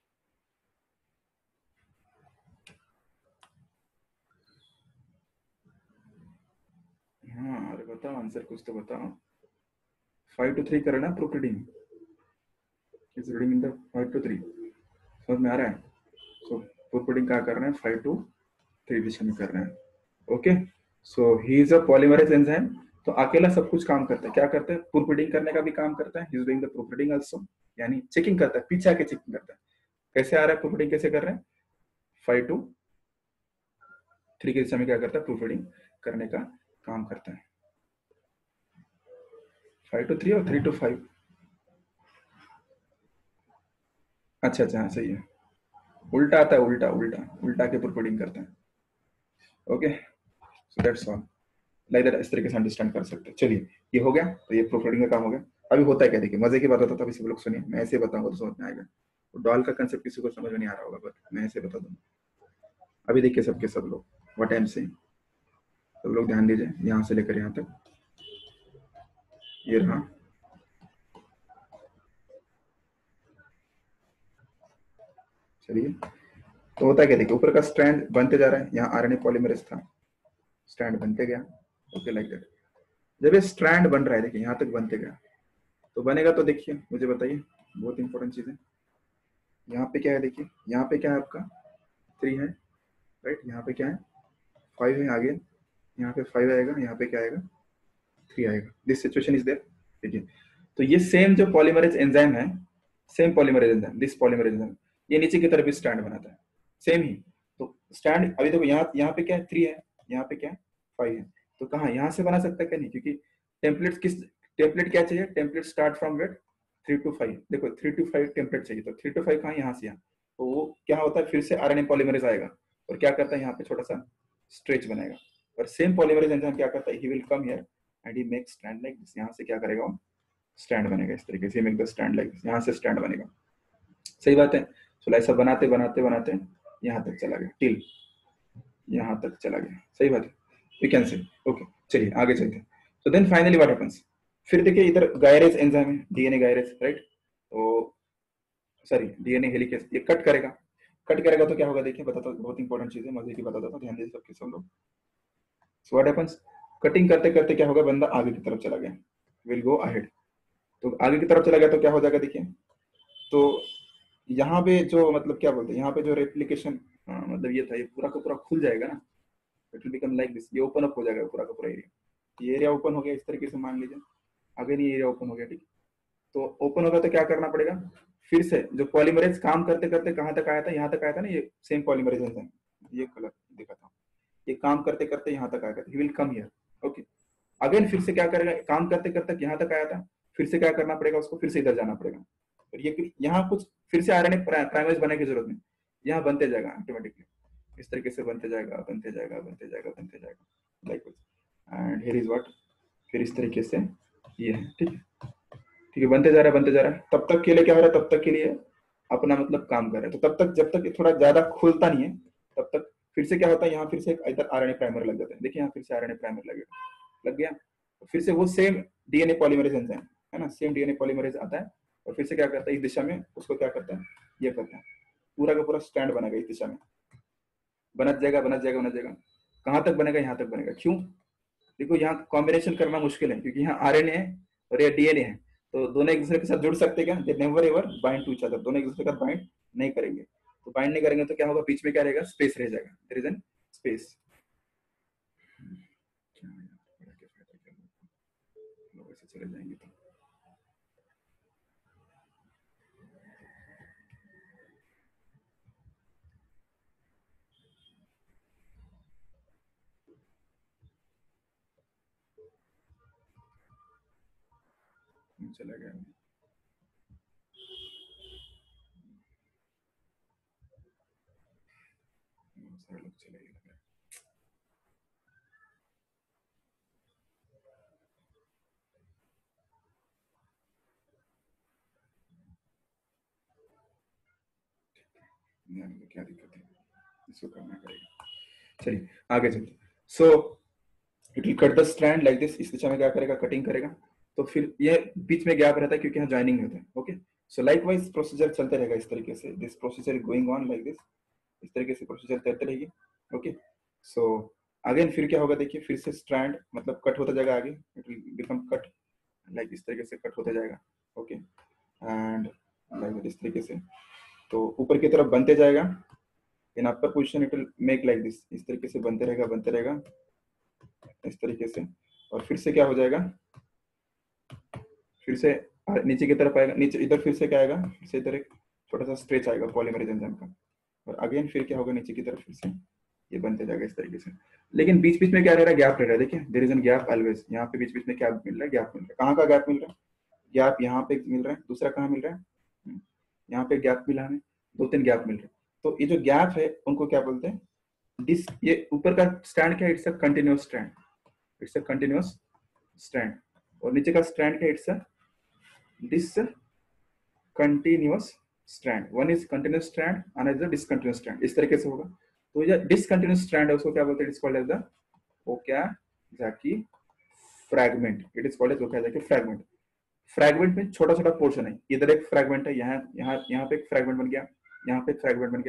हाँ अरे बताओ आंसर, कुछ तो बताओ। फाइव टू थ्री कर रहे ना proof reading, is reading in the five to three, समझ में आ रहा है। सो प्रूफ रीडिंग क्या कर रहे हैं, फाइव टू थ्री दिशा में कर रहे हैं। Okay, so he is a polymerase enzyme, तो अकेला सब कुछ काम करता है, क्या करता है, प्रूफ रीडिंग करने का भी काम करता है, he is doing the proof reading also, यानी चेकिंग करता है, पीछे आके चेकिंग करता है, कैसे आ रहा है प्रूफ रीडिंग, कैसे कर रहे हैं, फाइव टू थ्री के दिशा में क्या करता है, प्रूफ रीडिंग करने का काम करता है, फाइव टू थ्री और थ्री टू फाइव। अच्छा अच्छा, हाँ सही है, उल्टा आता है, उल्टा उल्टा उल्टा के प्रूफ रीडिंग करता है। Okay, so that's all, like that, इस तरीके से अंडरस्टैंड कर सकते हैं। चलिए ये हो गया, तो ये प्रूफ रीडिंग का काम हो गया। अभी होता है क्या, देखिए मजे की बात होता है, अभी सब लोग सुनिए, मैं ऐसे बताऊंगा तो समझ में आएगा। तो डॉल का कंसेप्ट किसी को समझ में नहीं आ रहा होगा, बट मैं ऐसे बता दूंगा। अभी देखिए सबके सब लोग, व्हाट आई एम सेइंग, सब लोग ध्यान दीजिए, यहाँ से लेकर यहाँ तक, ये रहा। चलिए, तो होता है क्या, देखिए ऊपर का स्ट्रैंड बनते जा रहा है, यहाँ आरएनए पॉलीमरेज था, स्ट्रैंड बनते गया, ओके लाइक दैट। जब ये स्ट्रैंड बन रहा है, देखिए यहाँ तक बनते गया, तो बनेगा तो देखिए मुझे बताइए, बहुत इंपॉर्टेंट चीज है। यहाँ पे क्या है, देखिए यहाँ पे क्या है आपका थ्री है, राइट, यहाँ पे क्या है फाइव है, आगे यहाँ पे फाइव आएगा, यहाँ पे क्या आएगा थ्री आएगा, दिस सिचुएशन इज देयर। देखिए तो ये सेम जो पॉलीमरेज एंजाइम है, same polymerase enzyme, this polymerase enzyme, ये नीचे की तरफ भी स्टैंड बनाता है, सेम ही। तो स्टैंड अभी देखो यहाँ यहाँ पे क्या है थ्री है, यहाँ पे क्या है फाइव है, तो कहाँ यहाँ से बना सकता है क्या, नहीं, क्योंकि टेम्पलेट किस टेम्पलेट क्या चाहिए, template start from what three to five, देखो थ्री टू फाइव टेम्पलेट चाहिए, तो थ्री टू फाइव कहाँ, यहाँ से यहाँ, तो वो क्या होता है फिर से आरएनए पॉलीमरेज आएगा और क्या करता है यहाँ पे छोटा सा स्ट्रेच बनाएगा, और सेम पॉलीमरेज एंजाइम क्या करता है, he will come here and he make strand like this, यहाँ से क्या करेगा वो स्टैंड बनेगा इस तरीके से, make the strand like this, यहाँ से स्टैंड बनेगा, सही बात है। तो ऐसा बनाते बनाते बनाते यहाँ तक चला गया, टिल यहाँ तक चला गया, सही बात है, वी कैन से, ओके चलिए आगे चलते हैं। तो देन फाइनली व्हाट हैपेंस, फिर देखिए इधर गायरेज एंजाइम है, डीएनए गायरेज, राइट, तो सॉरी डीएनए हेलिकेज, ये कट करेगा, कट करेगा तो क्या होगा, देखिए बताता हूँ, बहुत इंपॉर्टेंट चीज है, मजे की बताता हूँ, ध्यान दीजिए सबके सब लोग। सो व्हाट हैपेंस, कटिंग करते करते क्या होगा, बंदा आगे की तरफ चला गया, विल गो अहेड, तो आगे की तरफ चला गया तो क्या हो जाएगा, देखिए तो यहाँ पे जो मतलब क्या बोलते हैं, यहाँ पे जो रेप्लिकेशन मतलब ये था, ये पूरा का पूरा खुल जाएगा ना, it will become like this, ये ओपन अप हो जाएगा पूरा का पूरा एरिया, ये एरिया ओपन हो गया इस तरीके से, मान लीजिए अगर ये एरिया ओपन हो गया, ठीक, तो ओपन होगा तो क्या करना पड़ेगा, फिर से जो पॉलीमरेज काम करते करते कहाँ तक आया था, यहाँ तक आया था ना, ये सेम पॉलीमरेज एंजाइम, ये कलर दिखाता हूँ, ये काम करते करते यहाँ तक आएगा, he will come here, okay, again फिर से क्या करेगा, काम करते करते यहाँ तक आया था, फिर से क्या करना पड़ेगा उसको, फिर से इधर जाना पड़ेगा, और ये यहाँ कुछ फिर से आरएनए प्राइमरेज बनाने की जरूरत नहीं, यहाँ बनते जाएगा ऑटोमेटिकली, इस तरीके से बनते जाएगा बनते जाएगा बनते जाएगा बनते जाएगा like and here is what, फिर इस तरीके से ये है, ठीक है, ठीक है, बनते जा रहा है बनते जा रहा है, तब तक के लिए क्या हो रहा है, तब तक के लिए अपना मतलब काम कर रहा है, तो तब तक जब तक थोड़ा ज्यादा खुलता नहीं है तब तक फिर से क्या होता है, यहाँ फिर से इधर आरएनए प्राइमर लग जाता है, देखिए यहाँ फिर से आरएनए प्राइमर लगेगा, लग गया, तो फिर से वो सेम डीएनए पॉलीमरेज एंजाइम है ना, सेम डीएनए पॉलीमरेज आता है और फिर से क्या करता है, इस दिशा में उसको क्या करता है, ये करता है, पूरा का पूरा स्टैंड बनेगा इस दिशा में, बनत जाएगा बनत जाएगा बनत जाएगा, कहाँ तक बनेगा, यहाँ तक बनेगा, क्यों, देखो यहाँ कॉम्बिनेशन करना मुश्किल है, क्योंकि यहाँ आरएनए है और ये डीएनए है, तो दोनों एक दूसरे के साथ जुड़ सकते क्या, they never ever bind to each other, दोनों एक दूसरे के साथ बाइंड नहीं करेंगे, तो बाइंड नहीं करेंगे तो क्या होगा, बीच में क्या रहेगा, स्पेस रह जाएगा, देयर इज एन स्पेस, चले जाएंगे तो चला गया, सारे लोग चले गए, क्या दिक्कत है, इसको करना पड़ेगा, चलिए आगे चलते, so it will cut the strand like this, इस दिशा में क्या करेगा, कटिंग करेगा, तो फिर ये बीच में गैप रहता है क्योंकि यहाँ ज्वाइनिंग होता है, okay, so likewise procedure चलते रहेगा इस तरीके से, this procedure going on like this, इस तरीके से प्रोसीजर चलते रहेगी, ओके, सो अगेन फिर क्या होगा, देखिए फिर से स्ट्रैंड मतलब कट होता जाएगा आगे, it will become cut like इस तरीके से कट होता जाएगा, ओके, एंड लाइक इस तरीके से, तो ऊपर की तरफ बनते जाएगा, in upper position it will make like this, इस तरीके से बनते रहेगा बनते रहेगा इस तरीके से, और फिर से क्या हो जाएगा, फिर से नीचे की तरफ आएगा, नीचे इधर फिर से क्या आएगा, फिर से इधर एक छोटा सा स्ट्रेच आएगा पॉलीमरेज एंजाइम का, और अगेन फिर क्या होगा, नीचे की तरफ फिर से ये बनते जाएगा इस तरीके से, लेकिन बीच बीच में क्या रह रहा है, गैप रह रहा है, देखिए there is an gap always, यहाँ पे बीच बीच में क्या मिल रहा है, गैप मिल रहा है, कहाँ का गैप मिल रहा है, गैप यहाँ पे मिल रहा है, दूसरा कहाँ मिल रहा है, यहाँ पे गैप मिला हमें, दो तीन गैप मिल रहे हैं, तो ये जो गैप है उनको क्या बोलते हैं, दिस, ये ऊपर का स्ट्रैंड क्या है, it's a continuous strand, it's a continuous strand, और नीचे का स्ट्रैंड क्या है, it's a this continuous strand, one is continuous strand, another discontinuous strand, इस तरीके से होगा, तो ये डिसकंटिन्यूअस स्ट्रैंड है उसको क्या बोलते हैं, it's called as the Okazaki fragment, it is called as Okazaki fragment, fragment में छोटा छोटा पोर्शन है, इधर एक फ्रैगमेंट है, यहाँ यहाँ यहाँ पे एक फ्रैगमेंट बन गया, यहाँ पे एक फ्रैगमेंट बन गया,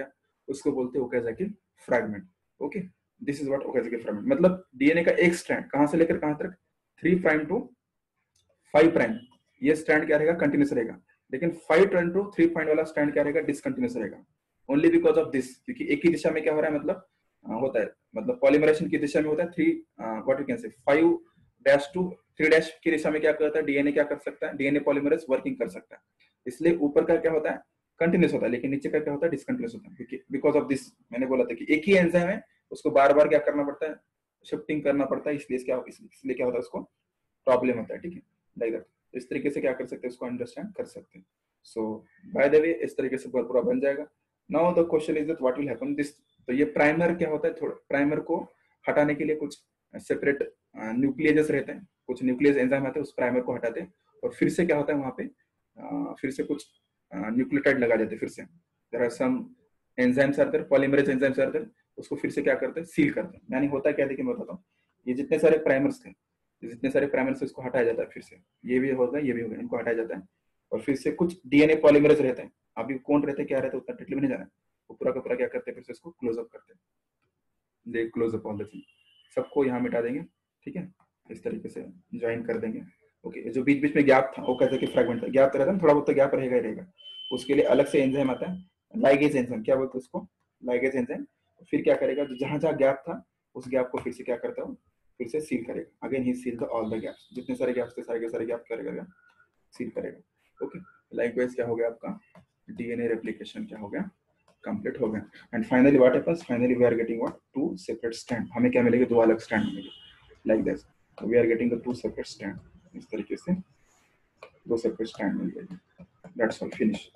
उसको बोलते हैं Okazaki fragment. Okay, this is what Okazaki fragment, मतलब डीएनए का एक स्ट्रैंड कहां से लेकर कहां तक, three prime to five prime, ये स्ट्रैंड क्या रहेगा, कंटिन्यूस रहेगा। लेकिन five prime to three prime वाला स्ट्रैंड क्या रहेगा, डिसकंटिन्यूस रहेगा। ओनली बिकॉज ऑफ दिस, क्योंकि एक ही दिशा में क्या हो रहा है, मतलब आ, होता है, मतलब पॉलीमरेशन की दिशा में होता है three, what you can say five dash to three dash की दिशा में क्या करता है डीएनए, क्या कर सकता है डीएनए पॉलीमरेज वर्किंग कर सकता है। इसलिए ऊपर का क्या होता है कंटिन्यूस होता है, लेकिन नीचे का क्या होता है डिसकंटिन्यूस होता है, बिकॉज ऑफ दिस। मैंने बोला था कि एक ही एंजाइम है, उसको बार बार क्या करना पड़ता है, शिफ्टिंग करना पड़ता है, इसलिए क्या इसलिए क्या होता है उसको प्रॉब्लम होता है। ठीक है, लाइक दैट। तो इस तरीके से क्या कर सकते हैं, उसको अंडरस्टैंड कर सकते हैं। सो बाय द वे इस तरीके से पूरा बन जाएगा। Now the question is that what will happen this. तो ये प्राइमर क्या होता है, थोड़ा प्राइमर को हटाने के लिए कुछ सेपरेट न्यूक्लियस रहते हैं, कुछ न्यूक्लियस एंजाइम आते हैं, उस प्राइमर को हटाते हैं और फिर से क्या होता है वहां पे uh, फिर से कुछ न्यूक्लियोटाइड लगा देते हैं फिर से। There are some enzymes are there, polymerase enzymes are there, उसको फिर से क्या करते हैं सील करते हैं। यानी होता है क्या, देखिए मैं बताता हूँ, ये जितने सारे प्राइमर्स थे, जितने सारे प्राइमर्स इसको हटाया जाता है फिर से, ये भी होगा ये भी होगा, इनको हटाया जाता है और फिर से कुछ डीएनए पॉलीमरेज रहते हैं। अभी कौन रहते हैं क्या रहते हैं उतना डिटेल में नहीं जाना है, वो पूरा का पूरा क्या करते हैं फिर से इसको क्लोज अप करते हैं। They close up all the thing, सबको यहाँ मिटा देंगे। ठीक है, इस तरीके से ज्वाइन कर देंगे। ओके, जो बीच बीच में गैप था वो कहते हैं कि फ्रैगमेंट था, गैप रहता है थोड़ा बहुत तो गैप रहेगा ही रहेगा। उसके लिए अलग से एंजाइम आता है, लाइगेज एंजाइम, क्या बोलते हैं उसको, लाइगेज एंजाइम। फिर क्या करेगा, जहां जहां गैप था उस गैप को फिर से क्या करता है, फिर से सील करेगा। Again he seal the all the gaps, जितने सारे गैप्स थे सारे के सारे गैप करेगा, सील करेगा। ओके, लाइकवाइज क्या हो गया आपका डीएनए रेप्लिकेशन क्या हो गया, कंप्लीट हो गया। And finally what happens, finally we are getting what, two separate strand. हमें क्या मिलेगा, दो अलग स्ट्रैंड मिलेंगे, like this. We are getting the two separate strand, इस तरीके से दो सेपरेट स्ट्रैंड मिल जाएंगे। That's all, finish.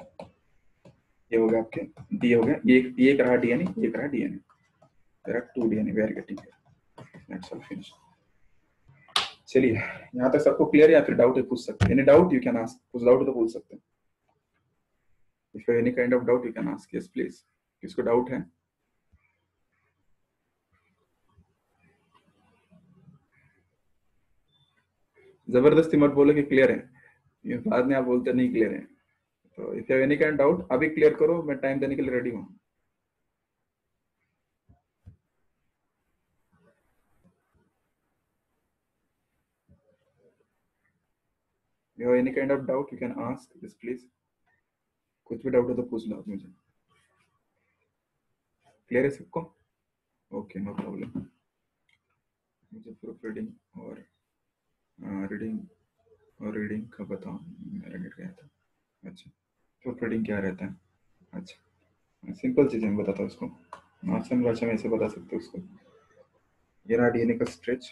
ये हो गया आपके, डी हो गया, ये ये एक रहा डीएनए, ये एक रहा DNA, there are two DNA we are getting, that's all, finish. चलिए यहाँ तक सबको क्लियर है या फिर डाउट है पूछ सकते हैं, any doubt you can ask, कुछ डाउट तो पूछ सकते हैं। If any kind of doubt you can ask, yes please. किसको डाउट है, जबरदस्ती मत बोलो कि क्लियर है, ये बाद में आप बोलते नहीं क्लियर है। तो इफ एनी काइंड डाउट अभी क्लियर करो, मैं टाइम देने के लिए रेडी हूँ। You have any kind of doubt, you can ask this please. कुछ भी डाउट हो तो पूछ लो आप मुझे। क्लियर है सबको? Okay, no problem. मुझे प्रूफ रीडिंग और रीडिंग और रीडिंग का बताओ, मेरा नेट गया था। अच्छा, प्रूफ रीडिंग क्या रहता है? अच्छा, सिंपल चीज़ें मैं बताता हूँ उसको, आसान भाषा में ऐसे बता सकते हो उसको। ये रहा डीएनए का स्ट्रेच,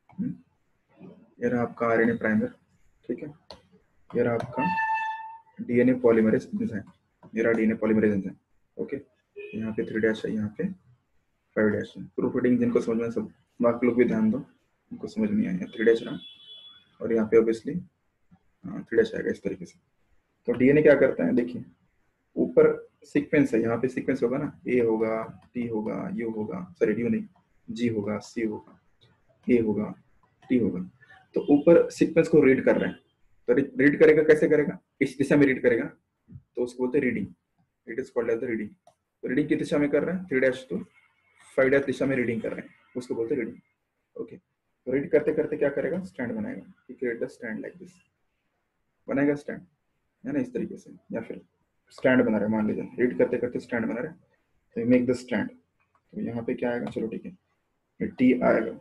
ये रहा आपका आरएनए प्राइमर, ठीक है, ये रहा आपका डीएनए पॉलीमरेज एंजाइम, ये रहा डीएनए पॉलीमरेज एंजाइम। ओके, यहाँ पे थ्री डैश है, यहाँ पे फाइव डैश है। प्रूफ रीडिंग जिनको समझ में, सब बाकी लोग भी ध्यान दो, उनको समझ नहीं आया। थ्री डैश रहा और यहाँ पे ऑब्वियसली थ्री डैश आएगा इस तरीके से। तो डीएनए क्या करता है, देखिए ऊपर सीक्वेंस है, यहाँ पे सीक्वेंस होगा ना, ए होगा, टी होगा, यू होगा, सॉरी यू नहीं, जी होगा, सी होगा, ए होगा, टी होगा। तो ऊपर सीक्वेंस को रीड कर रहे हैं, तो रीड करेगा, कैसे करेगा, इस दिशा में रीड करेगा, तो उसको बोलते हैं reading. It is called as the reading. तो रीडिंग किस दिशा में कर रहे हैं, three dash to five dash दिशा में रीडिंग कर रहे हैं, उसको बोलते हैं रीडिंग। ओके, तो रीड करते करते क्या करेगा, स्टैंड बनाएगा, create the strand like this, बनाएगा स्टैंड, है ना, इस तरीके से। या फिर स्टैंड बना रहे, मान लीजिए रीड करते करते स्टैंड बना रहे, तो मेक द स्टैंड। तो यहाँ पे क्या आएगा, चलो ठीक है, टी आएगा,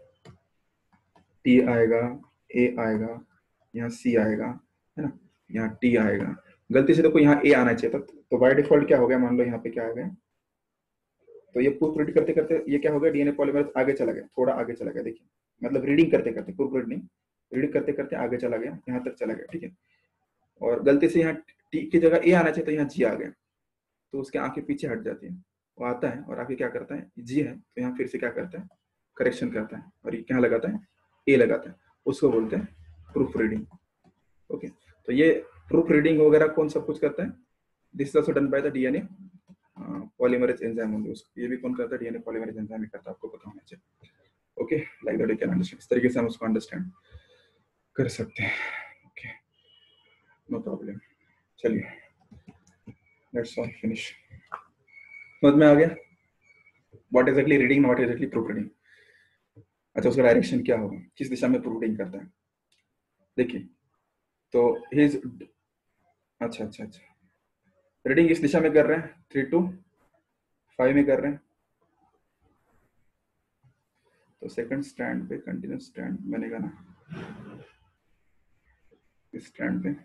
टी आएगा, ए आएगा, यहाँ सी आएगा, है ना, यहाँ टी आएगा। गलती से देखो यहाँ ए आना चाहिए था, तो बाय डिफॉल्ट क्या हो गया, मान लो यहाँ पे क्या आ गया, तो ये प्रूफ रीड करते करते ये क्या हो गया, डीएनए पॉलीमरेज आगे चला गया, थोड़ा आगे चला गया, देखिए मतलब रीडिंग करते करते, प्रूफ रीड नहीं, रीड करते करते आगे चला गया, यहाँ तक चला गया, ठीक है। और गलती से यहाँ टी की जगह ए आना चाहिए, तो यहाँ जी आ गया, तो उसके आंखें पीछे हट जाती है, वो आता है और आगे क्या करता है, जी है, तो यहाँ फिर से क्या करता है, करेक्शन करता है, और ये क्या लगाता है, ए लगाता है, उसको बोलते हैं प्रूफ रीडिंग। ओके, तो ये प्रूफ रीडिंग वगैरह कौन सब कुछ करता है, this is also done by the DNA polymerase enzyme only. ये भी कौन करता है, डीएनए पॉलीमरेज एंजाइम ही करता है, आपको पता होना चाहिए। Okay, like that you can understand, इस तरीके से हम उसको अंडरस्टैंड कर सकते हैं। Okay, no problem. चलिए, लेट्स ऑल फिनिश। समझ में आ गया? What exactly reading, what exactly proof reading. अच्छा, उसका डायरेक्शन क्या होगा, किस दिशा में प्रूफ रीडिंग करता है? देखिए, तो हिज, अच्छा अच्छा अच्छा, रीडिंग इस दिशा में कर रहे हैं, थ्री टू फाइव में कर रहे हैं, तो सेकंड स्टैंड पे कंटिन्यूस स्टैंड बनेगा ना, इस स्टैंड पे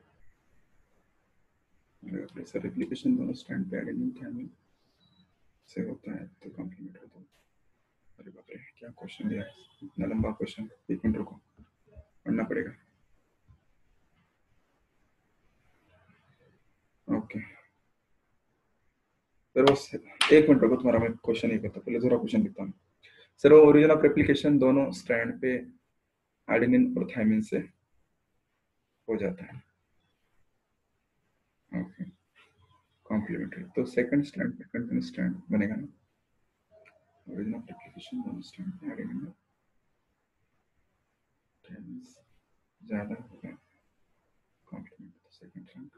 प्रेशर रेप्लिकेशन दोनों स्टैंड पे एडेनिन थायमिन से होता है तो कॉम्प्लीमेंट होता है। अरे बाप रे, क्या क्वेश्चन दिया है, इतना लंबा क्वेश्चन, एक मिनट रुको, पढ़ना पड़ेगा। ओके, सर वो एक मिनट रुको, तुम्हारा मैं क्वेश्चन नहीं करता, पहले जरा क्वेश्चन लिखता हूँ। सर वो ओरिजिन ऑफ रेप्लिकेशन दोनों स्ट्रैंड पे एडेनिन और थायमिन से हो जाता है। ओके, कॉम्प्लीमेंट्री, तो सेकंड स्ट्रैंड पे कंटिन्यूस स्ट्रैंड बनेगा ना, ओरिजिन ऑफ रेप्लिकेशन दोनों स्ट्रैंड पे एडेनिन और थायमिन ज्यादा होगा, कॉम्प्लीमेंट तो second strand.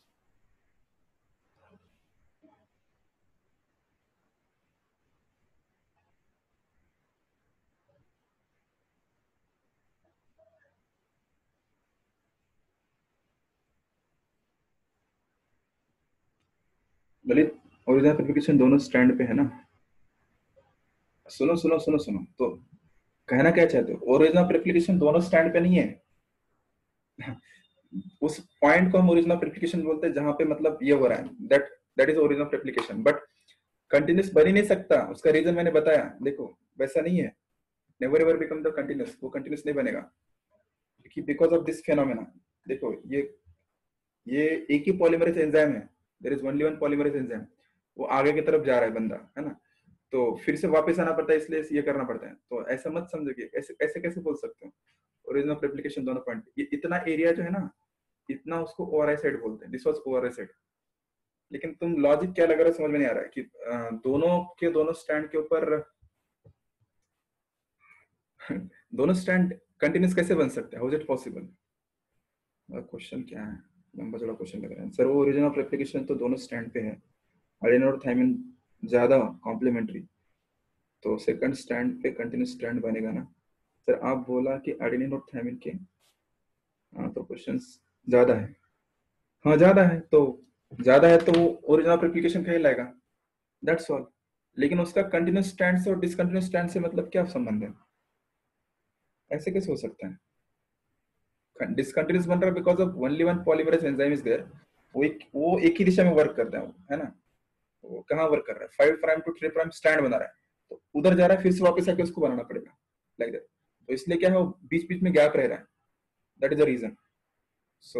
Lalit, origin of replication दोनों स्ट्रैंड पे है ना, सुनो सुनो सुनो सुनो, तो कहना क्या चाहते हो, ओरिजिन ऑफ रेप्लिकेशन दोनों स्टैंड पे नहीं है। उस पॉइंट को हम ओरिजिन ऑफ रेप्लिकेशन बोलते हैं जहां पे मतलब ये हो रहा है, that that is origin of replication, but continuous बन ही नहीं सकता, उसका रीजन मैंने बताया, देखो वैसा नहीं है, never ever become the continuous, वो कंटिन्यूस नहीं बनेगा, क्योंकि बिकॉज ऑफ दिस फेनोमेना। देखो ये ये एक ही पॉलीमरेज एंजाइम है, there is only one polymerase enzyme, वो आगे की तरफ जा रहा है बंदा, है ना, तो फिर से वापस आना पड़ता है, इसलिए ये करना पड़ता है, तो ऐसा मत समझो कि ऐसे ऐसे कैसे बोल सकते हो ओरिजिन ऑफ रेप्लिकेशन दोनों पॉइंट, ये इतना एरिया जो है ना, इतना उसको ओआरआई साइड बोलते हैं, दिस वाज ओआरआई साइड। लेकिन तुम लॉजिक क्या लग रहा है समझ में नहीं आ रहा है कि अ, दोनों के दोनों स्टैंड के ऊपर दोनों स्टैंड कंटिन्यूस कैसे बन सकते हैं, how is it possible? Question क्या है, लंबा चौड़ा क्वेश्चन लग रहा है। सर वो ओरिजिन ऑफ रेप्लिकेशन तो दोनों स्टैंड पे है, एडेनिन और थायमिन ज्यादा कॉम्प्लीमेंट्री, तो सेकंड स्टैंड पे कंटिन्यूस स्टैंड बनेगा ना। सर आप बोला कि एडेनिन और थायमिन के प्रोपोर्शंस ज्यादा है, हाँ ज्यादा है, तो ज्यादा है तो वो ओरिजिन ऑफ रेप्लिकेशन कहलाएगा, दैट्स ऑल। लेकिन उसका कंटिन्यूस स्टैंड से और डिसकंटिन्यूस स्टैंड से मतलब क्या संबंध है, ऐसे कैसे हो सकता है? डिसकंटिन्यूस बन रहा है because of only one polymerase enzyme is there, वो एक वो एक ही दिशा में वर्क करता है, है ना, वो कहाँ वर्क कर रहा है, five prime to three prime strand बना रहा है, तो उधर जा रहा है, फिर से वापस आके उसको बनाना पड़ेगा, लाइक दैट, तो इसलिए क्या है, वो बीच बीच में गैप रह रहा है, that is the reason. So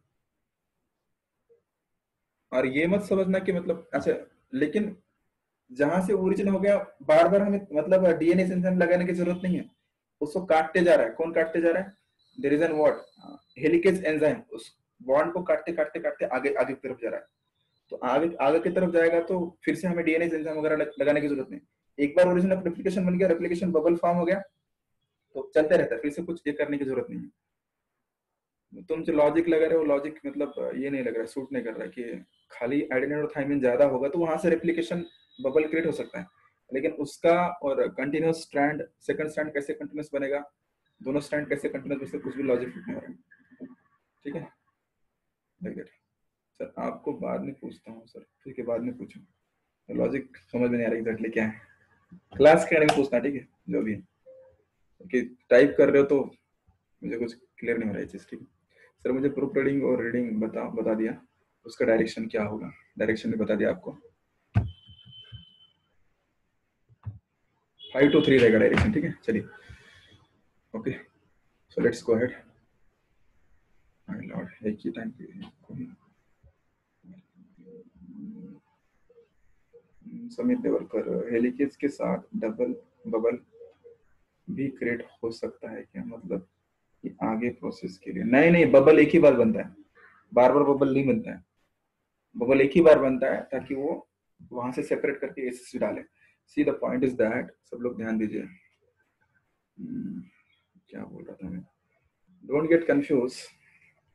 और ये मत समझना कि मतलब अच्छा, लेकिन जहां से ओरिजिन हो गया, बार बार हमें मतलब डीएनए एंजाइम लगाने की जरूरत नहीं है, उसको काटते जा रहा है, कौन काटते जा रहा है, there is an what, helicase enzyme, उस बॉन्ड को काटते काटते काटते आगे आगे की तरफ जा रहा है, तो आगे आगे की तरफ जाएगा तो फिर से हमें डीएनए एंजाइम वगैरह लगाने की जरूरत नहीं, एक बार ओरिजिन ऑफ रेप्लिकेशन बन गया, रेप्लिकेशन बबल फॉर्म हो गया, तो चलते रहता है, फिर से कुछ ये करने की जरूरत नहीं है। तुम जो लॉजिक लगा रहे हो, लॉजिक मतलब ये नहीं लग रहा है, सूट नहीं कर रहा है कि खाली एडेनिन और थायमिन ज्यादा होगा तो वहां से रेप्लिकेशन बबल क्रिएट हो सकता है, लेकिन उसका और कंटिन्यूस स्ट्रैंड, सेकंड स्ट्रैंड कैसे कंटिन्यूस बनेगा, दोनों स्ट्रैंड कैसे कंटिन्यूस बन सकते, कुछ भी लॉजिक नहीं हो रहा है, ठीक है, लाइक दैट। सर आपको बाद में पूछता हूँ सर, ठीक है बाद में पूछो, लॉजिक समझ में नहीं आ रहा एग्जैक्टली क्या है, क्लास के में पूछना, ठीक है जो भी है, कि टाइप कर रहे हो तो मुझे कुछ क्लियर नहीं हो रहा है चीज, ठीक है। सर मुझे प्रूफ रीडिंग और रीडिंग बता बता दिया, उसका डायरेक्शन क्या होगा, डायरेक्शन भी बता दिया आपको, फाइव टू थ्री रहेगा डायरेक्शन, ठीक है, चलिए okay, so let's go ahead. My lord एक ही टाइम पे समित देवलकर, हेलिकेज के साथ डबल बबल भी क्रिएट हो सकता है क्या, मतलब कि आगे प्रोसेस के लिए? नहीं नहीं, बबल एक ही बार बनता है, बार बार बबल नहीं बनता है, बबल एक ही बार बनता है ताकि वो वहां से सेपरेट करके एसिड डाले। See the point is that, सब लोग ध्यान दीजिए, hmm, क्या बोल रहा था मैं, डोंट गेट कंफ्यूज,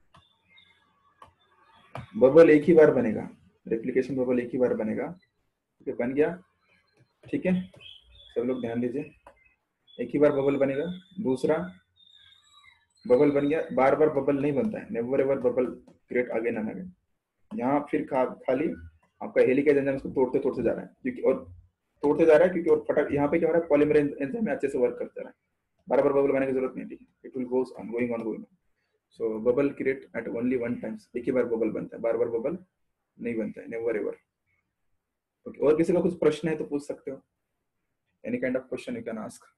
बबल एक ही बार बनेगा, रेप्लिकेशन बबल एक ही बार बनेगा, ये बन गया, ठीक है, सब लोग ध्यान दीजिए। एक ही बार बबल बनेगा। दूसरा, बबल बन गया, बार बार बबल नहीं बनता है, never ever bubble create again and again. यहाँ फिर खा, खाली आपका हेलिकेज एंजाइम इसको तोड़ते तोड़ते जा रहा है, क्योंकि और तोड़ते जा रहा है क्योंकि और फटक यहाँ पे क्या हो रहा है, पॉलीमर एंजाइम अच्छे से वर्क करता रहा है, बार बार बबल बनाने की जरूरत नहीं, ठीक है, it will goes on going on going. So bubble create at only one times, एक ही बार बबल बनता है, बार बार बबल नहीं बनता है, नेवर एवर। ओके, और किसी का कुछ प्रश्न है तो पूछ सकते हो, any kind of question you can ask.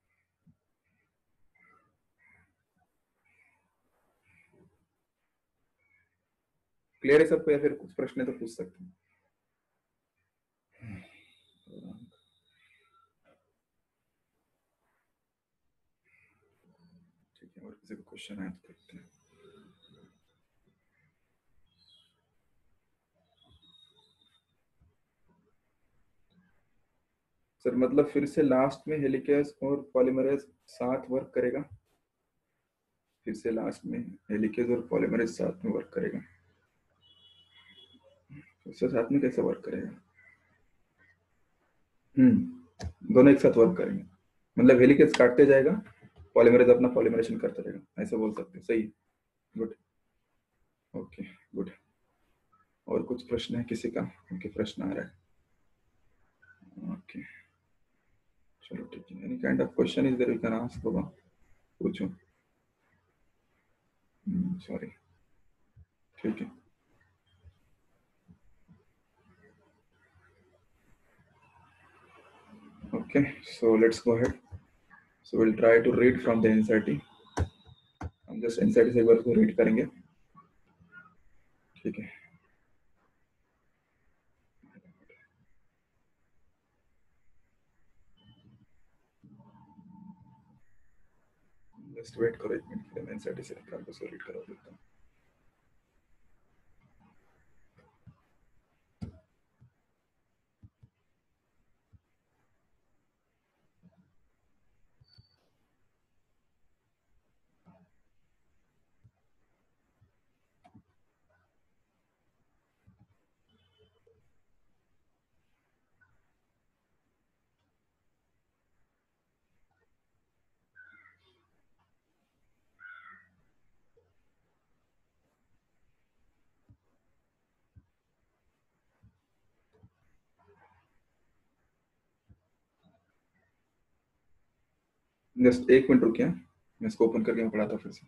Clear है सबको, या फिर कुछ प्रश्न है तो पूछ सकते हैं। ठीक है, और किसी को क्वेश्चन है तो देखते हैं। सर मतलब फिर से लास्ट में हेलिकेज और पॉलीमरेज साथ वर्क करेगा, फिर से लास्ट में हेलिकेज और पॉलीमरेज साथ में वर्क करेगा, फिर से साथ में कैसे वर्क करेगा? हम्म, दोनों एक साथ वर्क करेंगे, मतलब हेलिकेज काटते जाएगा, पॉलीमरेज अपना पॉलीमरेशन करता रहेगा, ऐसे बोल सकते हैं, सही। Good, okay, good. और कुछ प्रश्न है किसी का? ओके, प्रश्न आ रहा है, ओके, चलो ठीक है, any kind of question is there you can ask बाबा, पूछो। सॉरी, ठीक है, okay, so let's go ahead. So we'll try to read from the N C E R T. हम just N C E R T से एक बार को read करेंगे, ठीक है। Just wait करो एक मिनट के लिए, मैं N C E R T से निकाल के उसको read करा देता हूँ। जस्ट एक मिनट रुकिए, मैं इसको ओपन करके मैं पढ़ाता हूँ फिर से।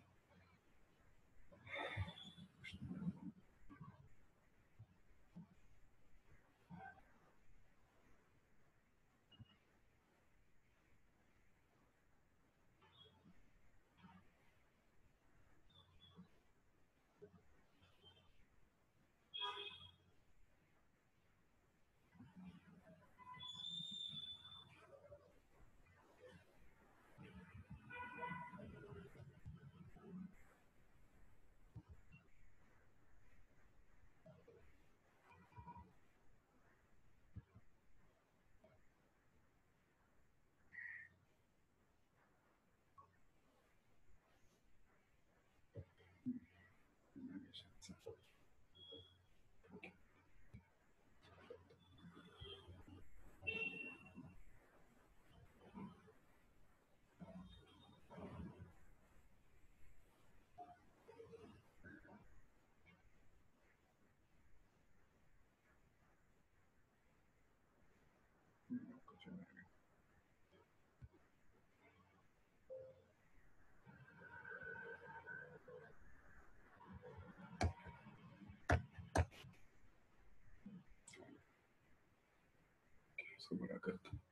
इसको बड़ा करता हूँ।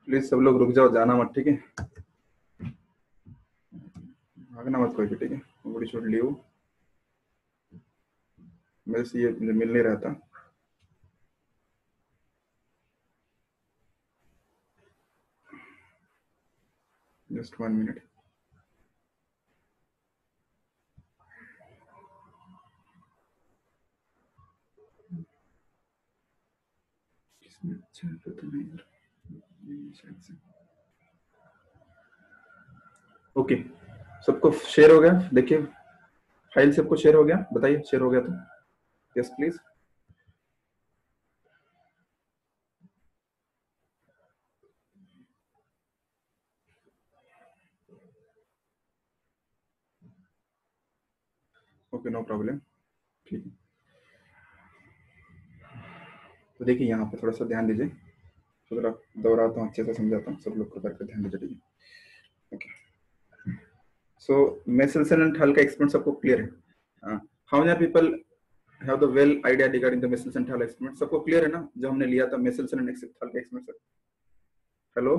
प्लीज सब लोग रुक जाओ, जाना मत, ठीक है? भागना मत कोई भी, ठीक है? Nobody should leave. मेरे से ये मिल नहीं रहा था। Just one minute. अच्छा पता नहीं। ओके, सबको शेयर हो गया? देखिए फाइल सबको शेयर हो गया, बताइए शेयर हो गया तो yes please. Okay, no problem, ठीक है। तो देखिए यहाँ पे थोड़ा सा ध्यान दीजिए, थोड़ा दोहराता हूँ, अच्छे से समझाता हूँ, सब लोग को करके ध्यान दीजिए, ठीक है? ओके, सो मेसेल्सन एंड हल का एक्सपेरिमेंट सबको क्लियर है? How many people have the well idea regarding the Meselson and हल एक्सपेरिमेंट? सबको क्लियर है ना जो हमने लिया था मेसेल्सन एंड हल का एक्सपेरिमेंट? हेलो,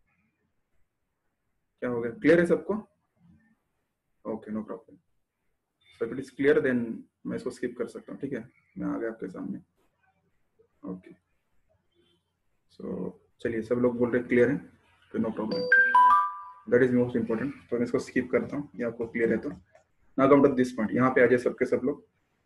क्या हो गया? क्लियर है सबको? Okay, no problem. So if it is clear then मैं इसको स्किप कर सकता हूँ, ठीक है? मैं आ गया आपके सामने। ओके, सो चलिए, सब लोग बोल रहे क्लियर है तो no problem, that is most important. तो मैं इसको स्किप करता हूँ, ये आपको क्लियर है तो now come to this point. यहाँ पे आ जाए सबके सब लोग।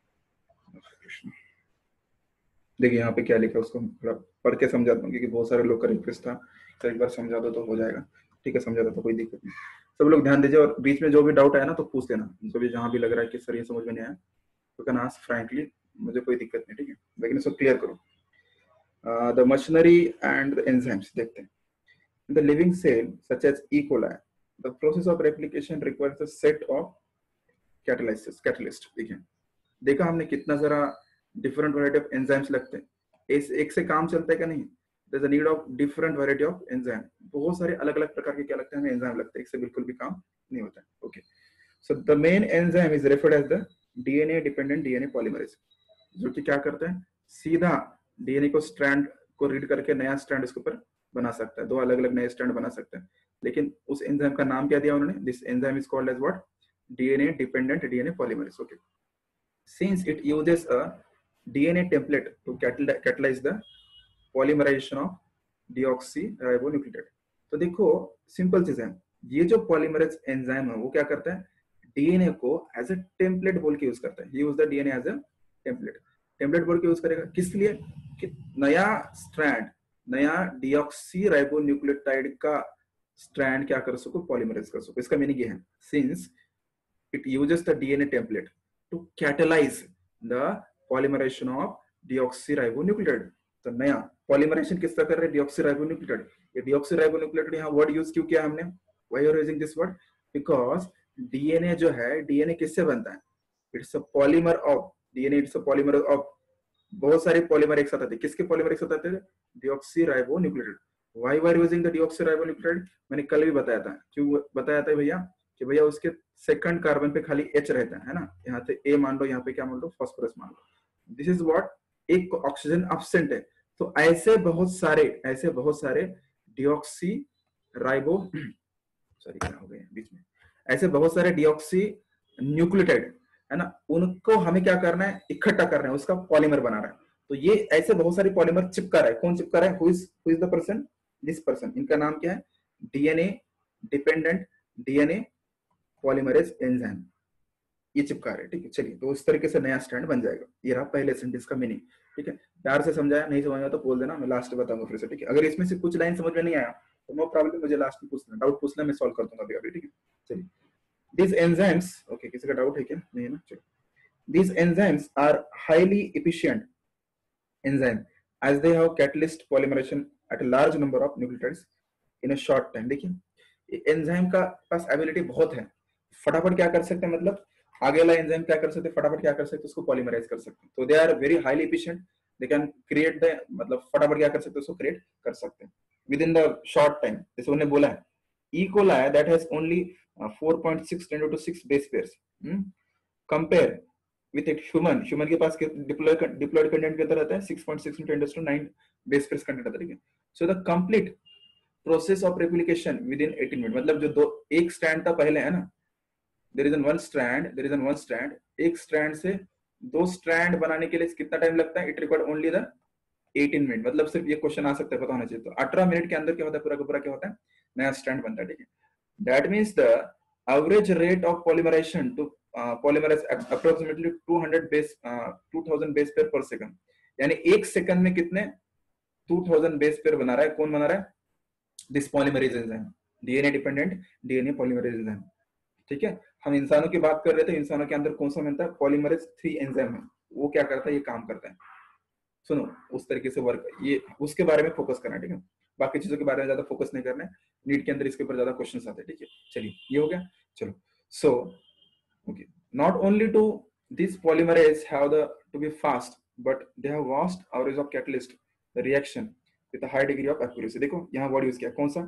देखिए यहाँ पे क्या लिखा है, उसको थोड़ा पढ़ के समझाता हूँ क्योंकि बहुत सारे लोग का रिक्वेस्ट था तो एक बार समझा दो तो हो जाएगा, ठीक है? समझा दो तो कोई दिक्कत नहीं। सब लोग ध्यान दीजिए और बीच में जो भी डाउट आया ना तो पूछ लेना, जो भी जहाँ भी लग रहा है कि सर ये समझ में नहीं आया तो कैन आस्क फ्रैंकली, मुझे कोई दिक्कत नहीं, ठीक है? लेकिन इसको क्लियर करो। The machinery and the enzymes देखते हैं। The living cell such as E coli, the process of replication requires a set of catalysis catalyst. देखिए, देखा हमने कितना सारा डिफरेंट वैरायटी ऑफ एंजाइम्स लगते हैं, इस एक से काम चलता है क्या? नहीं, there is a need of different variety of enzyme. बहुत सारे अलग अलग प्रकार के क्या लगते हैं हमें? एंजाइम लगते हैं, एक से बिल्कुल भी काम नहीं होता है। Okay, so the main enzyme is referred as the DNA dependent DNA polymerase, जो कि क्या करते हैं? सीधा डीएनए को स्ट्रैंड को रीड करके नया स्ट्रैंड इसके ऊपर बना सकता है, दो अलग अलग नए स्ट्रैंड बना सकते हैं। लेकिन उस एंजाइम का नाम क्या दिया उन्होंने? This enzyme is called as what? DNA dependent DNA polymerase. Okay, since it uses a D N A template to catalyze the polymerization of deoxyribonucleotide। तो देखो सिंपल चीज है, ये जो पॉलीमरेज एंजाइम है वो क्या करता है? डीएनए को एज ए टेम्पलेट बोल के यूज करता है। Use the DNA as a template, template बोल के यूज करेगा किस लिए? कि नया स्ट्रैंड, नया डीऑक्सीराइबोन्यूक्लियोटाइड का स्ट्रैंड क्या कर सको? पॉलीमरेज कर सको। इसका मीनिंग ये है, since it uses the D N A template to catalyze the polymerization of deoxyribonucleotide। तो नया पॉलीमराइजेशन किसका कर रहे हैं? deoxyribonucleotide। ये deoxyribonucleotide यहाँ वर्ड यूज क्यों किया हमने? why you are using this word? because DNA जो है, डीएनए किससे बनता है? It's a polymer of DNA, it's a polymer of बहुत सारे पॉलीमर एक साथ आते हैं। किसके पॉलीमर एक साथ आते हैं? deoxyribonucleotide। why we are using the deoxyribonucleotide? मैंने कल भी बताया था। क्यों बताया था भैया? कि भैया उसके सेकंड कार्बन पे खाली H रहता है ना, यहाँ पे A मान लो, यहाँ पे क्या मान लो? फास्फोरस मान लो। This is what? एक ऑक्सीजन एब्सेंट है। तो ऐसे बहुत सारे ऐसे बहुत सारे डिऑक्सी राइबो सॉरी क्या हो गया बीच में, ऐसे बहुत सारे डिऑक्सी न्यूक्लियोटाइड है ना, उनको हमें क्या करना है? इकट्ठा करना है, उसका पॉलीमर बना रहा है। तो ये ऐसे बहुत सारे पॉलीमर चिपका रहा है। कौन चिपका रहा है? Who is who is the person? This person. इनका नाम क्या है? DNA dependent DNA polymerase enzyme, ये चिपका रहे। ठीक है, चलिए, तो इस तरीके से नया स्टैंड बन जाएगा। ये रहा पहले सेंटेंस का मीनिंग। ठीक है, प्यार से समझाया, नहीं समझ में तो बोल देना, मैं लास्ट में बताऊंगा फिर से। ठीक है, अगर इसमें से कुछ लाइन समझ में नहीं आया तो नो प्रॉब्लम, मुझे लास्ट में पूछना, डाउट पूछना, मैं सॉल्व कर दूंगा अभी अभी। ठीक है, चलिए, these enzymes, ओके, किसी का डाउट है क्या? नहीं है ना? चलो, these enzymes are highly efficient enzyme as they have catalyst polymerization at a large number of nucleotides in a short time। देखिए, एंजाइम का पास एबिलिटी बहुत है, फटाफट क्या कर सकते हैं? मतलब आगे वाला एंजाइम क्या कर सकते हैं? फटाफट क्या कर सकते हैं? उसको पॉलीमराइज कर सकते हैं। तो they are very highly efficient, they can create the, मतलब फटाफट क्या कर सकते हैं? उसको क्रिएट कर सकते हैं within the short time. जैसे उन्होंने बोला है, E coli that has only four point six ten to six base pairs, compare with it human. Human के पास डिप्लॉयड डिप्लॉयड कंटेंट कितना रहता है? Six point six ten to nine base pairs content रहता है। ठीक है, so the complete process of replication within eighteen minute, मतलब जो दो एक स्ट्रैंड था पहले है ना, there is an one strand there is an one strand एक स्ट्रैंड से दो स्ट्रैंड बनाने के लिए कितना टाइम लगता है? It required only the eighteen minute. मतलब सिर्फ ये क्वेश्चन आ सकता है, पता होना चाहिए। तो अठारह मिनट के अंदर क्या होता है? पूरा का पूरा क्या होता है? नया स्ट्रैंड बनता है, ठीक है। That means the average rate of polymerization to polymerize approximately two hundred base to thousand base pair per second, यानी एक सेकंड में कितने टू थाउजेंड बेस पेयर बना रहा है? कौन बना रहा है? This polymerase enzyme, DNA dependent DNA polymerase enzyme, ठीक है। हम इंसानों की बात कर रहे थे, इंसानों के अंदर कौन सा मिलता है? पॉलीमरेज थ्री एंजाइम है। वो क्या करता है? ये काम करता है। सुनो, उस तरीके से वर्क, ये उसके बारे में फोकस करना है, ठीक है। बाकी चीजों के बारे में ज्यादा फोकस नहीं करना है, नीट के अंदर इसके ऊपर ज्यादा क्वेश्चंस आते हैं, ठीक है। चलिए, ये हो गया। चलो, so okay, not only to this polymerase have the to be fast, but they have vast average of catalyst reaction with high degree of accuracy. देखो यहाँ वर्ड यूज किया, कौन सा?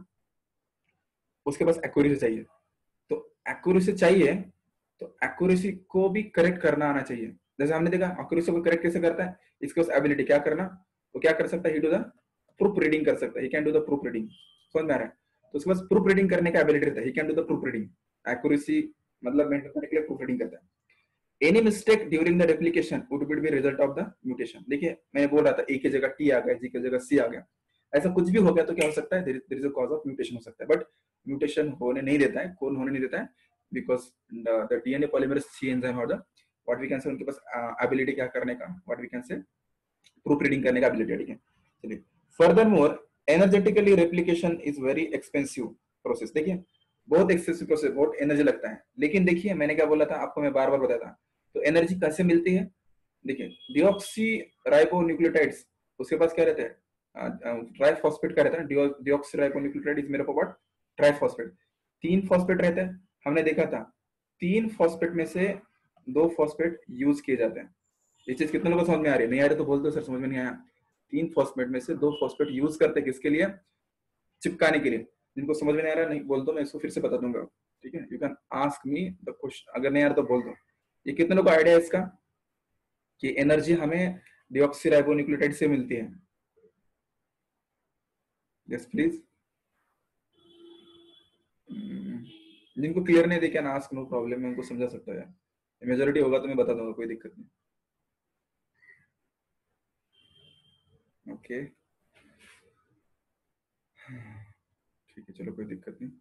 उसके पास एक्यूरेसी चाहिए। तो एक्यूरेसी चाहिए, तो एक्यूरेसी को भी करेक्ट करना आना चाहिए। जैसे हमने देखा एक्यूरेसी को करेक्ट कैसे करता है, इसके पास एबिलिटी क्या करना, वो क्या कर सकता है? He do the proof reading कर सकता है, he can do the proof reading. समझ में आ रहा है? तो उसके पास प्रूफ रीडिंग करने का एबिलिटी रहता है, he can do the proof reading. Accuracy मतलब मेंटेन करने के लिए प्रूफ रीडिंग करता है। Any mistake during the replication would be result of the mutation. देखिए मैंने बोल रहा था ए की जगह टी आ गया, जी की जगह सी आ गया, ऐसा कुछ भी हो गया तो क्या हो सकता है? There is a cause of mutation हो सकता है, बट म्यूटेशन होने नहीं देता है। कौन होने नहीं देता है? Because the DNA polymerase three enzyme और the what we can say, उनके पास एबिलिटी क्या करने का, what we can say proof reading करने का एबिलिटी है, ठीक है। चलिए, furthermore energetically replication is very expensive process. देखिए बहुत एक्सपेंसिव प्रोसेस, बहुत एनर्जी लगता है। लेकिन देखिए मैंने क्या बोला था आपको, मैं बार बार बताया था। तो एनर्जी कैसे मिलती है? देखिए डिऑक्सी राइबोन्यूक्लियोटाइड्स, उसके पास क्या रहता है? ट्राइफॉस्फेट का रहता है ना, deoxyribonucleotide is made up of triphosphate. तीन फॉस्फेट रहते हैं, हमने देखा था। तीन फॉस्फेट में से दो फॉस्फेट यूज किए जाते हैं। ये चीज कितने लोगों को समझ में आ रही है? नहीं आ रही तो बोल दो सर समझ में नहीं आया। तीन फॉस्फेट में से दो फॉस्फेट यूज करते हैं किसके लिए? चिपकाने के लिए। जिनको समझ में नहीं आ रहा नहीं बोल दो, मैं इसको फिर से बता दूंगा, ठीक है। You can ask me the question, अगर नहीं आ रहा तो बोल दो। ये कितने लोगों को आइडिया है इसका कि एनर्जी हमें डिऑक्सीराइबोन्यूक्लियोटाइड से मिलती है? Yes please. जिनको क्लियर नहीं देखा ना, आस्क, नो प्रॉब्लम, मैं उनको समझा सकता है। मेजॉरिटी होगा तो मैं बता दूंगा, कोई दिक्कत नहीं। ओके ठीक है, चलो कोई दिक्कत नहीं।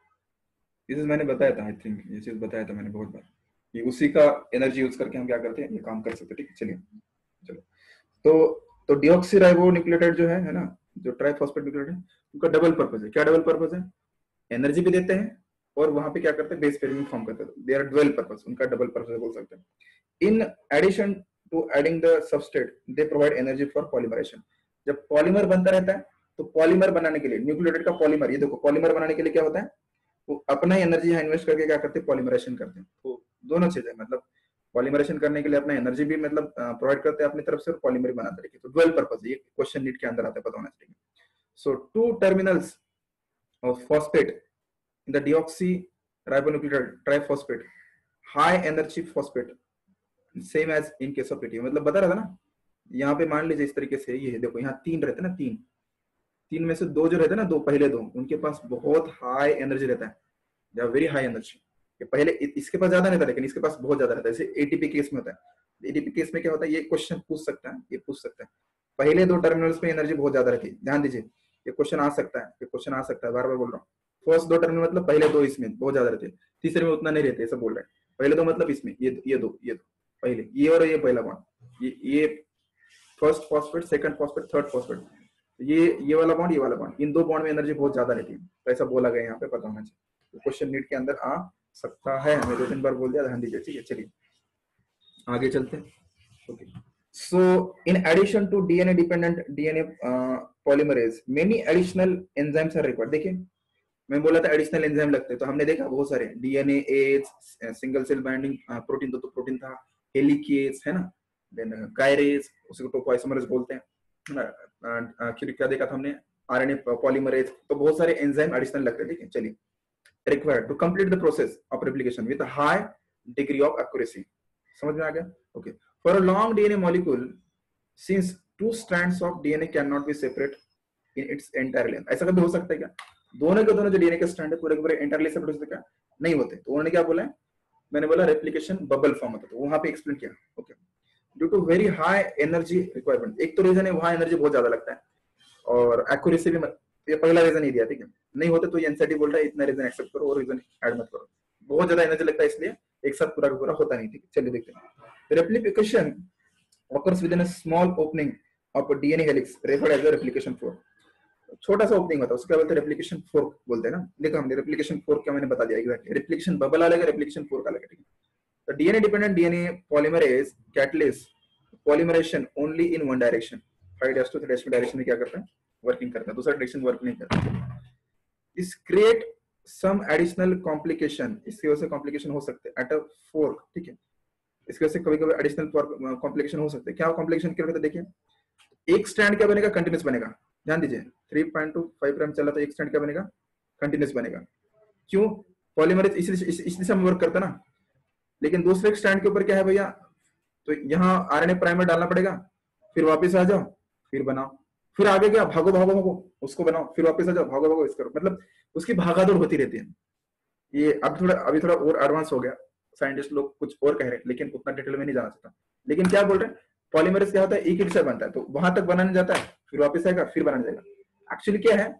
ये चीज मैंने बताया था, आई थिंक ये चीज बताया था मैंने बहुत बार कि उसी का एनर्जी यूज करके हम क्या करते हैं, ये काम कर सकते हैं, ठीक है। चलिए चलो, तो तो डिऑक्सीराइबोन्यूक्लियोटाइड जो है है ना, जो ट्राइफॉस्फेट न्यूक्लियोटाइड, उनका डबल पर्पस है। क्या डबल पर्पस है? एनर्जी भी देते हैं और वहां पे क्या करते हैं? बेस पेयरिंग फॉर्म करते हैं। दे आर डुअल पर्पस, उनका डबल पर्पस बोल सकते हैं। In addition to adding the substrate they provide energy for polymerization. जब पॉलीमर बनता रहता है तो पॉलीमर बनाने के लिए न्यूक्लियोटाइड का पॉलीमर, ये देखो पॉलीमर बनाने के लिए क्या होता है? वो अपना एनर्जी यहाँ इन्वेस्ट करके क्या करते हैं? पॉलीमराइजेशन करते हैं। तो दोनों चीजें, मतलब पॉलीमराइजेशन करने के लिए अपना एनर्जी भी मतलब प्रोवाइड करते हैं अपनी तरफ से, और पॉलीमर बनाते हैं। तो डुअल पर्पस, ये क्वेश्चन नीट के अंदर आता है, पता होना चाहिए। So two terminals of phosphate in the deoxyribonucleotide triphosphate high energy phosphate same as in case of pta। मतलब बता रहा था ना, यहाँ पे मान लीजिए इस तरीके से, ये देखो यहाँ तीन रहते हैं ना, तीन तीन में से दो जो रहते हैं ना, दो पहले दो, उनके पास बहुत हाई एनर्जी रहता है, वेरी हाई एनर्जी। ये पहले इसके पास ज्यादा नहीं था, लेकिन इसके पास बहुत ज्यादा रहता है। जैसे एटीपी केस में होता है, एटीपी केस में क्या होता है? ये क्वेश्चन पूछ सकता है, ये पूछ सकता है। पहले दो टर्मिनल्स पे एनर्जी बहुत ज्यादा रहती है, ध्यान दीजिए, ये क्वेश्चन आ सकता है, ये क्वेश्चन आ सकता है, बार बार बोल रहा हूँ। फर्स्ट दो टर्मिनल मतलब पहले दो इसमें बहुत ज्यादा रहते हैं, तीसरे में उतना नहीं रहते, ऐसा बोल रहे हैं। पहले दो मतलब इसमें ये ये दो ये दो पहले, ये और ये पहला बॉन्ड, ये ये first phosphate, second phosphate, third phosphate, ये ये वाला बॉन्ड, ये वाला बॉन्ड, इन दो बॉन्ड में एनर्जी बहुत ज्यादा रहती है। तो ऐसा बोला गया यहाँ पे, पता होना चाहिए। तो क्वेश्चन नीट के अंदर आ सकता है, मैं दो तीन बार बोल दिया, ध्यान दीजिए, ठीक है। चलिए आगे चलते हैं। Okay, so in addition to D N A dependent D N A uh, polymerase many additional enzymes are required। देखिए मैं बोला था एडिशनल एंजाइम लगते हैं, तो हमने देखा बहुत सारे डीएनए एज, सिंगल सेल बाइंडिंग प्रोटीन, तो, तो प्रोटीन था, हेलिकेज है ना, देन कायरेज, उसको टोपोआइसोमरेज बोलते हैं ना, फिर क्या देखा था हमने? RNA polymerase. तो बहुत सारे एंजाइम एडिशनल लगते हैं, ठीक है। चलिए, required to complete the process of replication with high degree of accuracy. समझ में आ गया? Okay, for a long DNA molecule, since two strands of D N A cannot be separate, in its entire length. ऐसा कभी हो सकता है क्या? दोनों के दोनों जो डीएनए के स्ट्रैंड है पूरे के पूरे एंटायरली सेपरेट होते क्या? नहीं होते। तो उन्होंने क्या बोला है, मैंने बोला रेप्लिकेशन बबल फॉर्म होता है, तो वहां पे एक्सप्लेन किया। Okay, due to very high energy requirement, एक तो रीजन है वहां एनर्जी बहुत ज्यादा लगता है, और एक्यूरेसी भी मत, ये पहला रीजन ही दिया, ठीक है। नहीं होते तो ये एनसीटी बोल रहा है इतना रीजन एक्सेप्ट करो और रीजन ऐड मत करो, बहुत ज्यादा एनर्जी लगता है इसलिए एक साथ पूरा का पूरा होता नहीं, ठीक है। चलिए देखते हैं। Replication occurs within a small opening of a DNA helix referred as a replication fork। छोटा सा ओपनिंग होता है, उसको क्या बोलते हैं? रेप्लिकेशन फोर्क बोलते हैं ना। देखो हमने रेप्लिकेशन फोर्क क्या मैंने बता दिया एग्जैक्टली। रेप्लिकेशन बबल अलग है, रेप्लिकेशन फोर्क अलग है, ठीक है। तो DNA dependent DNA polymerase catalyst polymerization only in one direction, five dash to three dash direction में क्या करता है? वर्किंग करता है, दूसरा डायरेक्शन वर्क नहीं करता। इस क्रिएट सम एडिशनल कॉम्प्लिकेशन, इसकी वजह से कॉम्प्लिकेशन हो सकते हैं एट अ फोर्क, ठीक है। इसकी वजह से कभी कभी एडिशनल कॉम्प्लिकेशन हो सकते हैं। क्या कॉम्प्लिकेशन क्या होता है? देखिए एक स्ट्रैंड क्या बनेगा? कंटिन्यूस बनेगा। ध्यान दीजिए three point to five prime चला तो एक स्ट्रैंड क्या बनेगा? कंटिन्यूस बनेगा। क्यों? पॉलीमरेज इस इस दिशा में वर्क करता ना। लेकिन दूसरे स्ट्रैंड के ऊपर क्या है भैया? तो यहाँ आरएनए प्राइमर डालना पड़ेगा, फिर वापस आ जाओ, फिर बनाओ, फिर आगे क्या? भागो भागो भागो उसको बनाओ, फिर वापस आ जाओ, भागो भागो इसको, मतलब उसकी भागादौड़ होती रहती है। ये अब थोड़ा अभी थोड़ा और एडवांस हो गया, साइंटिस्ट लोग कुछ और कह रहे हैं, लेकिन उतना डिटेल में नहीं जाना चाहता। लेकिन क्या बोल रहे हैं? पॉलीमरेज क्या होता है? एक ही दिशा बनता है, तो वहां तक बनाने जाता है, फिर वापस आएगा, फिर बनाने जाएगा। एक्चुअली क्या है,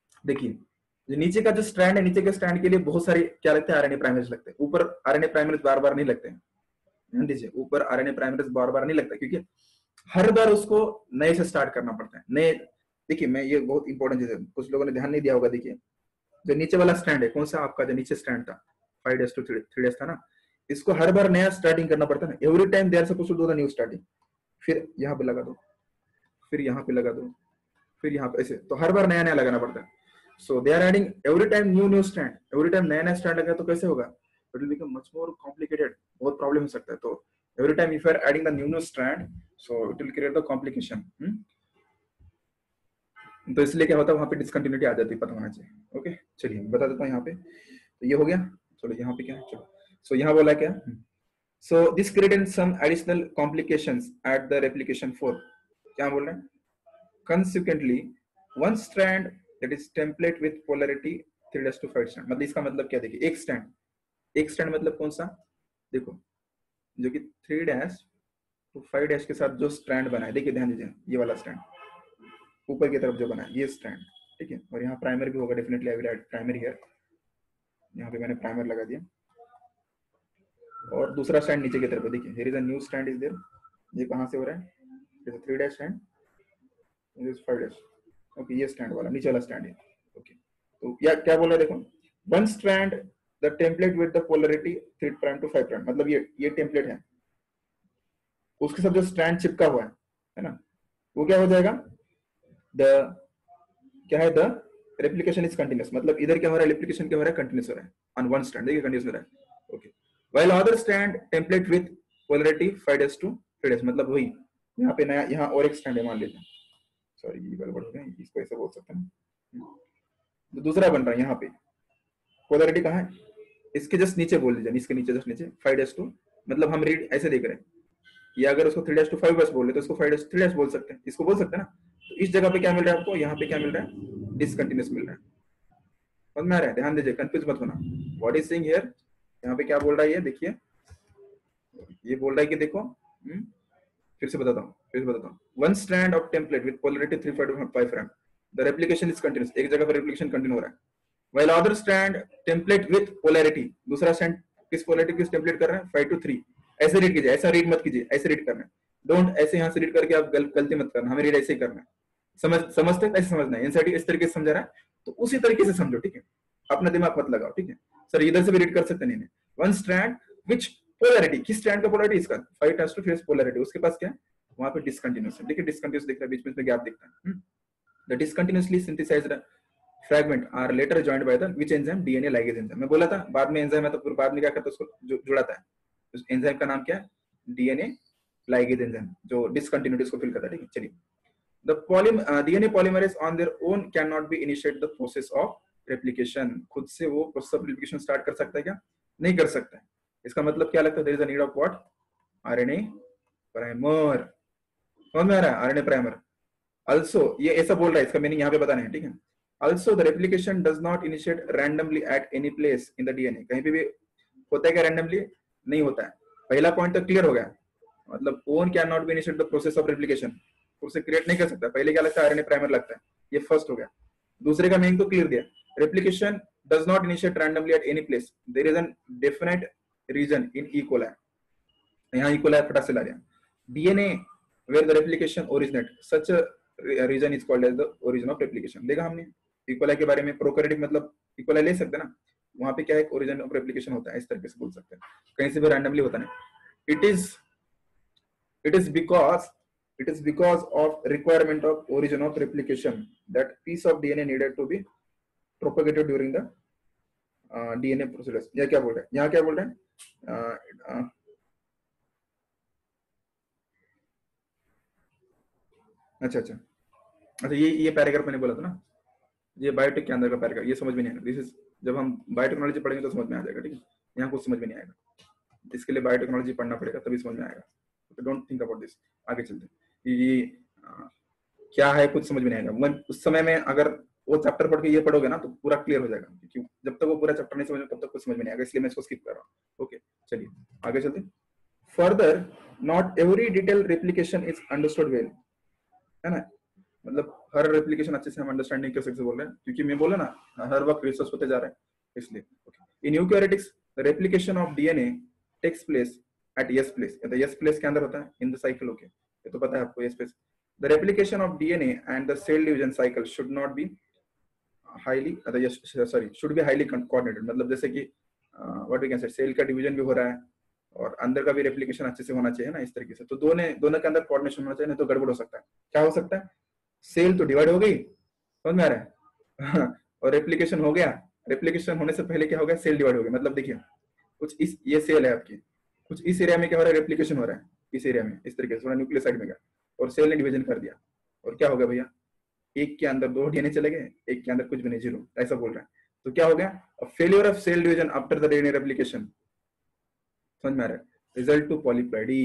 देखिए नीचे का जो स्ट्रैंड है, नीचे के स्ट्रैंड के लिए बहुत सारे क्या लगते हैं? आरएनए प्राइमरेज लगते हैं। ऊपर आरएनए प्राइमरेज बार बार नहीं लगते हैं, ध्यान दीजिए, ऊपर आरएनए प्राइमरेज बार बार नहीं लगता, क्योंकि हर बार उसको नए से स्टार्ट करना पड़ता है। नए, देखिए मैं ये बहुत इंपॉर्टेंट चीज है, कुछ लोगों ने ध्यान नहीं दिया होगा। देखिए जो नीचे वाला स्टैंड है, कौन सा आपका जो नीचे स्टैंड था, five dash to three dash था ना, इसको हर बार नया स्टार्टिंग करना पड़ता है ना। Every time they are supposed to do the new starting. फिर यहाँ पे लगा दो, फिर यहाँ पे लगा दो, फिर यहाँ पे, ऐसे तो हर बार नया नया लगाना पड़ता है। So they are adding every time new new stand, every time नया नया स्टैंड लगा तो कैसे होगा? It will become much more complicated, बहुत प्रॉब्लम हो सकता है। तो every time if you are adding the new new strand, so it will create the complication. तो इसलिए क्या होता है, वहां पे डिसकंटिन्यूटी आ जाती है, पता होना चाहिए। ओके चलिए बता देता हूँ यहाँ पे। तो ये हो गया, चलो यहाँ पे क्या है, चलो सो so, यहाँ बोला क्या? So this created some additional complications at the replication fork. क्या बोल रहे हैं? Consequently, one strand that is template with polarity three dash to five strand, मतलब इसका मतलब क्या? देखिए एक स्टैंड, एक स्टैंड मतलब कौन सा? देखो जो कि three dash to five dash के साथ जो स्ट्रैंड बना है, देखिए ध्यान दीजिए, ये वाला स्टैंड ऊपर की तरफ जो बना है, ये स्ट्रैंड, ठीक है। और यहाँ प्राइमर भी होगा definitely, I will add primer here, यहाँ पे मैंने प्राइमर लगा दिया। और दूसरा स्टैंड नीचे की तरफ है, देखिए here is a new stand is there. ये कहाँ से हो रहा है? जैसे three dash stand, five dash, okay, ये स्टैंड वाला नीचे वाला स्टैंड है। ओके तो या क्या बोल रहा है? देखो one strand the template with the polarity three prime to five prime, मतलब ये ये टेम्पलेट है, उसके साथ जो स्ट्रैंड चिपका हुआ है है ना, वो क्या हो जाएगा? द क्या है? द रेप्लिकेशन इज कंटिन्यूअस, मतलब इधर क्या हो रहा है? रेप्लिकेशन क्या हो रहा है? कंटिन्यूअस हो रहा है ऑन वन स्ट्रैंड, देखिए कंटिन्यूअस हो रहा है। Okay while other strand template with polarity five dash to three dash, मतलब वही यहाँ पे नया, यहाँ और एक स्टैंड है मान लीजिए, सॉरी ये गड़बड़ हो गया, इसको ऐसे बोल सकते हैं। तो दूसरा बन रहा है यहाँ पे, पोलरिटी कहाँ है? इसके जस्ट नीचे बोल दीजिए, इसके नीचे जस्ट नीचे फाइव डैश टू, मतलब हम रीड ऐसे देख रहे हैं, या अगर उसको three dash to five dash बोल रहे तो इसको फाइव डैश थ्री डैश बोल सकते हैं, इसको बोल सकते हैं ना। तो इस जगह पे क्या मिल रहा है आपको? यहाँ पे क्या मिल रहा है? डिसकंटिन्यूअस मिल रहा है। समझ में आ रहा है? ध्यान दीजिए, कंफ्यूज मत होना। व्हाट इज सेइंग हियर, यहाँ पे क्या बोल रहा है ये देखिए, ये बोल रहा है कि देखो, हुँ? फिर से बताता हूँ, फिर से बताता हूँ। One strand of template with polarity three five prime, the replication is continuous, एक जगह पर रेप्लिकेशन कंटिन्यू हो रहा है। While other strand template with polarity, दूसरा स्ट्रैंड किस पोलरिटी किस टेम्पलेट कर रहे हैं? Five to three. ऐसे रीड कीजिए, ऐसा रीड मत कीजिए, ऐसे रीड करना है, डोंट ऐसे यहाँ से रीड करके आप गल, गलती मत करना, हमें रीड ऐसे ही करना है। समझ समझते हैं? ऐसे समझना है, एनसीईआरटी इस तरीके से समझा रहा है तो उसी तरीके से समझो, ठीक है। अपना दिमाग मत लगाओ, ठीक है। सर इधर से भी रीड कर सकते नहीं। वन स्ट्रैंड विच पोलरिटी, किस स्ट्रैंड का पोलरिटी? इसका फाइव टू थ्री पोलरिटी, उसके पास क्या है? वहां पे डिसकंटिन्यूअस है, देखिए डिसकंटिन्यूअस दिख रहा है, बीच में गैप दिखता है। The discontinuously synthesized fragment are later joined by the which enzyme? DNA ligase enzyme. मैं बोला था बाद में एंजाइम है तो बाद में क्या करता है? उसको जुड़ाता है। उस एंजाइम का नाम क्या है? डीएनए लाइगेज एंजाइम, जो डिसकंटिन्यूटीज को फिल करता है, ठीक है। चलिए the poly DNA polymerase on their own can not be initiate the process of replication, खुद से वो प्रोसेस ऑफ रेप्लिकेशन स्टार्ट कर सकता है क्या? नहीं कर सकता है। इसका मतलब क्या लगता है? There is a need of what? RNA primer. समझ में आ रहा है? आरएनए प्राइमर, also ये ऐसा बोल रहा है, इसका मीनिंग यहाँ पे बताना है, ठीक है। also the replication does not initiate randomly at any place in the D N A, कहीं पे भी होता है क्या randomly? नहीं होता है। पहला पॉइंट तो क्लियर हो गया, मतलब own can not be initiate the process of replication, उसे क्रिएट नहीं कर सकता। पहले क्या लगता है, आरएनए प्राइमर लगता है, ये फर्स्ट हो गया। दूसरे का मीनिंग तो क्लियर दिया, replication does not initiate randomly at any place, there is an definite reason in E coli, यहाँ ई कोलाई फटाक से ला दिया। DNA where the replication originate, such reason is called as the origin of replication. देखा हमने E coli के बारे में, प्रोकैरियोटिक मतलब ई कोलाई ले सकते हैं ना, वहां पे क्या है, ओरिजिन ऑफ रेप्लिकेशन होता है, इस तरीके से बोल सकते हैं, कहीं से भी रैंडमली होता नहीं। It is It is because it is because of requirement of origin of replication that piece of D N A needed to be propagated during the uh, D N A process. यह क्या बोल रहे हैं, यहाँ क्या बोल रहे हैं, uh, uh, अच्छा अच्छा अच्छा ये ये पैराग्राफ मैंने बोला था ना, ये बायोटेक के अंदर का पैराग्राफ, ये समझ में नहीं आएगा। दिस इज जब हम बायोटेक्नोलॉजी पढ़ेंगे तो समझ में आ जाएगा, ठीक है। यहाँ कुछ समझ में नहीं आएगा, इसके लिए बायोटेक्नोलॉजी पढ़ना पड़ेगा तभी समझ में आएगा। डोंट थिंक अबाउट दिस, आगे चलते। ये आ, क्या है कुछ समझ में नहीं आएगा, मतलब उस समय में अगर वो चैप्टर पढ़ के ये पढ़ोगे ना तो पूरा क्लियर हो जाएगा, क्योंकि जब तक वो पूरा चैप्टर नहीं समझ में तब तक कुछ समझ में नहीं आएगा, इसलिए मैं इसको स्किप कर रहा हूँ। ओके चलिए आगे चलते। Further not every detail replication is understood well, है ना, मतलब हर रेप्लिकेशन अच्छे से हम अंडरस्टैंड नहीं कर सकते बोल रहे हैं, क्योंकि मैं बोला ना हर वक्त रिसर्च होते जा रहा है इसलिए। In eukaryotics replication of DNA takes place at S place, या एस प्लेस के अंदर होता है इन द साइकिल। ओके ये तो पता है आपको, S place. The replication of DNA and the cell division cycle should not be highly, sorry should be highly coordinated, मतलब जैसे कि what we can say cell का डिवीजन भी हो रहा है और अंदर का भी रेप्लिकेशन अच्छे से होना चाहिए ना, इस तरीके से। तो दोनों दोनों के अंदर कोऑर्डिनेशन होना चाहिए, नहीं तो गड़बड़ हो सकता है। क्या हो सकता है, सेल तो डिवाइड हो गई, समझ में आ रहा है और रेप्लिकेशन हो गया, रेप्लिकेशन होने से पहले क्या हो गया, सेल डिवाइड हो गया। मतलब देखिए कुछ इस, ये सेल है आपकी, कुछ इस एरिया में क्या हो रहा है, रेप्लिकेशन हो रहा है इस एरिया में, इस तरीके से थोड़ा न्यूक्लियोसाइड में गया और सेल ने डिवीजन कर दिया, और क्या हो गया भैया, एक के अंदर दो डीएनए चले गए, एक के अंदर कुछ भी नहीं, जीरो, ऐसा बोल रहा है। तो क्या हो गया, failure of cell division after the DNA replication, समझ में आ रहा है, रिजल्ट टू पॉलीप्लॉइडी।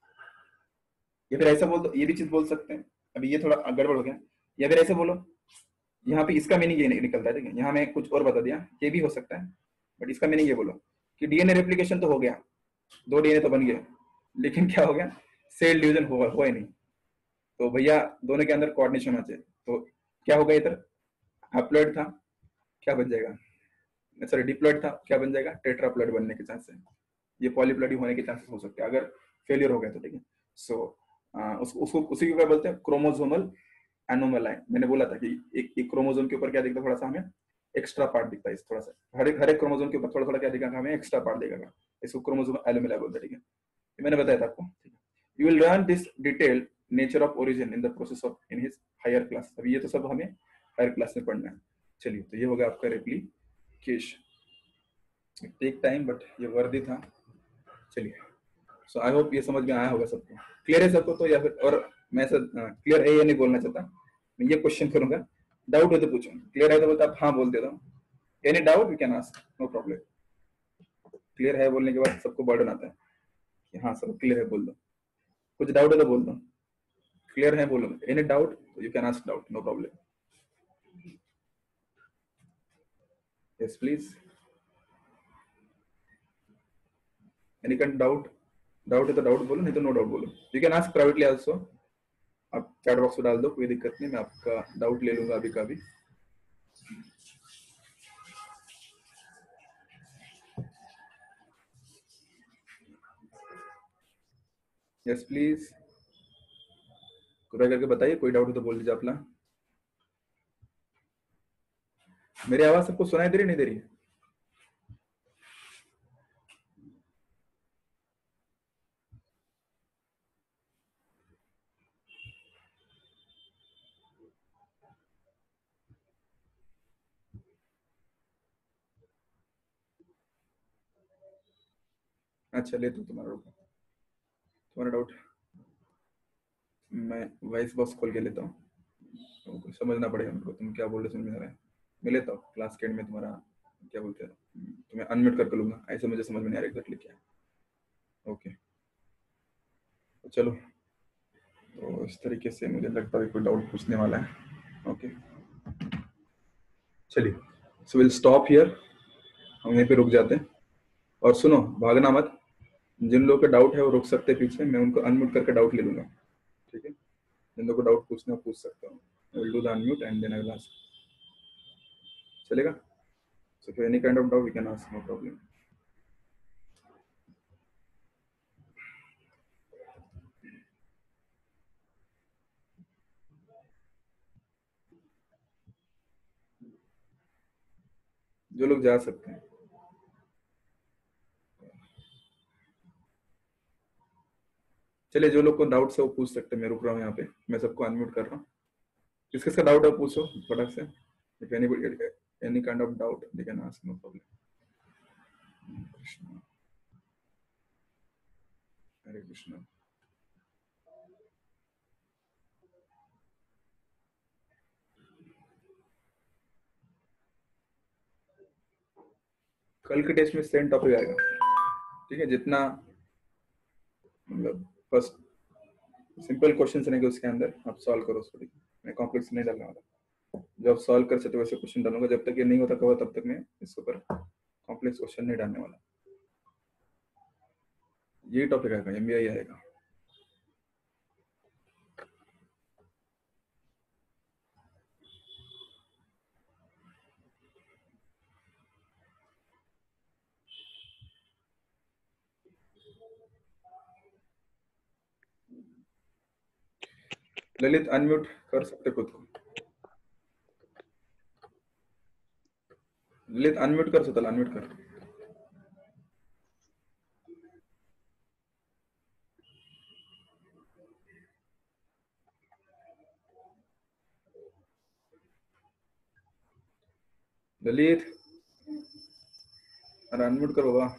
या फिर ऐसा बोल दो, ये भी चीज बोल सकते हैं, अभी ये थोड़ा गड़बड़ हो गया। या फिर ऐसे बोलो, यहाँ पे इसका मीनिंग ये निकलता है, ठीक है, यहाँ मैं कुछ और बता दिया, ये भी हो सकता है, बट इसका मीनिंग ये बोलो कि डीएनए रेप्लिकेशन तो हो गया, दो डीएनए तो बन गए, लेकिन क्या हो गया, सेल डिवीजन हुआ हुआ ही नहीं। तो भैया दोनों के अंदर कोऑर्डिनेशन होना चाहिए। तो क्या होगा, इधर हैप्लॉइड था, क्या बन जाएगा, सॉरी डिप्लॉइड था, क्या बन जाएगा, टेट्राप्लॉइड बनने के चांस है। ये पॉलीप्लॉइडी होने के चांसेस हो सकते हैं अगर फेलियर हो गया तो, ठीक है। सो उसको उसको उसी को क्या बोलते हैं, क्रोमोसोमल एनोमलाई। मैंने बोला था कि एक एक क्रोमोसोम के ऊपर क्या दिखता है, थोड़ा सा हमें एक्स्ट्रा पार्ट दिखता है, इस थोड़ा सा हर एक हर एक क्रोमोसोम के ऊपर थोड़ा थोड़ा क्या दिखेगा, हमें एक्स्ट्रा पार्ट दिखेगा, इसको क्रोमोसोम एनोमलाई बोलते हैं, ठीक है। ये मैंने बताया था आपको, ठीक है। You will learn this detail nature of origin in the process of in his higher class. अभी ये तो सब हमें हायर क्लास में पढ़ना है। चलिए तो ये हो गया आपका रेप्लिकेशन, टेक टाइम बट ये वर्दी था। चलिए सो आई होप ये समझ में आया होगा सबको, क्लियर है सबको तो, या फिर और मैं सर क्लियर है ये नहीं बोलना चाहता, मैं ये क्वेश्चन करूंगा, डाउट हो तो पूछो, क्लियर है तो बोलते आप हाँ बोल देता हूँ, any doubt you can ask, no problem. Clear है बोलने के बाद सबको बर्डन आता है कि हाँ सब क्लियर है बोल दो, कुछ डाउट है तो बोल दो, क्लियर है बोलो, any doubt you can ask doubt, no problem. Yes please, any can doubt, doubt है तो डाउट बोलो, नहीं तो नो डाउट बोलो। You can ask privately also, आप चैट बॉक्स में डाल दो, कोई दिक्कत नहीं, मैं आपका डाउट ले लूंगा अभी का भी। यस प्लीज, कृपया करके बताइए, कोई डाउट हो तो बोल दीजिए अपना। मेरी आवाज सबको सुनाई दे रही नहीं दे रही? अच्छा ले तो तुम्हारा डाउट, तुम्हारा डाउट मैं वॉइस बॉक्स खोल के लेता हूँ, तो समझना पड़ेगा हमको, तुम क्या बोल रहे समझ में आ रहा है। मैं लेता हूँ क्लास के एंड में तुम्हारा क्या बोलते हैं, तुम्हें अनम्यूट करके लूंगा, ऐसे मुझे समझ में नहीं आ रहा एग्जैक्टली क्या। ओके तो चलो तो इस तरीके से मुझे लगता है कोई डाउट पूछने वाला है। ओके चलिए, सो विल स्टॉप हियर, हम यहीं पे रुक जाते हैं। और सुनो, भागना मत, जिन लोगों का डाउट है वो रुक सकते हैं पीछे, मैं उनको अनम्यूट करके डाउट ले लूंगा, ठीक है? जिन लोगों को डाउट पूछना पूछ सकता हूँ, I will do the unmute and then I will ask. चलेगा? So if any kind of doubt we can ask, no problem. जो लोग जा सकते हैं, चलिए जो लोग को डाउट है वो पूछ सकते हैं। मैं रुक रहा हूँ यहाँ पे, मैं सबको अनम्यूट कर रहा हूँ। किस किसका डाउट है पूछो फटाक से। If anybody any kind of doubt they can ask, no problem. Krishna, हरे कृष्णा। कल के टेस्ट में सेम टॉपिक आएगा, ठीक है? जितना मतलब फर्स्ट सिंपल क्वेश्चन रहेंगे उसके अंदर आप सॉल्व करो उसको, ठीक है? मैं कॉम्प्लेक्स नहीं डालने वाला। जब आप सॉल्व कर सकते वैसे क्वेश्चन डालूंगा, जब तक ये नहीं होता कवर तब तक मैं इसके ऊपर कॉम्प्लेक्स क्वेश्चन नहीं डालने वाला। ये टॉपिक आएगा, एमबीआई आएगा। ललित अनम्यूट कर सकते खुद को, ललित अनम्यूट कर सकता, अनम्यूट कर। ललित अरे अनम्यूट करो बाबा।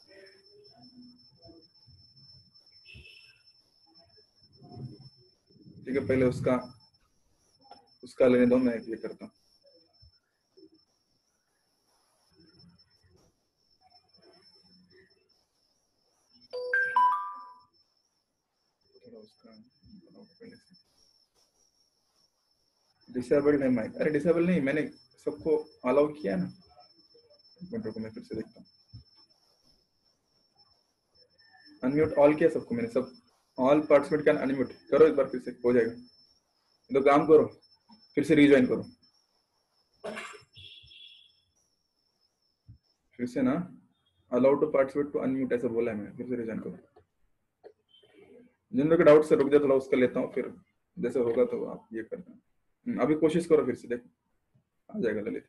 ठीक है, पहले उसका उसका लेने दो, मैं ये करता हूँ। डिसेबल्ड है माइक, अरे डिसेबल नहीं, मैंने सबको अलाउ किया ना। एक मिनट रुको, मैं फिर से देखता हूँ। अनम्यूट ऑल किया सबको मैंने, सब ऑल पार्टिसिपेंट कैन अनम्यूट करो एक बार, फिर से हो जाएगा। तो काम करो, फिर से रीज्वाइन करो, फिर से ना allow to participate to unmute ऐसा बोला है मैंने, फिर से रीज्वाइन करो। जिन लोगों के डाउट से रुक जाए थोड़ा, उसका लेता हूँ, फिर जैसे होगा तो आप ये करना। अभी कोशिश करो, फिर से देखो आ जाएगा ललित।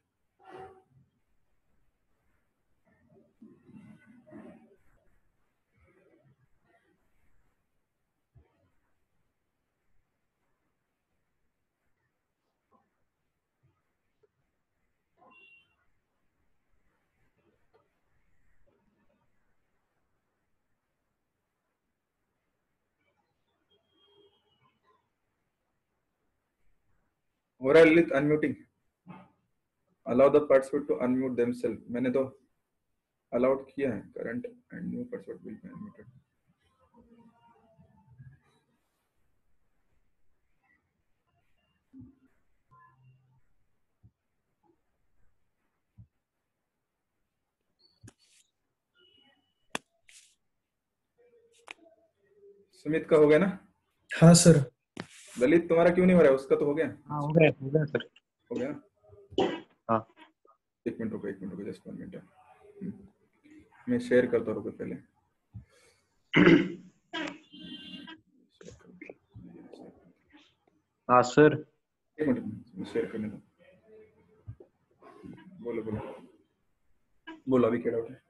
हो रहा है Lalit unmuting. Allow the participant to unmute themselves, मैंने तो अलाउड किया है। Current and new participant will be unmuted. Sumit का हो गया ना? हाँ सर। ललित तुम्हारा क्यों नहीं हो रहा है? उसका तो हो गया। हाँ हो गया, हो गया सर, हो गया ना? हाँ। एक मिनट रुको, एक मिनट रुको, जस्ट वन मिनट, मैं शेयर करता हूँ, रुको पहले। हाँ सर। एक मिनट शेयर करने दो। बोलो बोलो बोलो, अभी क्या डाउट है?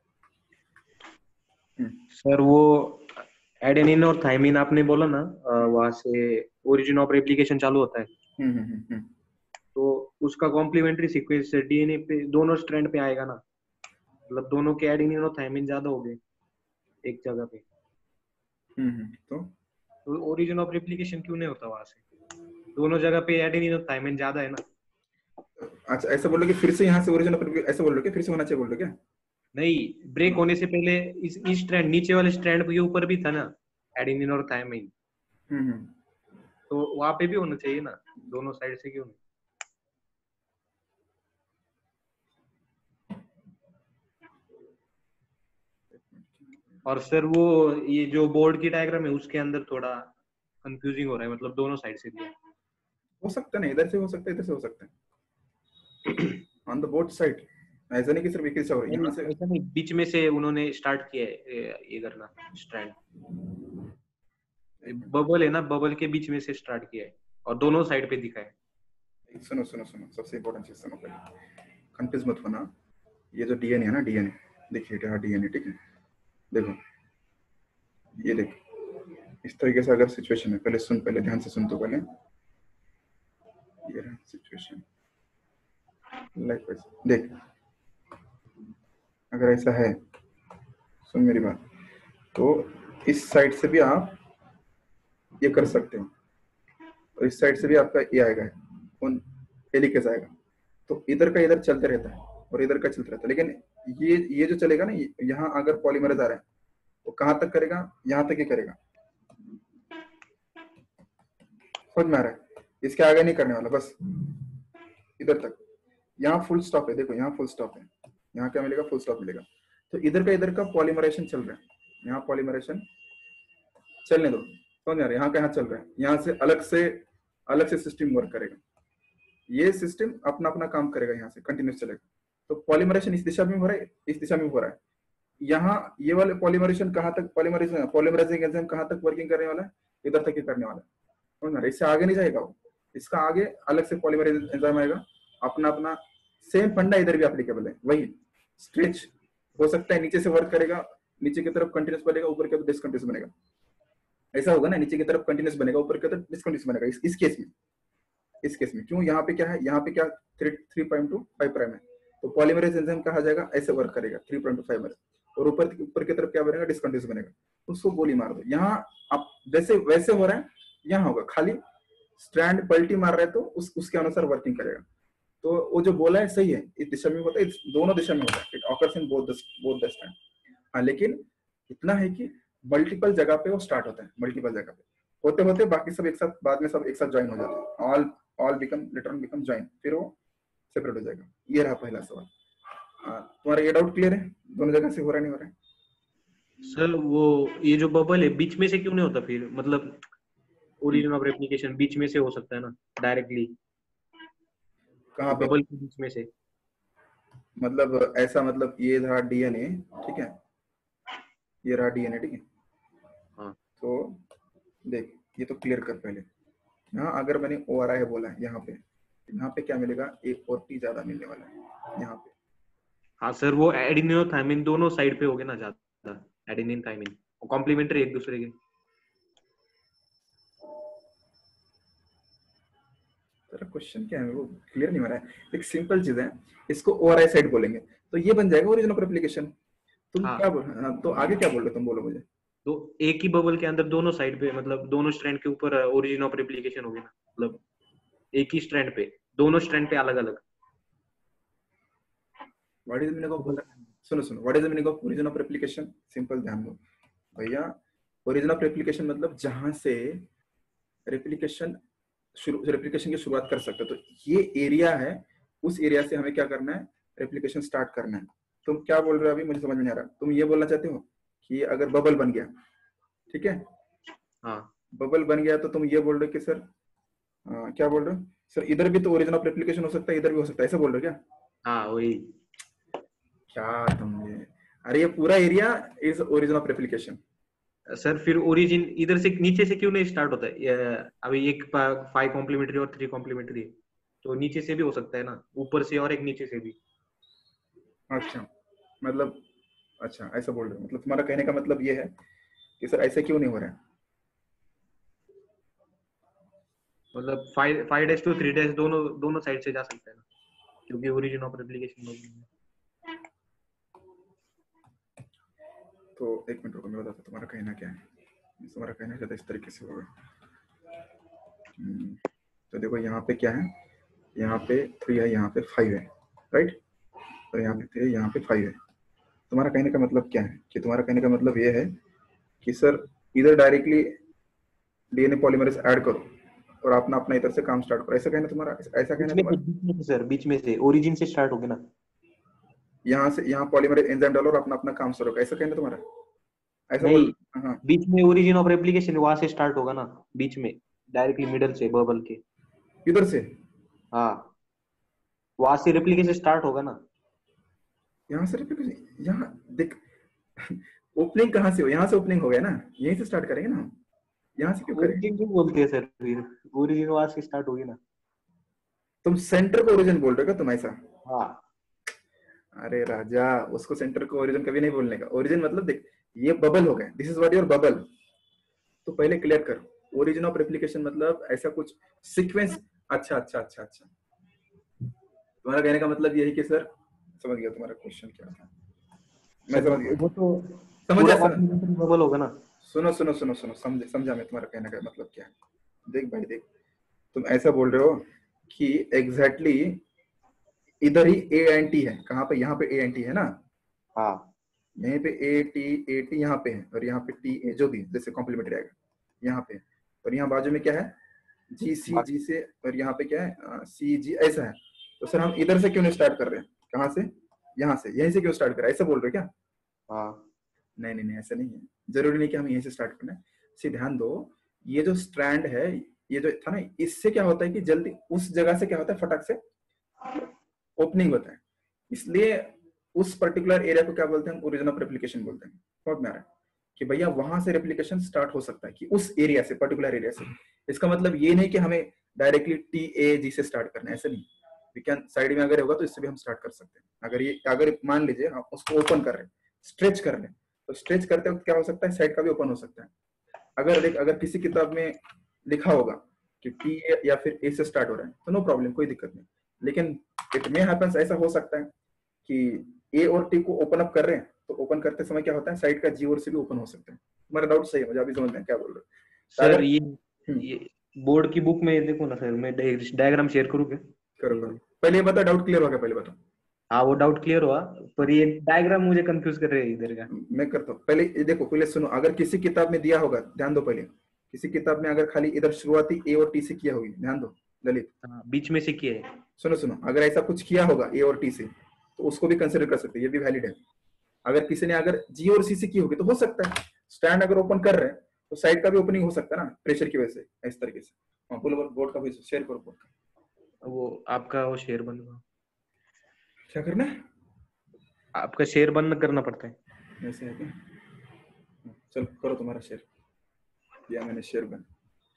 सर वो एडेनिन और थाइमिन आपने बोला ना, वहां से ओरिजिन ऑफ रेप्लिकेशन चालू होता है, हम्म हम्म हम्म तो उसका कॉम्प्लीमेंट्री सीक्वेंस डीएनए पे दोनों स्ट्रैंड पे आएगा ना, मतलब दोनों के एडेनिन और थाइमिन ज्यादा हो गए एक जगह पे, हम्म तो तो ओरिजिन ऑफ रेप्लिकेशन क्यों नहीं होता वहां से? दोनों जगह पे एडेनिन और थाइमिन ज्यादा है ना। अच्छा, ऐसा बोल रहे कि फिर से यहाँ से ओरिजिन, ऐसा बोल रहे फिर से होना चाहिए, बोल रहे क्या? नहीं, ब्रेक होने से पहले इस इस स्ट्रैंड नीचे वाले स्ट्रैंड के ऊपर भी था ना एडेनिन और थाइमिन। हम्म तो वहां पे भी होना चाहिए ना, दोनों साइड से क्यों नहीं? और सर वो ये जो बोर्ड की डायग्राम है उसके अंदर थोड़ा कंफ्यूजिंग हो रहा है, मतलब दोनों साइड से दिया हो सकता है ना, इधर से हो सकता है, इधर से हो सकता है, ऑन द बोथ साइड। ऐसा नहीं कि सिर्फ एक ही से हो रहा है, नहीं यहाँ नहीं, से। ऐसा नहीं, बीच में से उन्होंने स्टार्ट किया है ये ये करना स्ट्रैंड। एक मिनट, बबल है ना, बबल के बीच में से स्टार्ट किया है और दोनों साइड पे दिखा है। एक सुनो सुनो सुनो, सबसे इंपॉर्टेंट चीज सुनो पहले, कंफ्यूज मत होना। ये जो डीएनए है ना, डीएनए, देखिए यहाँ डीएनए, ठीक है, देखो ये देख, इस तरीके से अगर सिचुएशन है, पहले सुन, पहले ध्यान से सुन, तो पहले ये रहा सिचुएशन, लाइक वैसे देख, अगर ऐसा है, सुन मेरी बात, तो इस साइड से भी आप ये कर सकते हो, और इस साइड से भी आपका ये आएगा, कौन, हेलिकेस आएगा, तो इधर का इधर चलते रहता है और इधर का चलता रहता है। लेकिन ये ये जो चलेगा ना, यहाँ अगर पॉलीमरेज आ रहा है, वो कहाँ तक करेगा, यहाँ तक ही करेगा, समझ में आ रहा है, इसके आगे नहीं करने वाला, बस इधर तक। यहाँ फुल स्टॉप है, देखो यहाँ फुल स्टॉप है, यहाँ क्या मिलेगा, फुल स्टॉप मिलेगा। तो इधर का इधर का पॉलीमरेशन चल रहा है, यहाँ पॉलीमरेशन चलने दो, समझ में आ रहा है, यहाँ का यहाँ चल रहा है, यहाँ से अलग से अलग से सिस्टम वर्क करेगा, ये सिस्टम अपना अपना काम करेगा, यहाँ से कंटिन्यूस चलेगा। तो पॉलीमरेशन इस दिशा में हो रहा है, इस दिशा में हो रहा है, यहाँ ये वाले पॉलीमरेशन कहाँ तक, पॉलीमरेशन पॉलीमराइजिंग एंजाइम कहाँ तक वर्किंग करने वाला है, इधर तक ही करने वाला है, समझ में आ रहा है, इससे आगे नहीं जाएगा वो, इसका आगे अलग से पॉलीमराइजिंग एंजाइम आएगा, अपना अपना सेम फंडा इधर भी एप्लीकेबल है, वही स्ट्रेच हो सकता है, नीचे से वर्क करेगा, नीचे की तरफ कंटिन्यूस बनेगा, ऊपर की तरफ डिसकंटिन्यूस बनेगा, ऐसा होगा ना, नीचे की तरफ कंटिन्यूस बनेगा, ऊपर की तरफ डिसकंटिन्यूस बनेगा, इस, इस केस में, इस केस में क्यों, यहाँ पे क्या है, यहाँ पे क्या three three prime to five prime है, तो पॉलीमरेज एंजाइम कहा जाएगा, ऐसे वर्क करेगा थ्री प्राइम टू फाइव में, और ऊपर ऊपर की तरफ क्या बनेगा, डिसकंटिन्यूस बनेगा, उसको गोली मार दो। यहाँ आप जैसे वैसे हो रहा है, यहाँ होगा, खाली स्ट्रैंड पलटी मार रहे हैं तो उस उसके अनुसार वर्किंग करेगा। तो वो जो बोला है सही है, इस दिशा में होता है, दोनों दिशा में होता है, it occurs in both the both the strand. हाँ, लेकिन इतना है कि मल्टीपल जगह पे वो स्टार्ट होता है, मल्टीपल जगह पे होते होते बाकी सब एक साथ, बाद में सब एक साथ ज्वाइन हो जाते हैं, all all become later on become join, फिर वो सेपरेट हो जाएगा। ये रहा पहला सवाल। तुम्हारा ये डाउट क्लियर है, दोनों जगह से हो रहा नहीं हो रहा है? सर वो ये जो बबल है बीच में से क्यों नहीं होता फिर, मतलब ओरिजिन ऑफ रेप्लिकेशन बीच में से हो सकता है ना डायरेक्टली, कहाँ पे, बबल के बीच में से? मतलब ऐसा, मतलब ये रहा डीएनए, ठीक है, ये रहा डीएनए, ठीक है, हाँ तो देख ये तो क्लियर कर पहले, यहाँ अगर मैंने ओ आर आई बोला है, यहाँ पे यहाँ पे क्या मिलेगा, एक और टी ज्यादा मिलने वाला है यहाँ पे। हाँ सर, वो एडिनिन थायमिन दोनों साइड पे हो गए ना ज्यादा, एडेनिन थायमिन कॉम्प्लीमेंट्री एक दूसरे के। तेरा क्वेश्चन क्या है, वो क्लियर नहीं हो रहा है। एक सिंपल चीज है, इसको ओ आर आई साइड बोलेंगे, तो ये बन जाएगा ओरिजिन ऑफ रेप्लिकेशन। तुम हाँ क्या बोल, हाँ, तो आगे क्या बोल रहे हो तुम, बोलो मुझे। तो एक ही बबल के अंदर दोनों साइड पे, मतलब दोनों स्ट्रैंड के ऊपर ओरिजिन ऑफ रेप्लिकेशन हो गया ना, मतलब एक ही स्ट्रैंड पे, दोनों स्ट्रैंड पे अलग अलग। What is the meaning of, सुनो सुनो, what is the meaning of origin of replication, simple ध्यान दो भैया। ओरिजिन ऑफ रेप्लिकेशन मतलब जहां से रेप्लिकेशन शुरू, रेप्लिकेशन की शुरुआत कर सकते हो, तो ये एरिया है, उस एरिया से हमें क्या करना है, रेप्लिकेशन स्टार्ट करना है। तुम क्या बोल रहे हो अभी, मुझे समझ में नहीं आ रहा। तुम ये बोलना चाहते हो कि अगर बबल बन गया, ठीक है, हाँ बबल बन गया, तो तुम ये बोल रहे हो कि सर, आ, क्या बोल रहे हो सर, इधर भी तो ओरिजिन ऑफ रेप्लिकेशन हो सकता है, इधर भी हो सकता है, ऐसा बोल रहे हो क्या? हाँ वही। क्या तुम ये, अरे ये पूरा area is origin of replication. Sir फिर ओरिजिन इधर से नीचे से क्यों नहीं स्टार्ट होता है? ये अभी एक फाइव कॉम्प्लीमेंट्री और थ्री कॉम्प्लीमेंट्री है, तो नीचे से भी हो सकता है ना, ऊपर से और एक नीचे से भी। अच्छा, मतलब अच्छा ऐसा बोल रहे हो, मतलब तुम्हारा कहने का मतलब ये है कि सर ऐसे क्यों नहीं हो रहा है? मतलब five five dash to three dash दोनों दोनों साइड से जा सकता है ना, क्योंकि ओरिजिन ऑफ रेप्लिकेशन। तो एक मिनट रुको, मैं बताता हूं तुम्हारा कहना क्या है। तुम्हारा कहना ज्यादा इस तरीके से होगा। हम्म, तो देखो यहाँ पे क्या है, यहाँ पे थ्री है, यहाँ पे फाइव है, राइट, और यहाँ पे थ्री, यहाँ पे फाइव है। तुम्हारा कहने का मतलब क्या है, कि तुम्हारा कहने का मतलब ये है कि सर इधर डायरेक्टली डीएनए पॉलीमरेज ऐड करो, और अपना अपना इधर से काम स्टार्ट करो, ऐसा कहना तुम्हारा, ऐसा कहना बीच में तुम्हारा। बीच में से सर, बीच में से ओरिजिन से स्टार्ट होगे ना। यहाँ से यहाँ पॉलीमरेज एंजाइम डालो और अपना अपना काम शुरू करो, ऐसा कहना तुम्हारा, ऐसा नहीं, बोल। हाँ बीच में ओरिजिन ऑफ रेप्लिकेशन वहां से स्टार्ट होगा ना, बीच में डायरेक्टली मिडल से बबल के। इधर से, हाँ, वहां से रेप्लिकेशन स्टार्ट होगा ना। यहाँ से replication- यहाँ देख ओपनिंग कहाँ से हो, यहाँ से ओपनिंग हो गया ना, यहीं से स्टार्ट करेंगे ना हम, यहाँ से क्यों करेंगे। ओरिजिन क्यों बोलते हैं सर, फिर ओरिजिन वहां से स्टार्ट होगी ना। तुम सेंटर को ओरिजिन बोल रहे हो क्या तुम ऐसा। हाँ, अरे राजा, उसको सेंटर को ओरिजिन कभी नहीं बोलने का। ओरिजिन मतलब देख, ये बबल हो गया, this is what your bubble. तो पहले क्लियर करो, ओरिजिन ऑफ रेप्लिकेशन मतलब ऐसा कुछ सीक्वेंस। अच्छा अच्छा अच्छा अच्छा, तुम्हारा कहने का मतलब यही कि सर, समझ गया तुम्हारा क्वेश्चन क्या था, मैं सर समझ गया, वो तो समझ पूरा गया सुनो कॉम्प्लीमेंट्री बबल होगा ना। सुनो सुनो सुनो सुनो समझ समझा मैं तुम्हारा कहने का मतलब क्या है। देख भाई देख, तुम ऐसा बोल रहे हो कि एग्जैक्टली exactly इधर ही ए एन टी है, कहाँ पे, यहाँ पे ए एन टी है ना, हाँ, यहीं पे ए टी ए टी यहाँ पे है, और यहाँ पे टी ए जो भी जैसे कॉम्प्लीमेंट्री आएगा यहाँ पे, और यहाँ बाजू में क्या है, जी सी जी से, और यहाँ पे क्या है सी जी, ऐसा है। तो सर हम इधर से क्यों नहीं स्टार्ट कर रहे हैं, कहाँ से, यहाँ से, यहीं से क्यों स्टार्ट कर रहे हैं, ऐसा बोल रहे हो क्या। हाँ, नहीं नहीं नहीं, ऐसा नहीं है, जरूरी नहीं कि हम यहीं से स्टार्ट करना है। सी ध्यान दो, ये जो स्ट्रैंड है, ये जो था ना, इससे क्या होता है कि जल्दी उस जगह से क्या होता है, फटाक से ओपनिंग होता है, इसलिए उस पर्टिकुलर एरिया को क्या बोलते हैं, ओरिजिन ऑफ रेप्लिकेशन बोलते हैं। समझ में आ रहा है कि भैया वहां से रेप्लिकेशन स्टार्ट हो सकता है, कि उस एरिया से, पर्टिकुलर एरिया से। इसका मतलब ये नहीं कि हमें डायरेक्टली टी ए जी से स्टार्ट करना है, ऐसा नहीं। वी कैन साइड में अगर होगा तो इससे भी हम स्टार्ट कर सकते हैं। अगर ये, अगर मान लीजिए हम उसको ओपन कर रहे हैं, स्ट्रेच कर रहे हैं, तो स्ट्रेच करते वक्त क्या हो सकता है, साइड का भी ओपन हो सकता है। अगर देख, अगर किसी किताब में लिखा होगा कि टी ए या फिर ए से स्टार्ट हो रहा है, तो नो प्रॉब्लम, कोई दिक्कत नहीं। लेकिन इट मे हैपेंस, ऐसा हो सकता है कि ए और टी को ओपन अप कर रहे हैं, तो ओपन करते समय क्या होता है, साइड का जी और से भी ओपन हो सकता है। तुम्हारा डाउट सही है, मुझे अभी समझ में क्या बोल रहे हो। सर अगर ये ये बोर्ड की बुक में देखो ना सर, मैं डायग्राम शेयर करूँ क्या। करो करो, पहले ये बता, डाउट क्लियर हो गया, पहले बताओ। हाँ, वो डाउट क्लियर हुआ, पर ये डायग्राम मुझे कंफ्यूज कर रहे हैं इधर का। मैं करता हूँ, पहले ये देखो, पहले सुनो, अगर किसी किताब में दिया होगा, ध्यान दो पहले, किसी किताब में अगर खाली इधर शुरुआती ए और टी से किया होगी, ध्यान दो ललित, हाँ, बीच में से किया है। सुनो सुनो, अगर ऐसा कुछ किया होगा ए और टी से, तो उसको भी कंसिडर कर सकते हैं, ये भी वैलिड है। अगर किसी ने अगर जी और सी से की होगी, तो हो सकता है स्टैंड अगर ओपन कर रहे हैं, तो साइड का भी ओपनिंग हो सकता है ना, प्रेशर की वजह से, इस तरीके से। हाँ बोलो, बोर्ड का भी शेयर करो, बोर्ड का। वो आपका वो शेयर बंद, क्या करना है, आपका शेयर बंद करना पड़ता है। ऐसे है क्या, चलो करो तुम्हारा शेयर, किया मैंने शेयर बंद।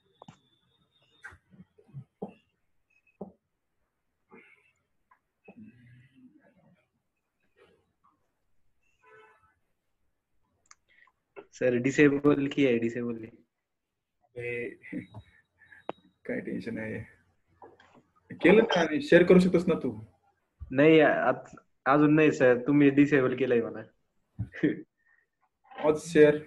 सर डिसेबल किया है, डिसेबल है। काय टेन्शन आहे, केलं ना, शेअर करू शकतोस ना तू। नाही आत- अजून नाही सर, तुम्ही डिसेबल केलंय मला. आज शेअर,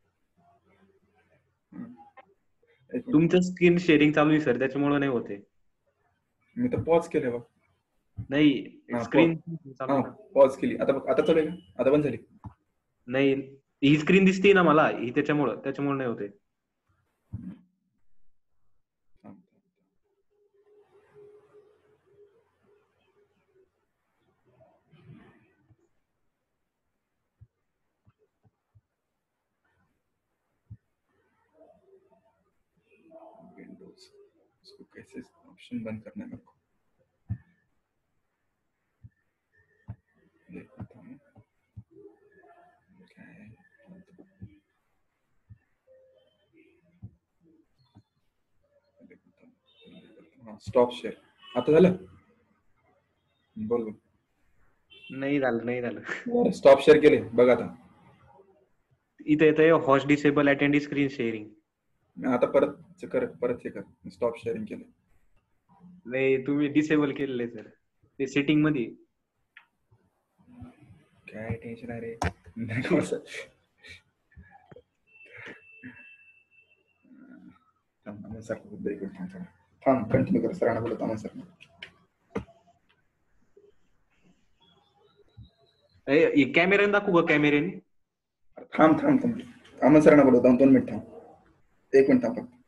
तुमचं स्क्रीन शेअरिंग चालू आहे सर, त्याच्यामुळे नाही होते. मी तर पॉज केलंय बघ. नाही, हा स्क्रीन पॉज, चालू हा आहे ना. पॉज केली, आता बघ, आता चालू आहे का, आता बंद झाली. नाही, ही स्क्रीन दिसते ना मला, ही त्याच्यामुळे त्याच्यामुळे नाही होते. विंडोज, इसको कैसे ऑप्शन बंद करना है मेरे को, देखता हूँ क्या है. स्टॉप शेअर, आता झालं, बोल बोल. नाही झालं, नाही झालं. स्टॉप शेअर केले बघ आता. इथे येतंय host disable attend screen sharing. आता परत कर, परत हे कर, स्टॉप शेअरिंग केलं. नाही, तुम्ही डिसेबल केलेलं आहे सर, ते सेटिंग मध्ये. काय टेन्शन आहे रे. थांब सर, थांब कंटिन्यू कर, सरांना बोलत आम्हाला सर. कॅमेऱ्याने दाखवू का, कॅमेऱ्याने. थांब थांब थांब, अमन सरांना बोलवतो, दोन मिनिट थांब, एक मिनिट थांब.